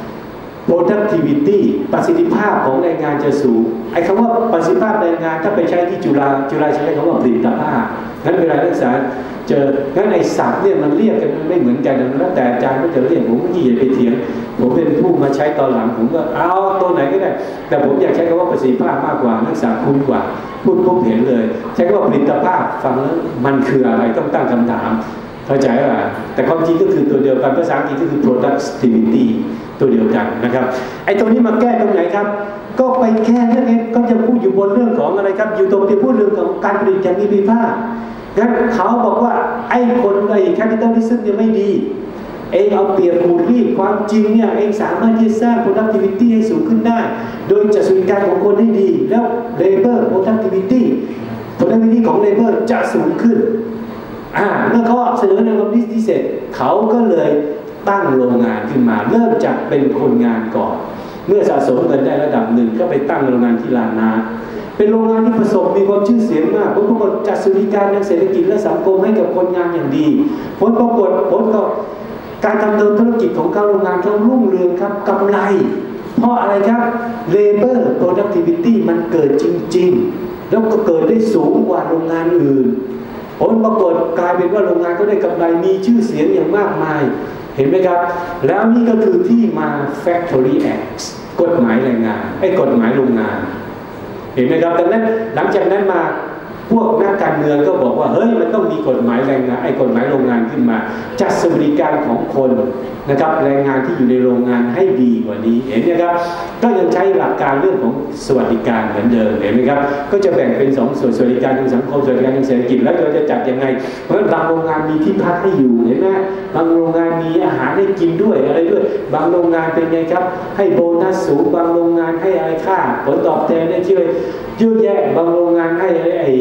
[SPEAKER 1] productivity ประสิทธิภาพของแรงงานจะสูงไอ้คำว่าประสิทธิภาพแรงงานถ้าไปใช้ที่จุฬาจุฬาใช้คำว่าผลิตภาพงั้นเวลานักศึกษาเจองั้นไอ้ศัพท์เนี่ยมันเรียกกันไม่เหมือนกันแล้วแต่อาจารย์ก็จะเรียกผมก็ยี่ไปเถียงผมเป็นผู้มาใช้ตอนหลังผมก็เอาตัวไหนก็ได้แต่ผมอยากใช้คำว่าประสิทธิภาพมากกว่านักศึกษาคุ้นกว่าพูดปุ๊บเห็นเลยใช้คำว่าผลิตภาพฟังแล้วมันคืออะไรต้องตั้งคำถามเข้าใจป่ะแต่ความจริงก็คือตัวเดียวกันภาษาอังกฤษก็คือ productivity ตัวเดียวกันนะครับไอ้ตรงนี้มาแก้ตรงไหนครับก็ไปแก้นั่นเองก็จะพูดอยู่บนเรื่องของอะไรครับอยู่ตรงที่พูดเรื่องของการผลิตอย่างมีประสิทธิภาพงั้นเขาบอกว่าไอ้คนไอ้ capitalism เนี่ยไม่ดีเองเอาเปรียบขูดรีดความจริงเนี่ยเองสามารถที่จะสร้าง productivity ให้สูงขึ้นได้โดยจัดสวัสดิการของคนให้ดีแล้ว labor productivity productivity ของ labor จะสูงขึ้นอ่าเมื่อเขาเสนอแนวความคิดที่เสร็จเขาก็เลยตั้งโรงงานขึ้นมาเริ่มจากเป็นคนงานก่อนเมื่อสะสมเงินได้ระดับหนึ่งก็ไปตั้งโรงงานที่ลานาเป็นโรงงานที่ประสบมีความชื่อเสียงมากผลปรากฏจัดสวัสดิการทางเศรษฐกิจและสังคมให้กับคนงานอย่างดีผลปรากฏผลก็การดำเนินธุรกิจของเขาโรงงานเขารุ่งเรืองครับกำไรเพราะอะไรครับ labor productivity มันเกิดจริงๆแล้วก็เกิดได้สูงกว่าโรงงานอื่นผลปรากฏกลายเป็นว่าโรงงานก็ได้กำไรมีชื่อเสียงอย่างมากมายเห็นไหมครับแล้วนี่ก็คือที่มา Factory Act กฎหมายแรงงานไอ้กฎหมายโรงงานเห็นไหมครับดังนั้นหลังจากนั้นมาพวกนักการเมืองก็บอกว่าเฮ้ยมันต้องมีกฎหมายแรงงานไอ้กฎหมายโรงงานขึ้นมาจัดสวัสดิการของคนนะครับแรงงานที่อยู่ในโรงงานให้ดีกว่านี้เห็นไหมครับก็ยังใช้หลักการเรื่องของสวัสดิการเหมือนเดิมเห็นไหมครับก็จะแบ่งเป็นสองส่วนสวัสดิการทางสังคมสวัสดิการทางเศรษฐกิจแล้วเราจะจัดยังไงเพราะบางโรงงานมีที่พักให้อยู่เห็นไหมบางโรงงานมีอาหารให้กินด้วยอะไรด้วยบางโรงงานเป็นไงครับให้โบนัสสูงบางโรงงานให้อะไรค่าผลตอบแทนได้ช่วยเยอะแยะบางโรงงานให้ไอ้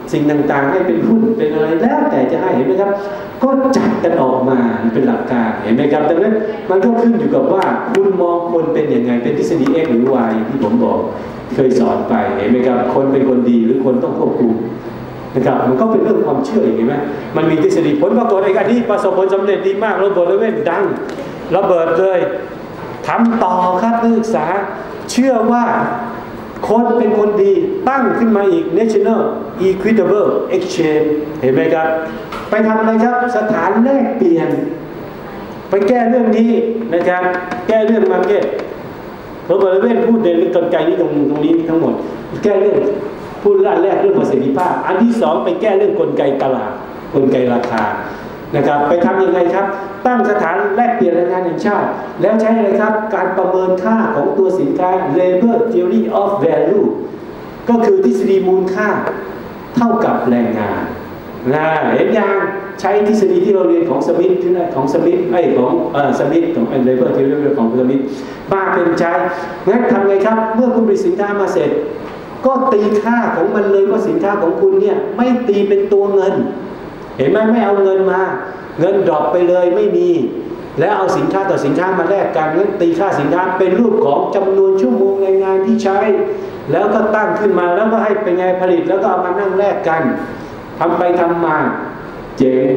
[SPEAKER 1] สิ่งต่างๆให้เป็นหุ้นเป็นอะไรแล้วแต่จะให้เห็นไหมครับก็จัดกันออกมาเป็นหลักการเห็นไหมครับดังนั้นมันก็ขึ้นอยู่กับว่าคุณมองคนเป็นยังไงเป็นทฤษฎี X หรือ Y ที่ผมบอกเคยสอนไปเห็นไหมครับคนเป็นคนดีหรือคนต้องควบคุมนะครับมันก็เป็นเรื่องความเชื่ออย่างนี้ไหมมันมีทฤษฎีผลปรากฏไอ้อันนี้ประสบผลสำเร็จดีมากระเบิดระเบิดดังระเบิดเลยทำต่อครับนักศึกษาเชื่อว่าคนเป็นคนดีตั้งขึ้นมาอีก National Equitable Exchange เห็นไหมครับไปทำอะไรครับสถานแลกเปลี่ยนไปแก้เรื่องนี้นะครับแก้เรื่องมาร์เก็ตเราบริเวณพูดในเรื่องกลไกนี้ตรงตรงนี้ทั้งหมดแก้เรื่องพูดอันแรกเรื่องประสิทธิภาพอันที่สองไปแก้เรื่องกลไกตลาดกลไกราคานะครับไปทำยังไงครับตั้งสถานแลกเปลี่ยนแรงงานแห่งชาติแล้วใช้อะไรครับการประเมินค่าของตัวสินค้า Labor Theory of Value ก็คือทฤษฎีมูลค่าเท่ากับแรงงานนะเห็นยังใช้ทฤษฎีที่เราเรียนของสมิธของสมิธไอ้ของเอ่อสมิธของ Labor Theory ของสมิธมาเป็นใช้งั้นทำไงครับเมื่อคุณผลิตสินค้ามาเสร็จก็ตีค่าของมันเลยว่าสินค้าของคุณเนี่ยไม่ตีเป็นตัวเงินเห็นไหมไม่เอาเงินมาเงินดรอปไปเลยไม่มีแล้วเอาสินค้าต่อสินค้ามาแลกกันงั้นตีค่าสินค้าเป็นรูปของจำนวนชั่วโมงแรงงานที่ใช้แล้วก็ตั้งขึ้นมาแล้วก็ให้เป็นไงผลิตแล้วก็เอามานั่งแลกกันทำไปทำมาเจ๊ง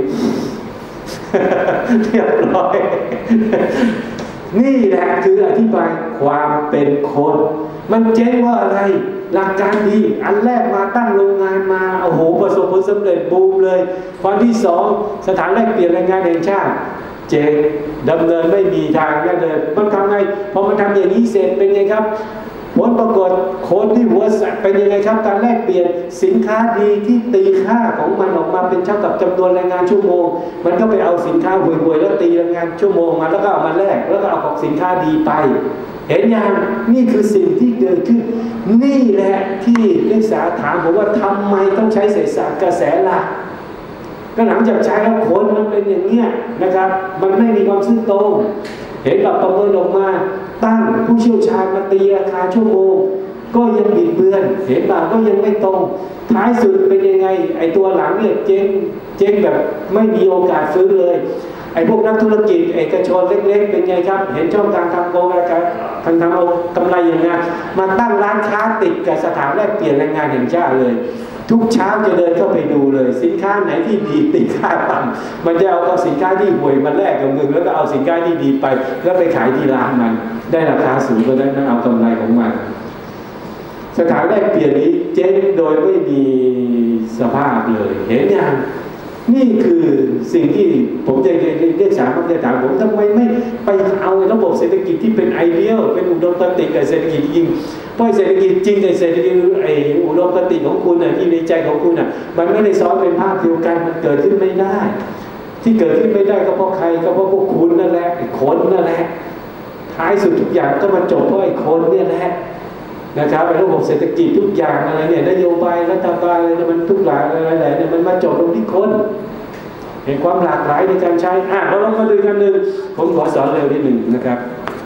[SPEAKER 1] เรียบร้อยนี่แหละคืออธิบายความเป็นคนมันเจ๊งว่าอะไรหลักการดีอันแรกมาตั้งโรงงานมาโอ้โหประสบผลสำเร็จบูมเลยวันที่สองสถานแลกเปลี่ยนแรงงานแห่งชาติเจ๊งดำเนินไม่มีทางแน่เลยมันทำไงพอมันทำอย่างนี้เสร็จเป็นไงครับผลปรากฏคนที่หัวสักเป็นยังไงครับการแลกเปลี่ยนสินค้าดีที่ตีค่าของมันออกมาเป็นเท่ากับจำนวนแรงงานชั่วโมงมันก็ไปเอาสินค้าห่วยๆแล้วตีแรงงานชั่วโมงมาแล้วก็เอามาแลกแล้วก็เอาของสินค้าดีไปเห็นยังนี่คือสิ่งที่เกิดขึ้นนี่แหละที่นักศึกษาถามผมว่าทำไมต้องใช้เศรษฐศาสตร์กระแสหลักก็หลังจากใช้แล้วผลมันเป็นอย่างเนี้ยนะครับมันไม่มีความซื่อตรงเห็นแบบประเมินออกมาตั้งผู้เชี่ยวชาญมาตีราคาชั่วโมงก็ยังบิดเบือนเห็นแบบก็ยังไม่ตรงท้ายสุดเป็นยังไงไอ้ตัวหลังเนี่ยเจ๊งเจ๊งแบบไม่มีโอกาสฟื้นเลยไอ้พวกนักธุรกิจเอกชนเล็กๆเป็นไงครับเห็นช่องทางทำโกงอะไรกันทางทำเอากำไรอย่างไงมาตั้งร้านค้าติดกับสถานแลกเปลี่ยนแรงงานแห่งชาติเลยทุกเช้าจะเดินเข้าไปดูเลยสินค้าไหนที่ดีติดค่าต่ำมันจะเอาเอาสินค้าที่ห่วยมาแลกกับเงินแล้วก็เอาสินค้าที่ดีไปแล้วไปขายที่ร้านมันได้ราคาสูงก็ได้นั่นเอากำไรของมันสถานแลกเปลี่ยนนี้เจ๊งโดยไม่มีสภาพเลยเห็นยังนี่คือสิ่งที่ผมจะเรียกสารมักจะถามผมทำไมไม่ไปเอาระบบเศรษฐกิจที่เป็นไอเดียลเป็นอุดมคติกับเศรษฐกิจจริงเพราะเศรษฐกิจจริงในเศรษฐกิจไออุดมคติของคุณน่ะที่ในใจของคุณน่ะมันไม่ได้ซ้อนเป็นภาพเดียวกันมันเกิดขึ้นไม่ได้ที่เกิดขึ้นไม่ได้ก็เพราะใครก็เพราะพวกคุณนั่นแหละไอ้คนนั่นแหละท้ายสุดทุกอย่างก็มาจบเพราะไอ้คนเนี่ยแหละนะครับไอ้ระบบเศรษฐกิจทุกอย่างอะไรเนี่ยนโยบายรัฐบาลอะไรมันทุกหลายอะไรเนี่ยมันมาจบตรงที่คนเห็นความหลากหลายในการใช้อ่ะเราลองมาดูกันหนึ่งผมขอสอนเร็วนิดหนึ่งนะครับ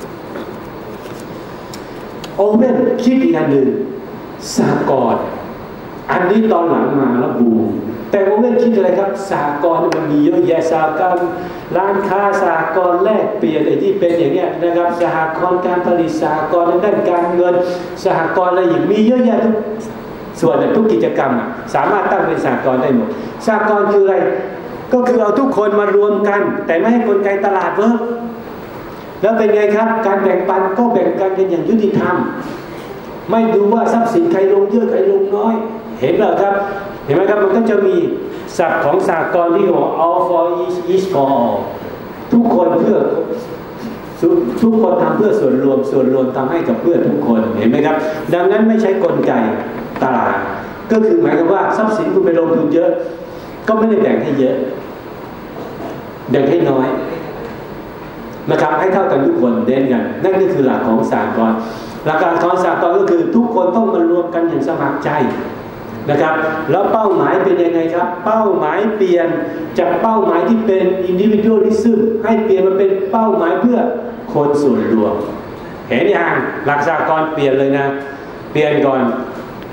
[SPEAKER 1] โอเว่นคิดอีกอันหนึ่งสหกรณ์อันนี้ตอนหลังมาแล้วบูมแต่โอเว่นคิดอะไรครับสหกรณ์มันมีเยอะแยะสหกรณ์ร้านค้าสหกรณ์แลกเปลี่ยนไอ้ที่เป็นอย่างเงี้ยนะครับสหกรณ์การผลิตสหกรณ์ด้านการเงินสหกรณ์อะไรอย่างมีเยอะแยะทุกส่วนทุกกิจกรรมสามารถตั้งเป็นสหกรณ์ได้หมดสหกรณ์คืออะไรก็คือเอาทุกคนมารวมกันแต่ไม่ให้กลไกตลาดเวิร์กแล้วเป็นไงครับการแบ่งปันก็แบ่งกันกันอย่างยุติธรรมไม่ดูว่าทรัพย์สินใครลงเยอะใครลงน้อยเห็นเหรอครับเห็นไหมครับมันก็จะมีศัพท์ของสหกรณ์ที่บอก all for each each for all ทุกคนเพื่อทุกคนทำเพื่อส่วนรวมส่วนรวมทำให้กับเพื่อทุกคนเห็นไหมครับดังนั้นไม่ใช่กลไกตลาดก็คือหมายความว่าทรัพย์สินคุณไปลงทุนเยอะก็ไม่ได้แบ่งให้เยอะแบ่งให้น้อยนะครับให้เท่ากันทุกคนเด่นกันนั่นก็คือหลักของสากลหลักการของสากลก็คือทุกคนต้องมารวมกันอย่างสมัครใจนะครับแล้วเป้าหมายเป็นยังไงครับเป้าหมายเปลี่ยนจากเป้าหมายที่เป็น individualism ให้เปลี่ยนมาเป็นเป้าหมายเพื่อคนส่วนรวมเห็นยังหลักสากลเปลี่ยนเลยนะเปลี่ยนก่อน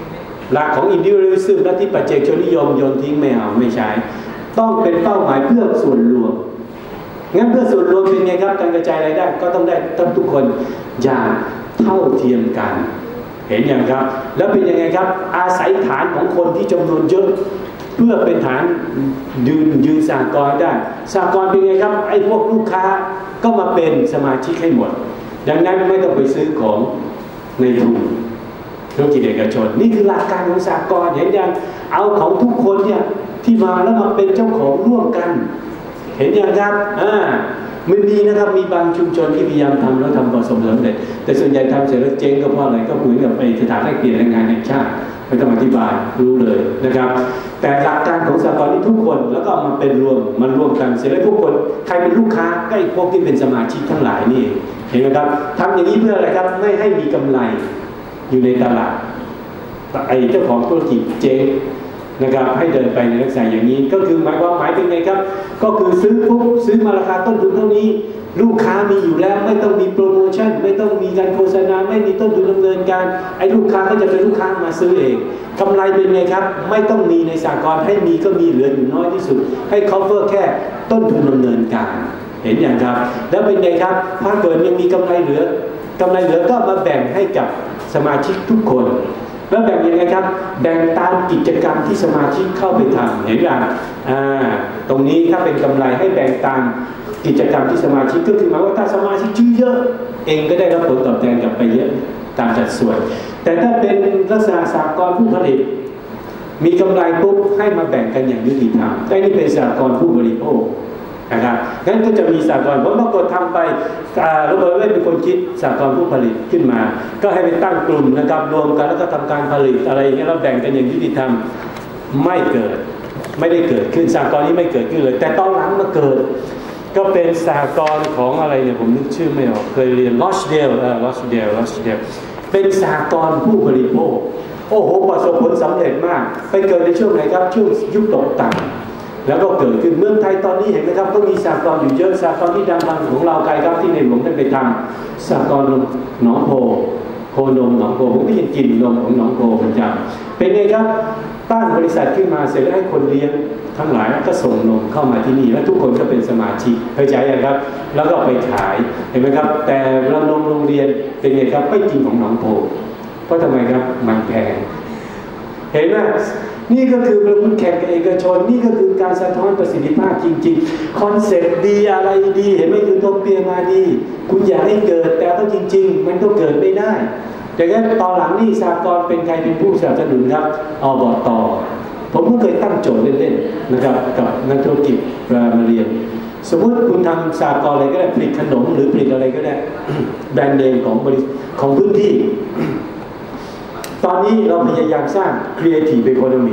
[SPEAKER 1] หลักของอินดิวิวซึมและที่ปัจเจกชนนิยมโยนทิ้งไม่เอาไม่ใช้ต้องเป็นเป้าหมายเพื่อส่วนรวมงั้นเพื่อส่วนรวมเป็นไงครับการกระจายรายได้ก็ต้องได้ต้องทุกคนอย่างเท่าเทียมกันเห็นอย่างครับแล้วเป็นยังไงครับอาศัยฐานของคนที่จำนวนเยอะเพื่อเป็นฐานยืนยืนสหกรณ์ได้สหกรณ์เป็นไงครับไอ้พวกลูกค้าก็มาเป็นสมาชิกให้หมดดังนั้นไม่ต้องไปซื้อของในทุนธุรกิจเอกชนนี่คือหลักการของสหกรณ์เห็นอย่างเอาของทุกคนเนี่ยที่มาแล้วมาเป็นเจ้าของร่วมกันเห็นอย่างครับอ่ามันมีนะครับมีบางชุมชนที่พยายามทำแล้วทำประสบผลสำเร็จแต่ส่วนใหญ่ทำเสร็จแล้วเจ๊งก็เพราะอะไรก็เหมือนกับไปสถานแลกเปลี่ยนแรงงานแห่งชาติไม่ต้องอธิบายรู้เลยนะครับแต่หลักการของสหกรณ์นี่ทุกคนแล้วก็มาเป็นรวมมันรวมกันเสร็จแล้วทุกคนใครเป็นลูกค้าก็ไอ้พวกที่เป็นสมาชิกทั้งหลายนี่เห็นไหมครับทำอย่างนี้เพื่ออะไรครับไม่ให้มีกำไรอยู่ในตลาดไอ้เจ้าของธุรกิจเจ๊งนะครับให้เดินไปในลักษณะอย่างนี้ก็คือหมายความหมายเป็นไงครับก็คือซื้อปุ๊บซื้อมาราคาต้นทุนเท่านี้ลูกค้ามีอยู่แล้วไม่ต้องมีโปรโมชั่นไม่ต้องมีการโฆษณาไม่มีต้นทุนดำเนินการไอ้ลูกค้าก็จะเป็นลูกค้ามาซื้อเองกำไรเป็นไงครับไม่ต้องมีในสหกรณ์ให้มีก็มีเหลืออยู่น้อยที่สุดให้ cover แค่ต้นทุนดำเนินการเห็นอย่างครับแล้วเป็นไงครับถ้าเกิดยังมีกำไรเหลือกำไรเหลือก็มาแบ่งให้กับสมาชิกทุกคนแล้วแบ่งยังไงครับแบ่งตามกิจกรรมที่สมาชิกเข้าไปทำเห็นไหมอ่าตรงนี้ถ้าเป็นกำไรให้แบ่งตามกิจกรรมที่สมาชิกก็คือหมายว่าถ้าสมาชิกชื่อเยอะเองก็ได้รับผลตอบแทนกลับไปเยอะตามสัดส่วนแต่ถ้าเป็นลักษณะสหกรณ์ผู้ผลิตมีกำไรปุ๊บให้มาแบ่งกันอย่างยุติธรรมได้นี่เป็นสหกรณ์ผู้บริโภคนะครับงั้นก็จะมีสหกรณ์ผมปรากฏทำไปโรเบิร์ตเวทเป็นคนคิดสหกรณ์ผู้ผลิตขึ้นมาก็ให้ไปตั้งกลุ่มนะครับรวมกันแล้วก็ทำการผลิตอะไรอย่างเงี้ยแล้วแบ่งกันอย่างยุติธรรมไม่เกิดไม่ได้เกิดขึ้นสหกรณ์นี้ไม่เกิดขึ้นเลยแต่ตอนหลังมาเกิดก็เป็นสหกรณ์ของอะไรเนี่ยผมนึกชื่อไม่ออกเคยเรียนลอชเดลลอชเดลลอชเดลเป็นสหกรณ์ผู้บริโภคโอ้โหประสบผลสำเร็จมากไปเกิดในช่วงไหนครับช่วงยุคตกต่ำแล้วก็เกิดขึ้นเมืองไทยตอนนี้เห็นไหมครับก็มีสหกรณ์อยู่เยอะสหกรณ์ที่ดังๆของเราใครครับที่ในหลวงท่านไปทำสหกรณ์หนองโพโคนมหนองโพผมก็ยังกินนมของหนองโพประจำเป็นไงครับตั้งบริษัทขึ้นมาเสร็จแล้วให้คนเลี้ยงทั้งหลายก็ส่งนมเข้ามาที่นี่แล้วทุกคนก็เป็นสมาชิกเข้าใจยังครับแล้วก็ไปขายเห็นไหมครับแต่เรานมโรงเรียนเป็นไงครับไม่กินของหนองโพเพราะทำไมครับมันแพงเห็นไหมนี่ก็คือประมุขแข่งกับเอกชนนี่ก็คือการสะท้อนประสิทธิภาพจริงๆคอนเซ็ปต์ดีอะไรดีเห็นไหมยูโทเปียมาดีคุณอยากให้เกิดแต่ก็จริงๆมันก็เกิดไม่ได้ดังนั้นตอนหลังนี่สหกรณ์เป็นใครเป็นผู้สนับสนุนครับอบต.ผมก็เคยตั้งโจทย์เล่นๆนะครับกับนักธุรกิจเวลามาเรียนสมมติคุณทำสหกรณ์อะไรก็ได้ผลิตขนมหรือผลิตอะไรก็ได้แบรนด์เนมของบริษัทของพื้นที่ตอนนี้เราพยายามสร้าง Creative Economy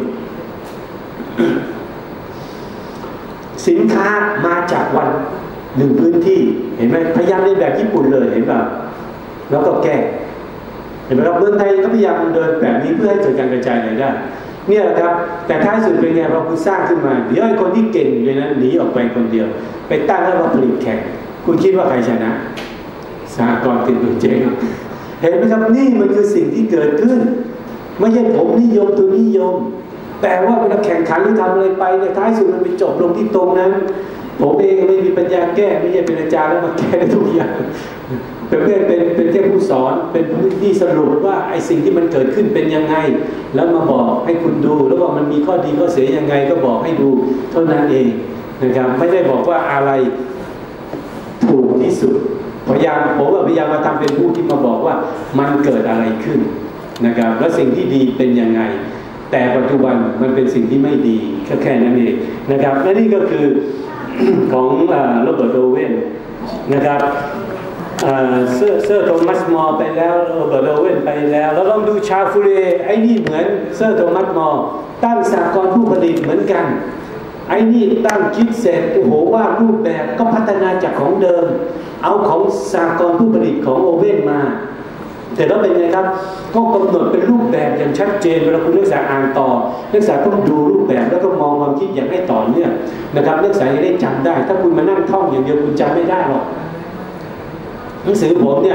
[SPEAKER 1] สินค้ามาจากวันหนึ่งพื้นที่เห็นไหมพยายามเล่นแบบญี่ปุ่นเลยเห็นป่ะแล้วก็แก้เห็นไหมครับเมืองไทยก็พยายามเดินแบบนี้เพื่อให้เกิดการกระจายรายได้เนี่ยแหละครับแต่ท้ายสุดเป็นไงเราคุณสร้างขึ้นมาเดี๋ยวไอ้คนที่เก่งเลยนะหนีออกไปคนเดียวไปตั้งแล้วมาผลิตแข่งคุณคิดว่าใครชนะสหกรณ์ติดตัวเจ๊งเห็นไหมครับนี่มันคือสิ่งที่เกิดขึ้นไม่ใช่ผมนิยมตัวนิยมแต่ว่าเวลาแข่งขันหรือทำอะไรไปในท้ายสุดมันไปจบลงที่ตรงนั้นผมเองไม่มีปัญญาแก้ไม่ใช่เป็นอาจารย์แล้วมาแก้ได้ทุกอย่างแต่เพื่อนเป็นเป็นแค่ผู้สอนเป็นผู้ที่สรุปว่าไอ้สิ่งที่มันเกิดขึ้นเป็นยังไงแล้วมาบอกให้คุณดูแล้วว่ามันมีข้อดีข้อเสียยังไงก็บอกให้ดูเท่านั้นเองนะครับไม่ได้บอกว่าอะไรถูกที่สุดพยายามผมพยายามมาทำเป็นผู้ที่มาบอกว่ามันเกิดอะไรขึ้นนะครับและสิ่งที่ดีเป็นยังไงแต่ปัจจุบันมันเป็นสิ่งที่ไม่ดีแค่แค่นั้นเองนะครับและนี่ก็คือของโรเบิร์ตโอเว่นนะครับเซอร์เซอร์โทมัสมอร์ไปแล้วโรเบิร์ตโอเว่นไปแล้วแล้วลองดูชาฟูเรไอ้นี่เหมือนเซอร์โทมัสมอร์ตั้งสหกรณ์ผู้ผลิตเหมือนกันไอ้นี่ตั้งคิดเสร็จโอ้โหว่ารูปแบบก็พัฒนาจากของเดิมเอาของสหกรณ์ผู้ผลิตของโอเว่นมาแต่แล้วเป็นไงครับก็กำหนดเป็นรูปแบบอย่างชัดเจนเวลาคุณนักศึกษาอ่านต่อนักศึกษาต้องดูรูปแบบแล้วก็มองความคิดอย่างให้ต่อเนื่องนะครับนักศึกษาจะได้จำได้ถ้าคุณมานั่งท่องอย่างเดียวคุณจำไม่ได้หรอกหนังสือผมเนี่ย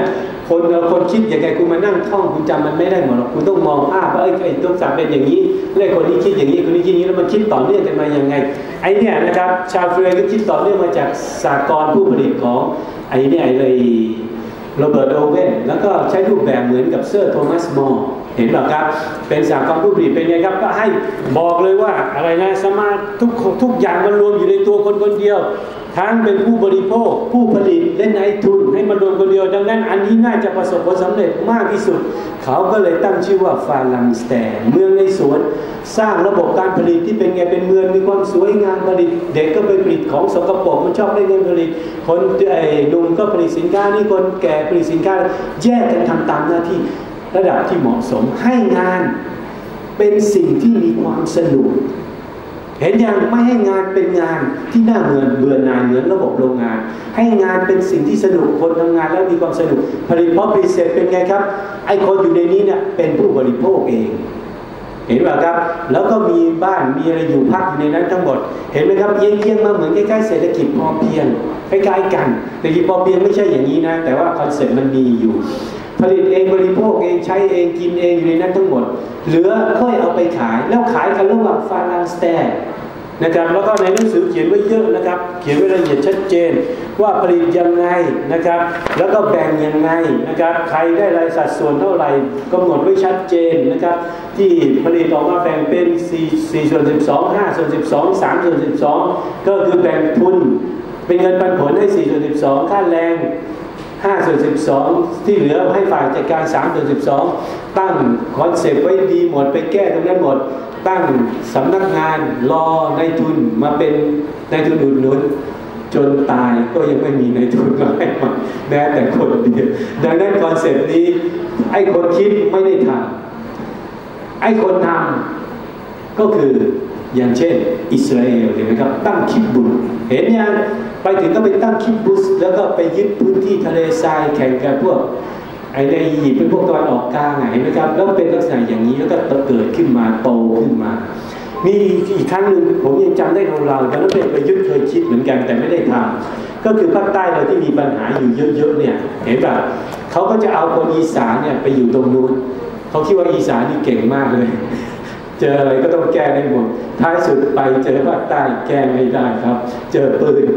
[SPEAKER 1] คนเราคนคิดยังไงคุณมานั่งท่องคุณจำมันไม่ได้หมดหรอกคุณต้องมองภาพว่าไอ้ไอ้ตัวสัตว์เป็นอย่างนี้เรื่องคนนี้คิดอย่างนี้คนนี้คิดอย่างนี้แล้วมันคิดต่อเนื่องกันมายังไงไอ้เนี่ยนะครับชาฟรีก็คิดต่อเนื่องมาจากสากลผู้ผลิตของไอ้เนี่ยไอ้เลยโรเบิร์ตโอเวนแล้วก็ใช้รูปแบบเหมือนกับเซอร์โทมัสมอร์เห็นหรอครับเป็นสากลผู้ผลิตเป็นไงครับก็ให้บอกเลยว่าอะไรนะสมาทุกทุกอย่างมันรวมอยู่ในตัวคนคนเดียวทั้งเป็นผู้บริโภคผู้ผลิตและนายทุนให้มารวมคนเดียวดังนั้นอันนี้น่าจะประสบผลสำเร็จมากที่สุดเขาก็เลยตั้งชื่อว่าฟาลังสแตนเมืองในสวนสร้างระบบการผลิตที่เป็นไงเป็นเมืองมีความสวยงามผลิตเด็กก็ไปผลิตของสกปรกมันชอบเล่นเงินผลิตคนไอ้หนุ่มก็ผลิตสินค้านี่คนแก่ผลิตสินค้าแยกกันทำตามหน้าที่ระดับที่เหมาะสมให้งานเป็นสิ่งที่มีความสนุกเห็นอย่างไม่ให้งานเป็นงานที่น่าเบื่อเบื่อหน่ายเหมือนระบบโรงงานให้งานเป็นสิ่งที่สนุกคนทำงานแล้วมีความสนุกผลิตเพราะผลิตเสร็จเป็นไงครับไอ้คนอยู่ในนี้เนี่ยเป็นผู้บริโภคเองเห็นไหมครับแล้วก็มีบ้านมีอะไรอยู่พักอยู่ในนั้นทั้งหมดเห็นไหมครับเยี่ยงๆมาเหมือนใกล้ๆเศรษฐกิจพอเพียงใกล้ๆกันเศรษฐกิจพอเพียงไม่ใช่อย่างนี้นะแต่ว่าคอนเซ็ปต์มันมีอยู่ผลิตเองบริโภคเองใช้เองกินเองอยู่ในนั้นทั้งหมดเหลือค่อยเอาไปขายแล้วขายกันระหว่างฟาลังสแตนนะครับแล้วก็ในหนังสือเขียนไว้เยอะนะครับเขียนไว้ละเอียดชัดเจนว่าผลิตยังไงนะครับแล้วก็แบ่งยังไงนะครับใครได้รายสัดส่วนเท่าไหร่กำหนดไว้ชัดเจนนะครับที่ผลิตออกมาแบ่งเป็นสี่ส่วนสิบสอง ห้าส่วนสิบสอง สามส่วนสิบสองก็คือแบ่งทุนเป็นเงินปันผลให้สี่ส่วนสิบสองค่าแรงห้าส่วนสิบสองที่เหลือให้ฝ่ายจัดการสามส่วนสิบสองตั้งคอนเซ็ปต์ไว้ดีหมดไปแก้ตรงนั้นหมดตั้งสำนักงานรอในทุนมาเป็นในทุนอุดหนุนจนตายก็ยังไม่มีในทุนมาให้มาแม้แต่คนเดียวดังนั้นคอนเซ็ปต์นี้ไอ้คนคิดไม่ได้ทำไอ้คนทำก็คืออย่างเช่นอิสราเอลเห็นไหมครับตั้งคิบบุชเห็นยังไปถึงก็ไปตั้งคิบบุชแล้วก็ไปยึดพื้นที่ทะเลทรายแข่งกับพวกไอ้ในอียิปต์เป็นพวกตะวันออกกลางเห็นไหมครับแล้วเป็นลักษณะอย่างนี้แล้วก็เกิดขึ้นมาโตขึ้นมามีอีกครั้งหนึ่งผมยังจำได้ของเราตอนนั้นเป็นประยุทธ์เคยคิดเหมือนกันแต่ไม่ได้ทำก็คือภาคใต้เราที่มีปัญหาอยู่เยอะๆเนี่ยเห็นป่ะเขาก็จะเอาคนอีสานเนี่ยไปอยู่ตรงนู้นเขาคิดว่าอีสานนี่เก่งมากเลยเจออะไรก็ต้องแก้ได้หมดท้ายสุดไปเจอภาคใต้แก้ไม่ได้ครับเจอปืน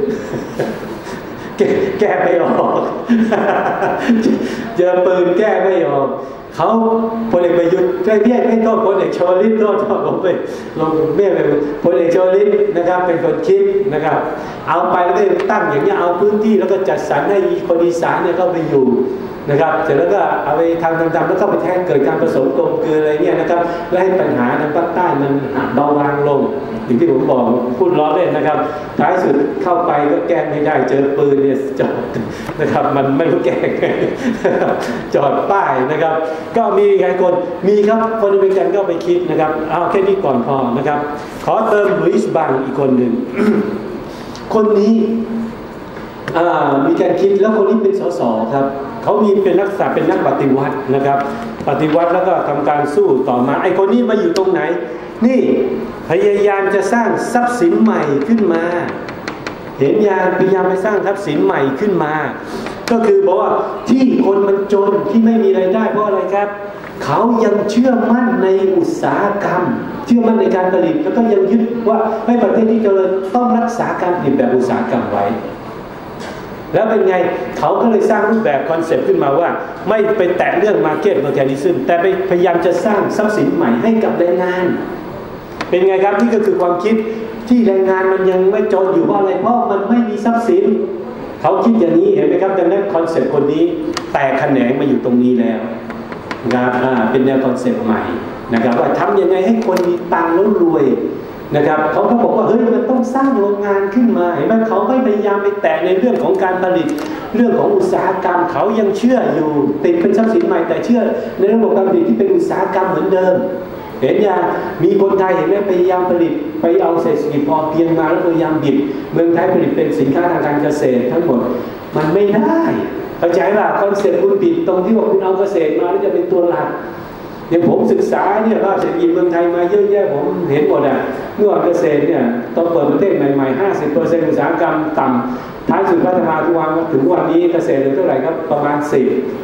[SPEAKER 1] แก้ไม่ออกเจอปืนแก้ไม่ออกเขาพลเอกประยุทธ์ใช่เรียกไม่ต้องพลเอกชวลิตโทษโทษผมไปลงเรียกไปพลเอกชวลิตนะครับเป็นคนคิดนะครับเอาไปแล้วก็ตั้งอย่างนี้เอาพื้นที่แล้วก็จัดสรรให้คนอีสานเนี่ยเข้าไปอยู่นะครับเสร็จแล้วก็เอาไปทำทำๆแล้วก็ไปแทนเกิดการผสมกลมเกลืออะไรเนี่ยนะครับและให้ปัญหาในภาคใต้มันเบาบางลงอย่างที่ผมบอกพูดล้อเล่นนะครับท้ายสุดเข้าไปก็แก้ไม่ได้เจอปืนเนี่ยจอดนะครับมันไม่รู้แก้ไงจอดป้ายนะครับก็มีใครคนมีครับคนอเมริกันก็ไปคิดนะครับเอาแค่นี้ก่อนพอนะครับขอเติมลุยส์บังอีกคนหนึ่ง คนนี้มีการคิดแล้วคนนี้เป็นสสครับเขามีเป็นนักศึกษาเป็นนักปฏิวัตินะครับปฏิวัติแล้วก็ทำการสู้ต่อมาไอ้คนนี้มาอยู่ตรงไหนนี่พยายามจะสร้างทรัพย์สินใหม่ขึ้นมาเห็นยางพยายามไปสร้างทรัพย์สินใหม่ขึ้นมาก็คือบอกว่าที่คนมันจนที่ไม่มีรายได้เพราะอะไรครับเขายังเชื่อมั่นในอุตสาหกรรมเชื่อมั่นในการผลิตแล้วก็ยังยึดว่าให้ประเทศที่เจริญต้องรักษาการผลิตแบบอุตสาหกรรมไว้แล้วเป็นไงเขาก็เลยสร้างรูปแบบคอนเซ็ปต์ขึ้นมาว่าไม่ไปแตะเรื่องมาร์เก็ตเมอร์แคนิซึมแต่ไปพยายามจะสร้างทรัพย์สินใหม่ให้กับแรงงานเป็นไงครับนี่ก็คือความคิดที่แรงงานมันยังไม่จนอยู่เพราะอะไรเพราะมันไม่มีทรัพย์สินเขาคิดอย่างนี้เห็นไหมครับดังนั้นคอนเซ็ปต์คนนี้แตกแขนงมาอยู่ตรงนี้แล้วนะครับเป็นแนวคอนเซ็ปต์ใหม่นะครับว่าทำยังไงให้คนมีตังค์แล้วรวยนะครับเขาก็บอกว่าเฮ้ยมันต้องสร้างโรงงานขึ้นมาเห็นไหมเขาไม่พยายามไปแตะในเรื่องของการผลิตเรื่องของอุตสาหกรรมเขายังเชื่ออยู่ติดเป็นทรัพย์สินใหม่แต่เชื่อในระบบการผลิตที่เป็นอุตสาหกรรมเหมือนเดิมเห็นยังมีคนไทยเห็นไหมพยายามผลิตไปเอาเศรษฐกิจพอเพียงมาแล้วพยายามบิดเมืองไทยผลิตเป็นสินค้าทางการเกษตรทั้งหมดมันไม่ได้เข้าใจว่าคอนเซ็ปต์คุณผิดตรงที่ว่าคุณเอาเกษตรมาแล้วจะเป็นตัวหลักอย่างผมศึกษาเนี่ยว่าเศรษฐกิจเมืองไทยมาเยอะแยะผมเห็นหมดอ่ะเมื่อเกษตรเนี่ยต้องเปิดประเทศใหม่ๆ ห้าสิบเปอร์เซ็นต์ อุตสาหกรรมต่ำท้ายสุดพัฒนาทุกวันถึงวันนี้เกษตรเหลือเท่าไหร่ครับประมาณสิบ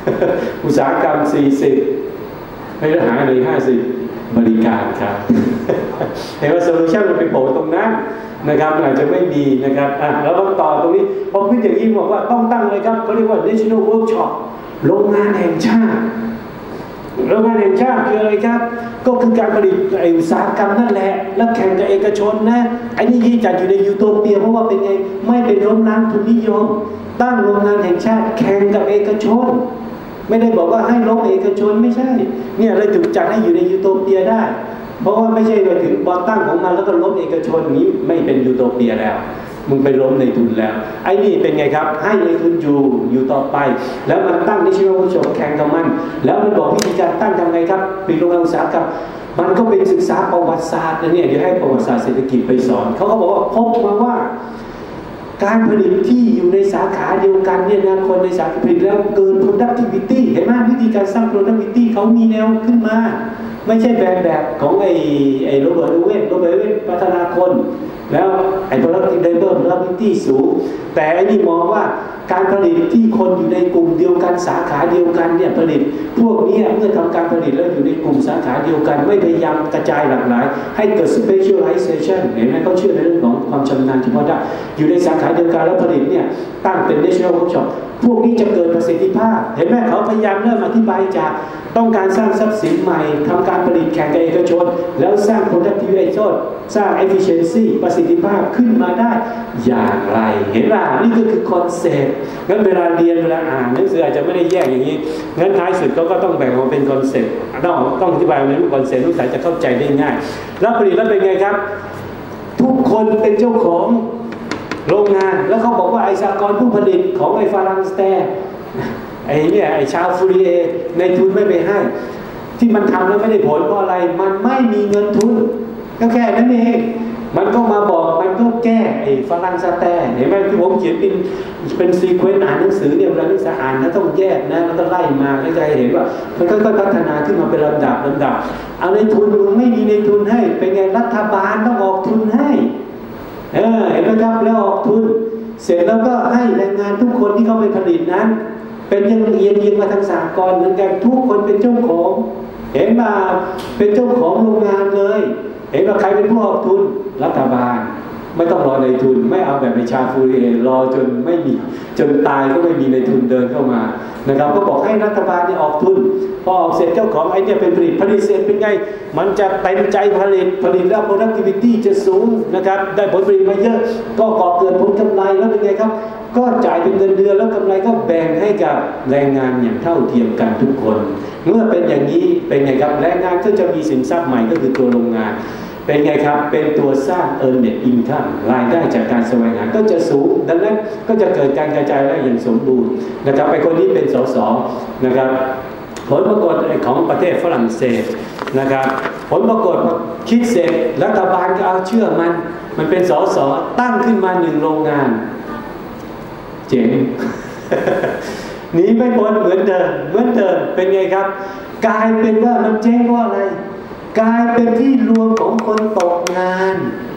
[SPEAKER 1] อุตสาหกรรมสี่สิบไม่ได้หายเลยห้าสิบบริการครับเห็นว่าโซลูชันมันไปโผล่ตรงนั้นนะครับอาจจะไม่มีนะครับอ่ะแล้วเราต่อตรงนี้พอพี่อย่างนี้บอกว่าต้องตั้งเลยครับเขาเรียกว่า National Workshop โรงงานแห่งชาติโรงงานแห่งชาติคืออะไรครับก็คือการผลิตไออุตสาหกรรมนั่นแหละแล้วแข่งกับเอกชนนะไอ้นี่ที่จัดอยู่ในยูโทเปียเพราะว่าเป็นไงไม่เป็นล้มล้างทุนนิยมตั้งโรงงานแห่งชาติแข่งกับเอกชนไม่ได้บอกว่าให้ล้มเอกชนไม่ใช่เนี่ยเลยถูกจัดให้อยู่ในยูโทเปียได้เพราะว่าไม่ใช่ไปถึงบอตั้งของมันแล้วก็ล้มเอกชนนี้ไม่เป็นยูโทเปียแล้วมึงไปล้มในทุนแล้วไอ้นี่เป็นไงครับให้ในทุนอยู่อยู่ต่อไปแล้วมันตั้งในชีวิตผู้ชมแข่งกับมันแล้วมันบอกวิธีการตั้งทำไงครับเป็นโรงงานอุตสาหกรรมมันก็เป็นศึกษาประวัติศาสตร์นะเนี่ยเดี๋ยวให้ประวัติศาสตร์เศรษฐกิจไปสอนเขาก็บอกว่าพบมาว่าการผลิตที่อยู่ในสาขาเดียวกันเนี่ยนะคนในสาขาผลิตแล้วเกิน productivity เห็นไหมวิธีการสร้าง productivity เขามีแนวขึ้นมาไม่ใช่แบบแบบของไอ้ไอ้โรเบิร์ตเวนโรเบิร์ตเวนพัฒนาคนแล้วไอ้ productivity productivity สูงแต่อันนี้มองว่าการผลิตที่คนอยู่ในกลุ่มเดียวกันสาขาเดียวกันเนี่ยผลิตพวกนี้เมื่อทำการผลิตแล้วอยู่ในกลุ่มสาขาเดียวกันไม่พยายามกระจายหลากหลายให้เกิด specialization เห็นไหมเขาเชื่อในเรื่องของความชำนาญเฉพาะด้านอยู่ในสาขาเดียวกันแล้วผลิตเนี่ยตั้งเป็น national workshop พวกนี้จะเกิดประสิทธิภาพเห็นไหมเขาพยายามเริ่มอธิบายจากต้องการสร้างทรัพย์สินใหม่ทำการผลิตแข่งกับเอกชนแล้วสร้าง productivity สร้าง efficiency ประสิทธิภาพขึ้นมาได้อย่างไรเห็นป่ะนี่ก็คือคอนเซ็ปต์งั้นเวลาเรียนเวลาอ่านหนังสืออาจจะไม่ได้แยกอย่างนี้งั้นท้ายสุดเขาก็ต้องแบ่งออกเป็นคอนเซ็ปต์ต้องต้องอธิบายในรูปคอนเซ็ปต์ลูกสาวจะเข้าใจได้ง่ายแล้วผลิตแล้วเป็นไงครับทุกคนเป็นเจ้าของโรงงานแล้วเขาบอกว่าไอ้สหกรณ์ผู้ผลิตของไอ้ฟารังสเตร์ไอ้เนี่ยไอ้ชาวฟูริเอในทุนไม่ไปให้ที่มันทำแล้วไม่ได้ผลเพราะอะไรมันไม่มีเงินทุนก็แค่นั้นเองมันก็มาบอกมันก็แก้ไอ้ฝรั่งสแตนเห็นไหมที่ผมเขียนเป็นเป็นซีเควนต์อ่านหนังสือเนี่ยเวลานักศึกษาอ่านนะต้องแยกนะแล้วก็ไล่มาให้ใจเห็นว่ามันค่อยๆพัฒนาขึ้นมาเป็นลำดับลำดับเอาในทุนมึงไม่มีในทุนให้เป็นไงรัฐบาลต้องออกทุนให้เออเห็นไหมครับแล้วออกทุนเสร็จแล้วก็ให้แรงงานทุกคนที่เข้าไปผลิตนั้นเป็นยังเอียงเอียงมาทางสากลเหมือนกันทุกคนเป็นเจ้าของเห็นมาเป็นเจ้าของโรงงานเลยเห็นว่าใครเป็นผู้ออกทุนรัฐบาลไม่ต้องรอในทุนไม่เอาแบบในชาฟูริเอรอจนไม่มีจนตายก็ไม่มีในทุนเดินเข้ามานะครับก็บอกให้รัฐบาลเนี่ยออกทุนพอออกเสร็จเจ้าของไอ้เนี่ยเป็นผลิตผลิตเสร็จเป็นไงมันจะเต็มใจผลิตผลิตแล้ว productivity จะสูงนะครับได้ผลผลิตมาเยอะก็ก่อเกิดผลกำไรแล้วเป็นไงครับก็จ่ายเป็นเงินเดือนแล้วกำไรก็แบ่งให้กับแรงงานอย่างเท่าเทียมกันทุกคนเมื่อเป็นอย่างนี้เป็นไงครับแรงงานก็จะมีสินทรัพย์ใหม่ก็คือตัวโรงงานเป็นไงครับเป็นตัวสร้าง earned income รายได้จากการแสวงหาก็จะสูงดังนั้นก็จะเกิดการกระจายรายได้อย่างสมบูรณ์นะครับไอ้คนนี้เป็นสสนะครับผลปรากฏของประเทศฝรั่งเศสนะครับผลปรากฏคิดเสร็จรัฐบาลก็เอาเชื่อมันมันเป็นสสตั้งขึ้นมาหนึ่งโรงงานเจ๋ง หนีไม่พ้นเหมือนเดิมเหมือนเดิมเป็นไงครับกลายเป็นว่ามันเจ๊งว่าอะไรกลายเป็นที่รวมของคนตกงาน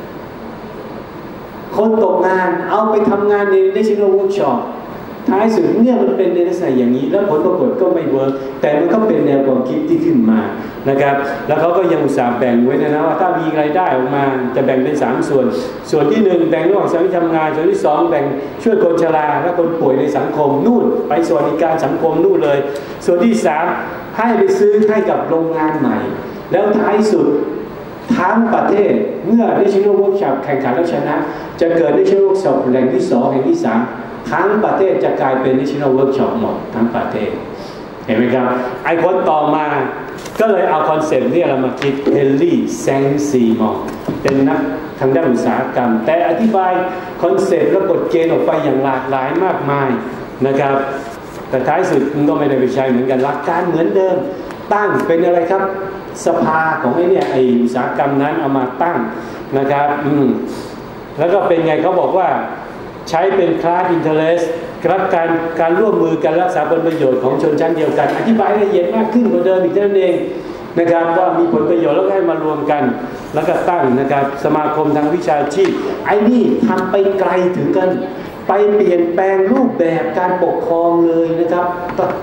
[SPEAKER 1] คนตกงานเอาไปทำงานใน National Workshop ท้ายสุดเนี่ยมันเป็นในลักษณะอย่างนี้แล้วผลปรากฏก็ไม่เวิร์กแต่มันก็เป็นแนวความคิดที่ขึ้นมานะครับแล้วเขาก็ยังอุตส่าห์แบ่งไว้นะว่าถ้ามีรายได้ออกมาจะแบ่งเป็นสามส่วนส่วนที่หนึ่งแบ่งระหว่างสามีทำงานส่วนที่สองแบ่งช่วยคนชราและคนป่วยในสังคมนู่นไปสวัสดิการสังคมนู่นเลยส่วนที่สามให้ไปซื้อให้กับโรงงานใหม่แล้วท้ายสุดทั้งประเทศเมื่อ National Workshop แข่งขันแล้วชนะจะเกิด National Workshop แหล่งที่สองแห่งที่สามทั้งประเทศจะกลายเป็น National Workshop หมดทั้งประเทศเห็นไหมครับไอ้คนต่อมาก็เลยเอาคอนเซ็ปต์นี้เรามาคิดเฮนรี่แซงซีมองเป็นนักทางด้านอุตสาหกรรมแต่อธิบายคอนเซ็ปต์และกฎเกณฑ์ออกไปอย่างหลากหลายมากมายนะครับแต่ท้ายสุดมันก็ไม่ได้ไปใช้เหมือนกันหลักการเหมือนเดิมตั้งเป็นอะไรครับสภาของไอ้เนี่ยไอ้อุตสาหกรรมนั้นเอามาตั้งนะครับอืมแล้วก็เป็นไงเขาบอกว่าใช้เป็น class interest ครับการการร่วมมือกันรักษาผลประโยชน์ของชนชั้นเดียวกันอธิบายละเอียดมากขึ้นกว่าเดิมอีกนั่นเองนะครับว่ามีผลประโยชน์แล้วให้มารวมกันแล้วก็ตั้งนะครับสมาคมทางวิชาชีพไอ้นี่ทำไปไกลถึงกันไปเปลี่ยนแปลงรูปแบบการปกครองเลยนะครับ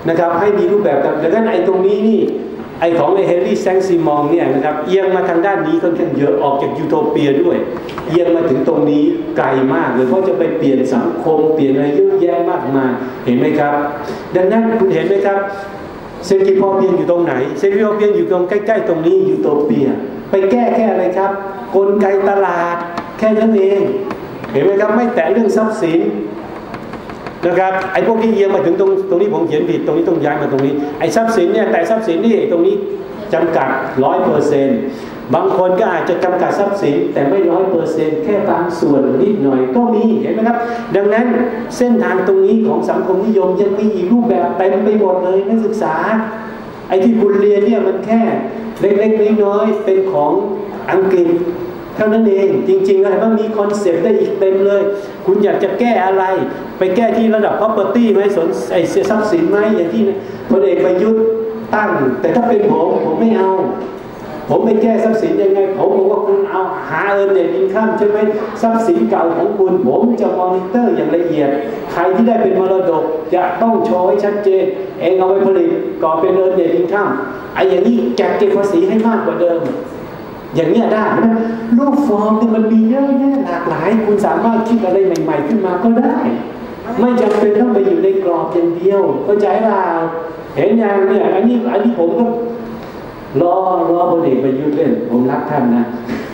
[SPEAKER 1] นะครับให้มีรูปแบบกันดังนั้นไอ้ตรงนี้นี่ไอ้ของไอ้เฮนรี่แซงซีมองเนี่ยนะครับเอียงมาทางด้านนี้ค่อนข้างเยอะออกจากยูโทเปียด้วยเอียงมาถึงตรงนี้ไกลมากเลยเพราะจะไปเปลี่ยนสังคมเปลี่ยนอะไรเยอะแยะมากมายเห็นไหมครับดังนั้นคุณเห็นไหมครับเศรษฐกิจพอเพียงอยู่ตรงไหนเศรษฐกิจพอเพียงอยู่ตรงใกล้ๆตรงนี้ยูโทเปียไปแก้แค่อะไรครับกลไกตลาดแค่นั้นเองเห็นไหมครับไม่แตะเรื่องทรัพย์สินนะครับไอ้พวกที่เอียงมาถึงตรงตรงนี้ผมเขียนผิดตรงนี้ต้องย้ายมาตรงนี้ไอ้ทรัพย์สินเนี่ยแต่ทรัพย์สินนี่ตรงนี้จำกัดร้อยเปอร์เซ็นต์บางคนก็อาจจะจำกัดทรัพย์สินแต่ไม่ร้อยเปอร์เซ็นต์แค่บางส่วนนิดหน่อยก็มีเห็นไหมครับดังนั้นเส้นทางตรงนี้ของสังคมนิยมยังมีอีกรูปแบบเต็มไปหมดเลยนักศึกษาไอ้ที่คุณเรียนเนี่ยมันแค่เล็กๆน้อยๆเป็นของอังกฤษเท่านั้นเองจริงๆแล้วมันมีคอนเซปต์ได้อีกเต็มเลยคุณอยากจะแก้อะไรไปแก้ที่ระดับ property ไหมสนไอ้ทรัพย์สินไหมอย่างที่พลเอกประยุทธ์ตั้งแต่ถ้าเป็นผมผมไม่เอาผมไม่แก้ทรัพย์สินยังไงผมบอกว่าคุณเอาหาเอิร์นเน็ตอินคัมใช่ไหมทรัพย์สินเก่าของคุณผมจะมอนิเตอร์อย่างละเอียดใครที่ได้เป็นมรดกจะต้องโชว์ให้ชัดเจนเองเอาไปผลิตก่อเป็นเอิร์นเน็ตอินคัมไอ้อย่างนี้จะเก็บภาษีให้มากกว่าเดิมอย่างนี้ได้นะรูปฟอร์มเนี่ยมันมีเยอะแยะหลากหลายคุณสามารถคิดอะไรใหม่ๆขึ้นมาก็ได้ไม่จำเป็นต้องไปอยู่ในกรอบอย่างเดียวเข้าใจเปล่าเห็นอย่างเนี่ยอันนี้อันนี้ผมก็รอรอพลเอกประยุทธ์เล่นผมรักท่านนะ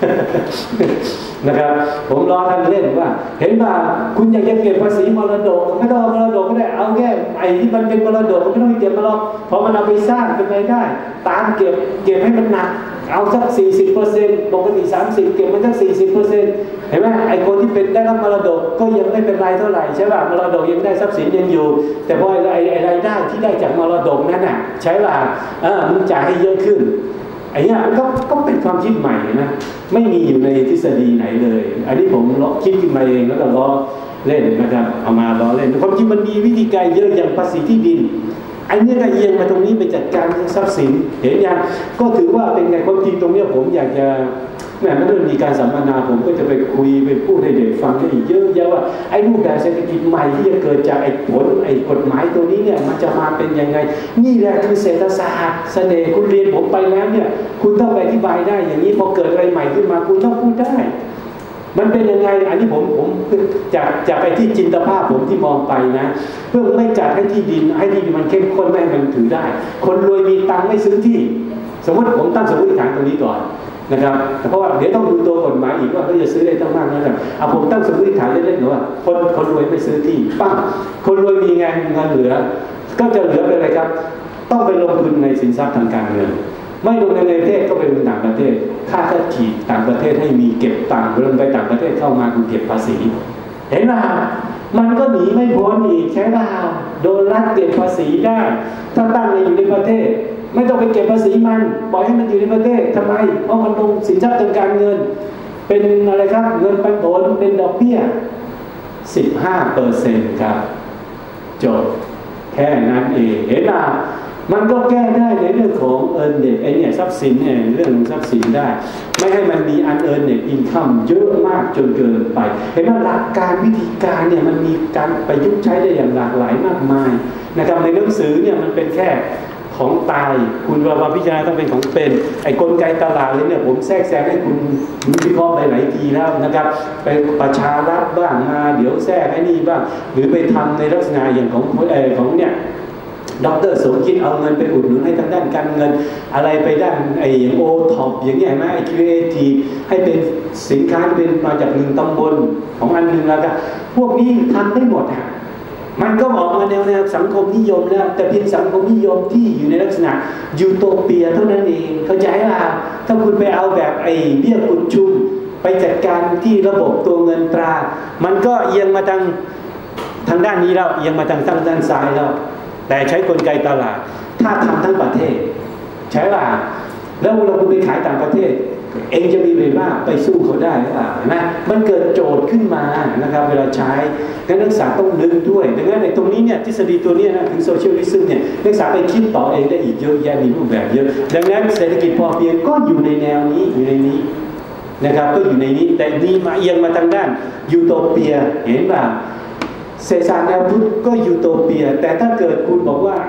[SPEAKER 1] นะครับผมรอท่านเล่นว่าเห็นป่ะคุณอยากจะเก็บภาษีมรดกไม่ต้องเอามรดกก็ได้เอาแค่ไอ้ที่มันเป็นมรดกไม่ต้องไปเก็บมาหรอกเพราะมันเอาไปสร้างเป็นรายได้ตามเก็บเก็บให้มันหนักเอาสัก สี่สิบเปอร์เซ็นต์ ปกติ สามสิบ เก็บมันสัก สี่สิบเปอร์เซ็นต์ เห็นไหมไอ้คนที่เป็นได้รับมรดกก็ยังไม่เป็นไรเท่าไหร่ใช่ป่ะมรดกยังได้ทรัพย์สินยังอยู่แต่พอไอ้ไอ้รายได้ที่ได้จากมรดกนั้นน่ะใช่ป่ะเออมึงจ่ายให้เยอะขึ้นไอ้เนี้ยก็ก็เป็นความคิดใหม่นะไม่มีอยู่ในทฤษฎีไหนเลยอันนี้ผมล้อคิดขึ้นมาเองแล้วก็ล้อเล่นนะครับเอามาล้อเล่นความจริงมันมีวิธีการเยอะอย่างภาษีที่ดินอันนี้ก็เอียงมาตรงนี้ไปจัดการทรัพย์สินเห็นยังก็ถือว่าเป็นไงความจริงตรงนี้ผมอยากจะแม้เมื่อมีการสัมมนาผมก็จะไปคุยไปพูดให้เด็กฟังได้อีกเยอะแยะว่าไอ้รูปแบบเศรษฐกิจใหม่ที่จะเกิดจากไอ้ผลไอ้กฎหมายตัวนี้เนี่ยมันจะมาเป็นยังไงนี่แหละคือเศรษฐศาสตร์เสน่ห์คุณเรียนผมไปแล้วเนี่ยคุณต้องไปอธิบายได้อย่างนี้พอเกิดอะไรใหม่ขึ้นมาคุณต้องพูดได้มันเป็นยังไงอันนี้ผมผมจากจากไอ้ที่จินตภาพผมที่มองไปนะเพื่อไม่จัดให้ที่ดินให้ที่ดินมันเข้มข้นไม่ให้มันถือได้คนรวยมีตังค์ไม่ซื้อที่สมมติผมตั้งสมมติฐานตรงนี้ก่อนนะครับเพราะว่าเดี๋ยวต้องดูตัวกฎหมายอีกว่าเขาจะซื้อได้ตั้งมากนะครับเอาผมตั้งสมมติฐานเล่นๆหรือว่าคนคนรวยไม่ซื้อที่ปั้งคนรวยมีเงินเงินเหลือก็จะเหลือเป็นอะไรครับต้องไปลงทุนในสินทรัพย์ทางการเงินไม่ลงในประเทศก็ไปลงต่างประเทศค่าถ้าฉีดต่างประเทศให้มีเก็บตังค์เริ่มไปต่างประเทศเข้ามาคุณเก็บภาษีเห็นไหมมันก็หนีไม่พ้นอีกใช่ป่ะโดนรัฐเก็บภาษีได้ถ้าตั้งอยู่ในประเทศไม่ต้องไปเก็บภาษีมันปล่อยให้มันอยู่ในประเทศทำไมเพราะมันลงสินทรัพย์ทางการเงินเป็นอะไรครับเงินปันผลเป็นดอกเบี้ย สิบห้าเปอร์เซ็นต์ ครับจบแค่นั้นเองเห็นป่ะมันก็แก้ได้ในเรื่องของเอิร์นเน็ตไอ้เนี่ยทรัพย์สินเนี่ยเรื่องทรัพย์สินได้ไม่ให้มันมีอันเอิร์นเน็ตอินคัมเยอะมากจนเกินไปเห็นว่าหลักการวิธีการเนี่ยมันมีการประยุกต์ใช้ได้อย่างหลากหลายมากมายนะครับในหนังสือเนี่ยมันเป็นแค่ของตายคุณวาพิจารณาต้องเป็นของเป็นไอ้กลไกตลาดเลยเนี่ยผมแทรกแซงให้คุณวิเคราะห์ไปหลายทีแล้วนะครับไปประชารัฐบ้างมาเดี๋ยวแทรกไอ้นี่บ้างหรือไปทำในลักษณะอย่างของเออของเนี่ยดร.สมคิดเอาเงินไปอุดหนุนให้ทางด้านการเงินอะไรไปด้านไอ้อย่างโอท็อปอย่างเงี้ยไหมไอ้ครีเอทีฟให้เป็นสินค้าที่เป็นมาจากหนึ่งตำบลของอันหนึ่งแล้วก็พวกนี้ทำได้หมดฮะมันก็ออกมาแนวแนวสังคมนิยมแล้วแต่เพียงสังคมนิยมที่อยู่ในลักษณะยูโทเปียเท่านั้นเองเข้าใจว่าถ้าคุณไปเอาแบบไอ้เบี้ยกุดชุมไปจัดการที่ระบบตัวเงินตรามันก็เอียงมาทางทางด้านนี้แล้วเอียงมาทางทางด้านซ้ายแล้วแต่ใช้กลไกตลาดถ้าทำทั้งประเทศใช่ป่ะแล้วเราคุณไปขายต่างประเทศเองจะมีเวลาไปสู้เขาได้หรือเปล่านะมันเกิดโจทย์ขึ้นมานะครับเวลาใช้นักศึกษาต้องนึกด้วยดังนั้นในตรงนี้เนี่ยทฤษฎีตัวนี้นะถึงโซเชียลิซึมเนี่ยนักศึกษาไปคิดต่อเองได้อีกเยอะแยะมีรูปแบบเยอะดังนั้นเศรษฐกิจพอเพียงก็อยู่ในแนวนี้อยู่ในนี้นะครับก็อยู่ในนี้แต่นี่มาเอียงมาทางด้านยูโทเปียเห็นป่ะเศรษฐศาสตร์แนวพุทธก็ยูโทเปียแต่ถ้าเกิดคุณบอกว่า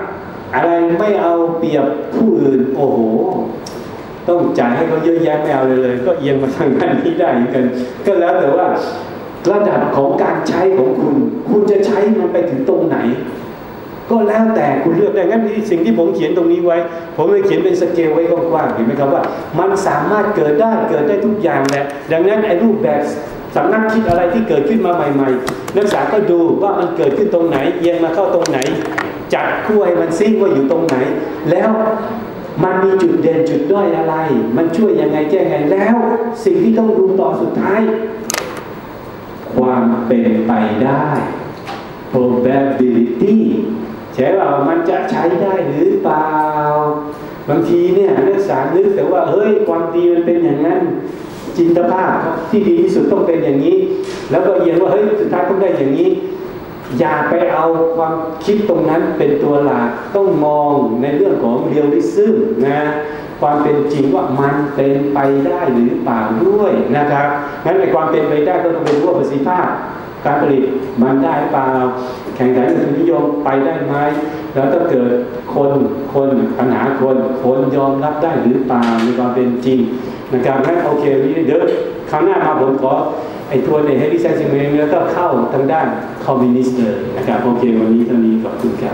[SPEAKER 1] อะไรไม่เอาเปรียบผู้อื่นโอ้โหต้องจ่ายให้เขาเยอะแยะไม่เอาเลยเลยก็เอียงมาทางด้านนี้ได้กันก็แล้วแต่ว่าระดับของการใช้ของคุณคุณจะใช้มันไปถึงตรงไหนก็แล้วแต่คุณเลือกได้งั้นสิ่งที่ผมเขียนตรงนี้ไว้ผมเลยเขียนเป็นสเกลไว้กว้างๆเห็นไหมครับว่ามันสามารถเกิดได้เกิดได้ทุกอย่างแหละดังนั้นไอ้รูปแบบสำนักคิดอะไรที่เกิดขึ้นมาใหม่ๆนักศึกษาก็ดูว่ามันเกิดขึ้นตรงไหนเอียงมาเข้าตรงไหนจัดคู่ให้มันซิ่งว่าอยู่ตรงไหนแล้วมันมีจุดเด่นจุดด้อยอะไรมันช่วยยังไงแก้ไงแล้วสิ่งที่ต้องดูต่อสุดท้ายความเป็นไปได้ probability ใช่เปล่ามันจะใช้ได้หรือเปล่าบางทีเนี่ยนักศึกษานึกแต่ว่าเฮ้ยความดีมันเป็นอย่างนั้นจินตภาพที่ดีที่สุดต้องเป็นอย่างนี้แล้วก็เอียงว่าเฮ้ยสุดท้ายต้องได้อย่างนี้อย่าไปเอาความคิดตรงนั้นเป็นตัวหลักต้องมองในเรื่องของเรียลลิซึมนะความเป็นจริงว่ามันเป็นไปได้หรือเปล่าด้วยนะครับงั้นในความเป็นไปได้ก็ต้องเป็นว่าประสิทธิภาพการผลิตมันได้เปล่าแข่งขันกับทุนนิยมไปได้ไหมแล้วถ้าเกิดคนคนปัญหาคนคนยอมรับได้หรือเปล่าในความเป็นจริงนะครับงั้นโอเคเดี๋ยวคราวหน้ามาผมขอไอ้ตัวในเฮลิไซซิเมนแล้วก็เข้าทางด้านคอมมิวนิสต์เลยนะครับโอเควันนี้เท่านี้ขอบคุณครับ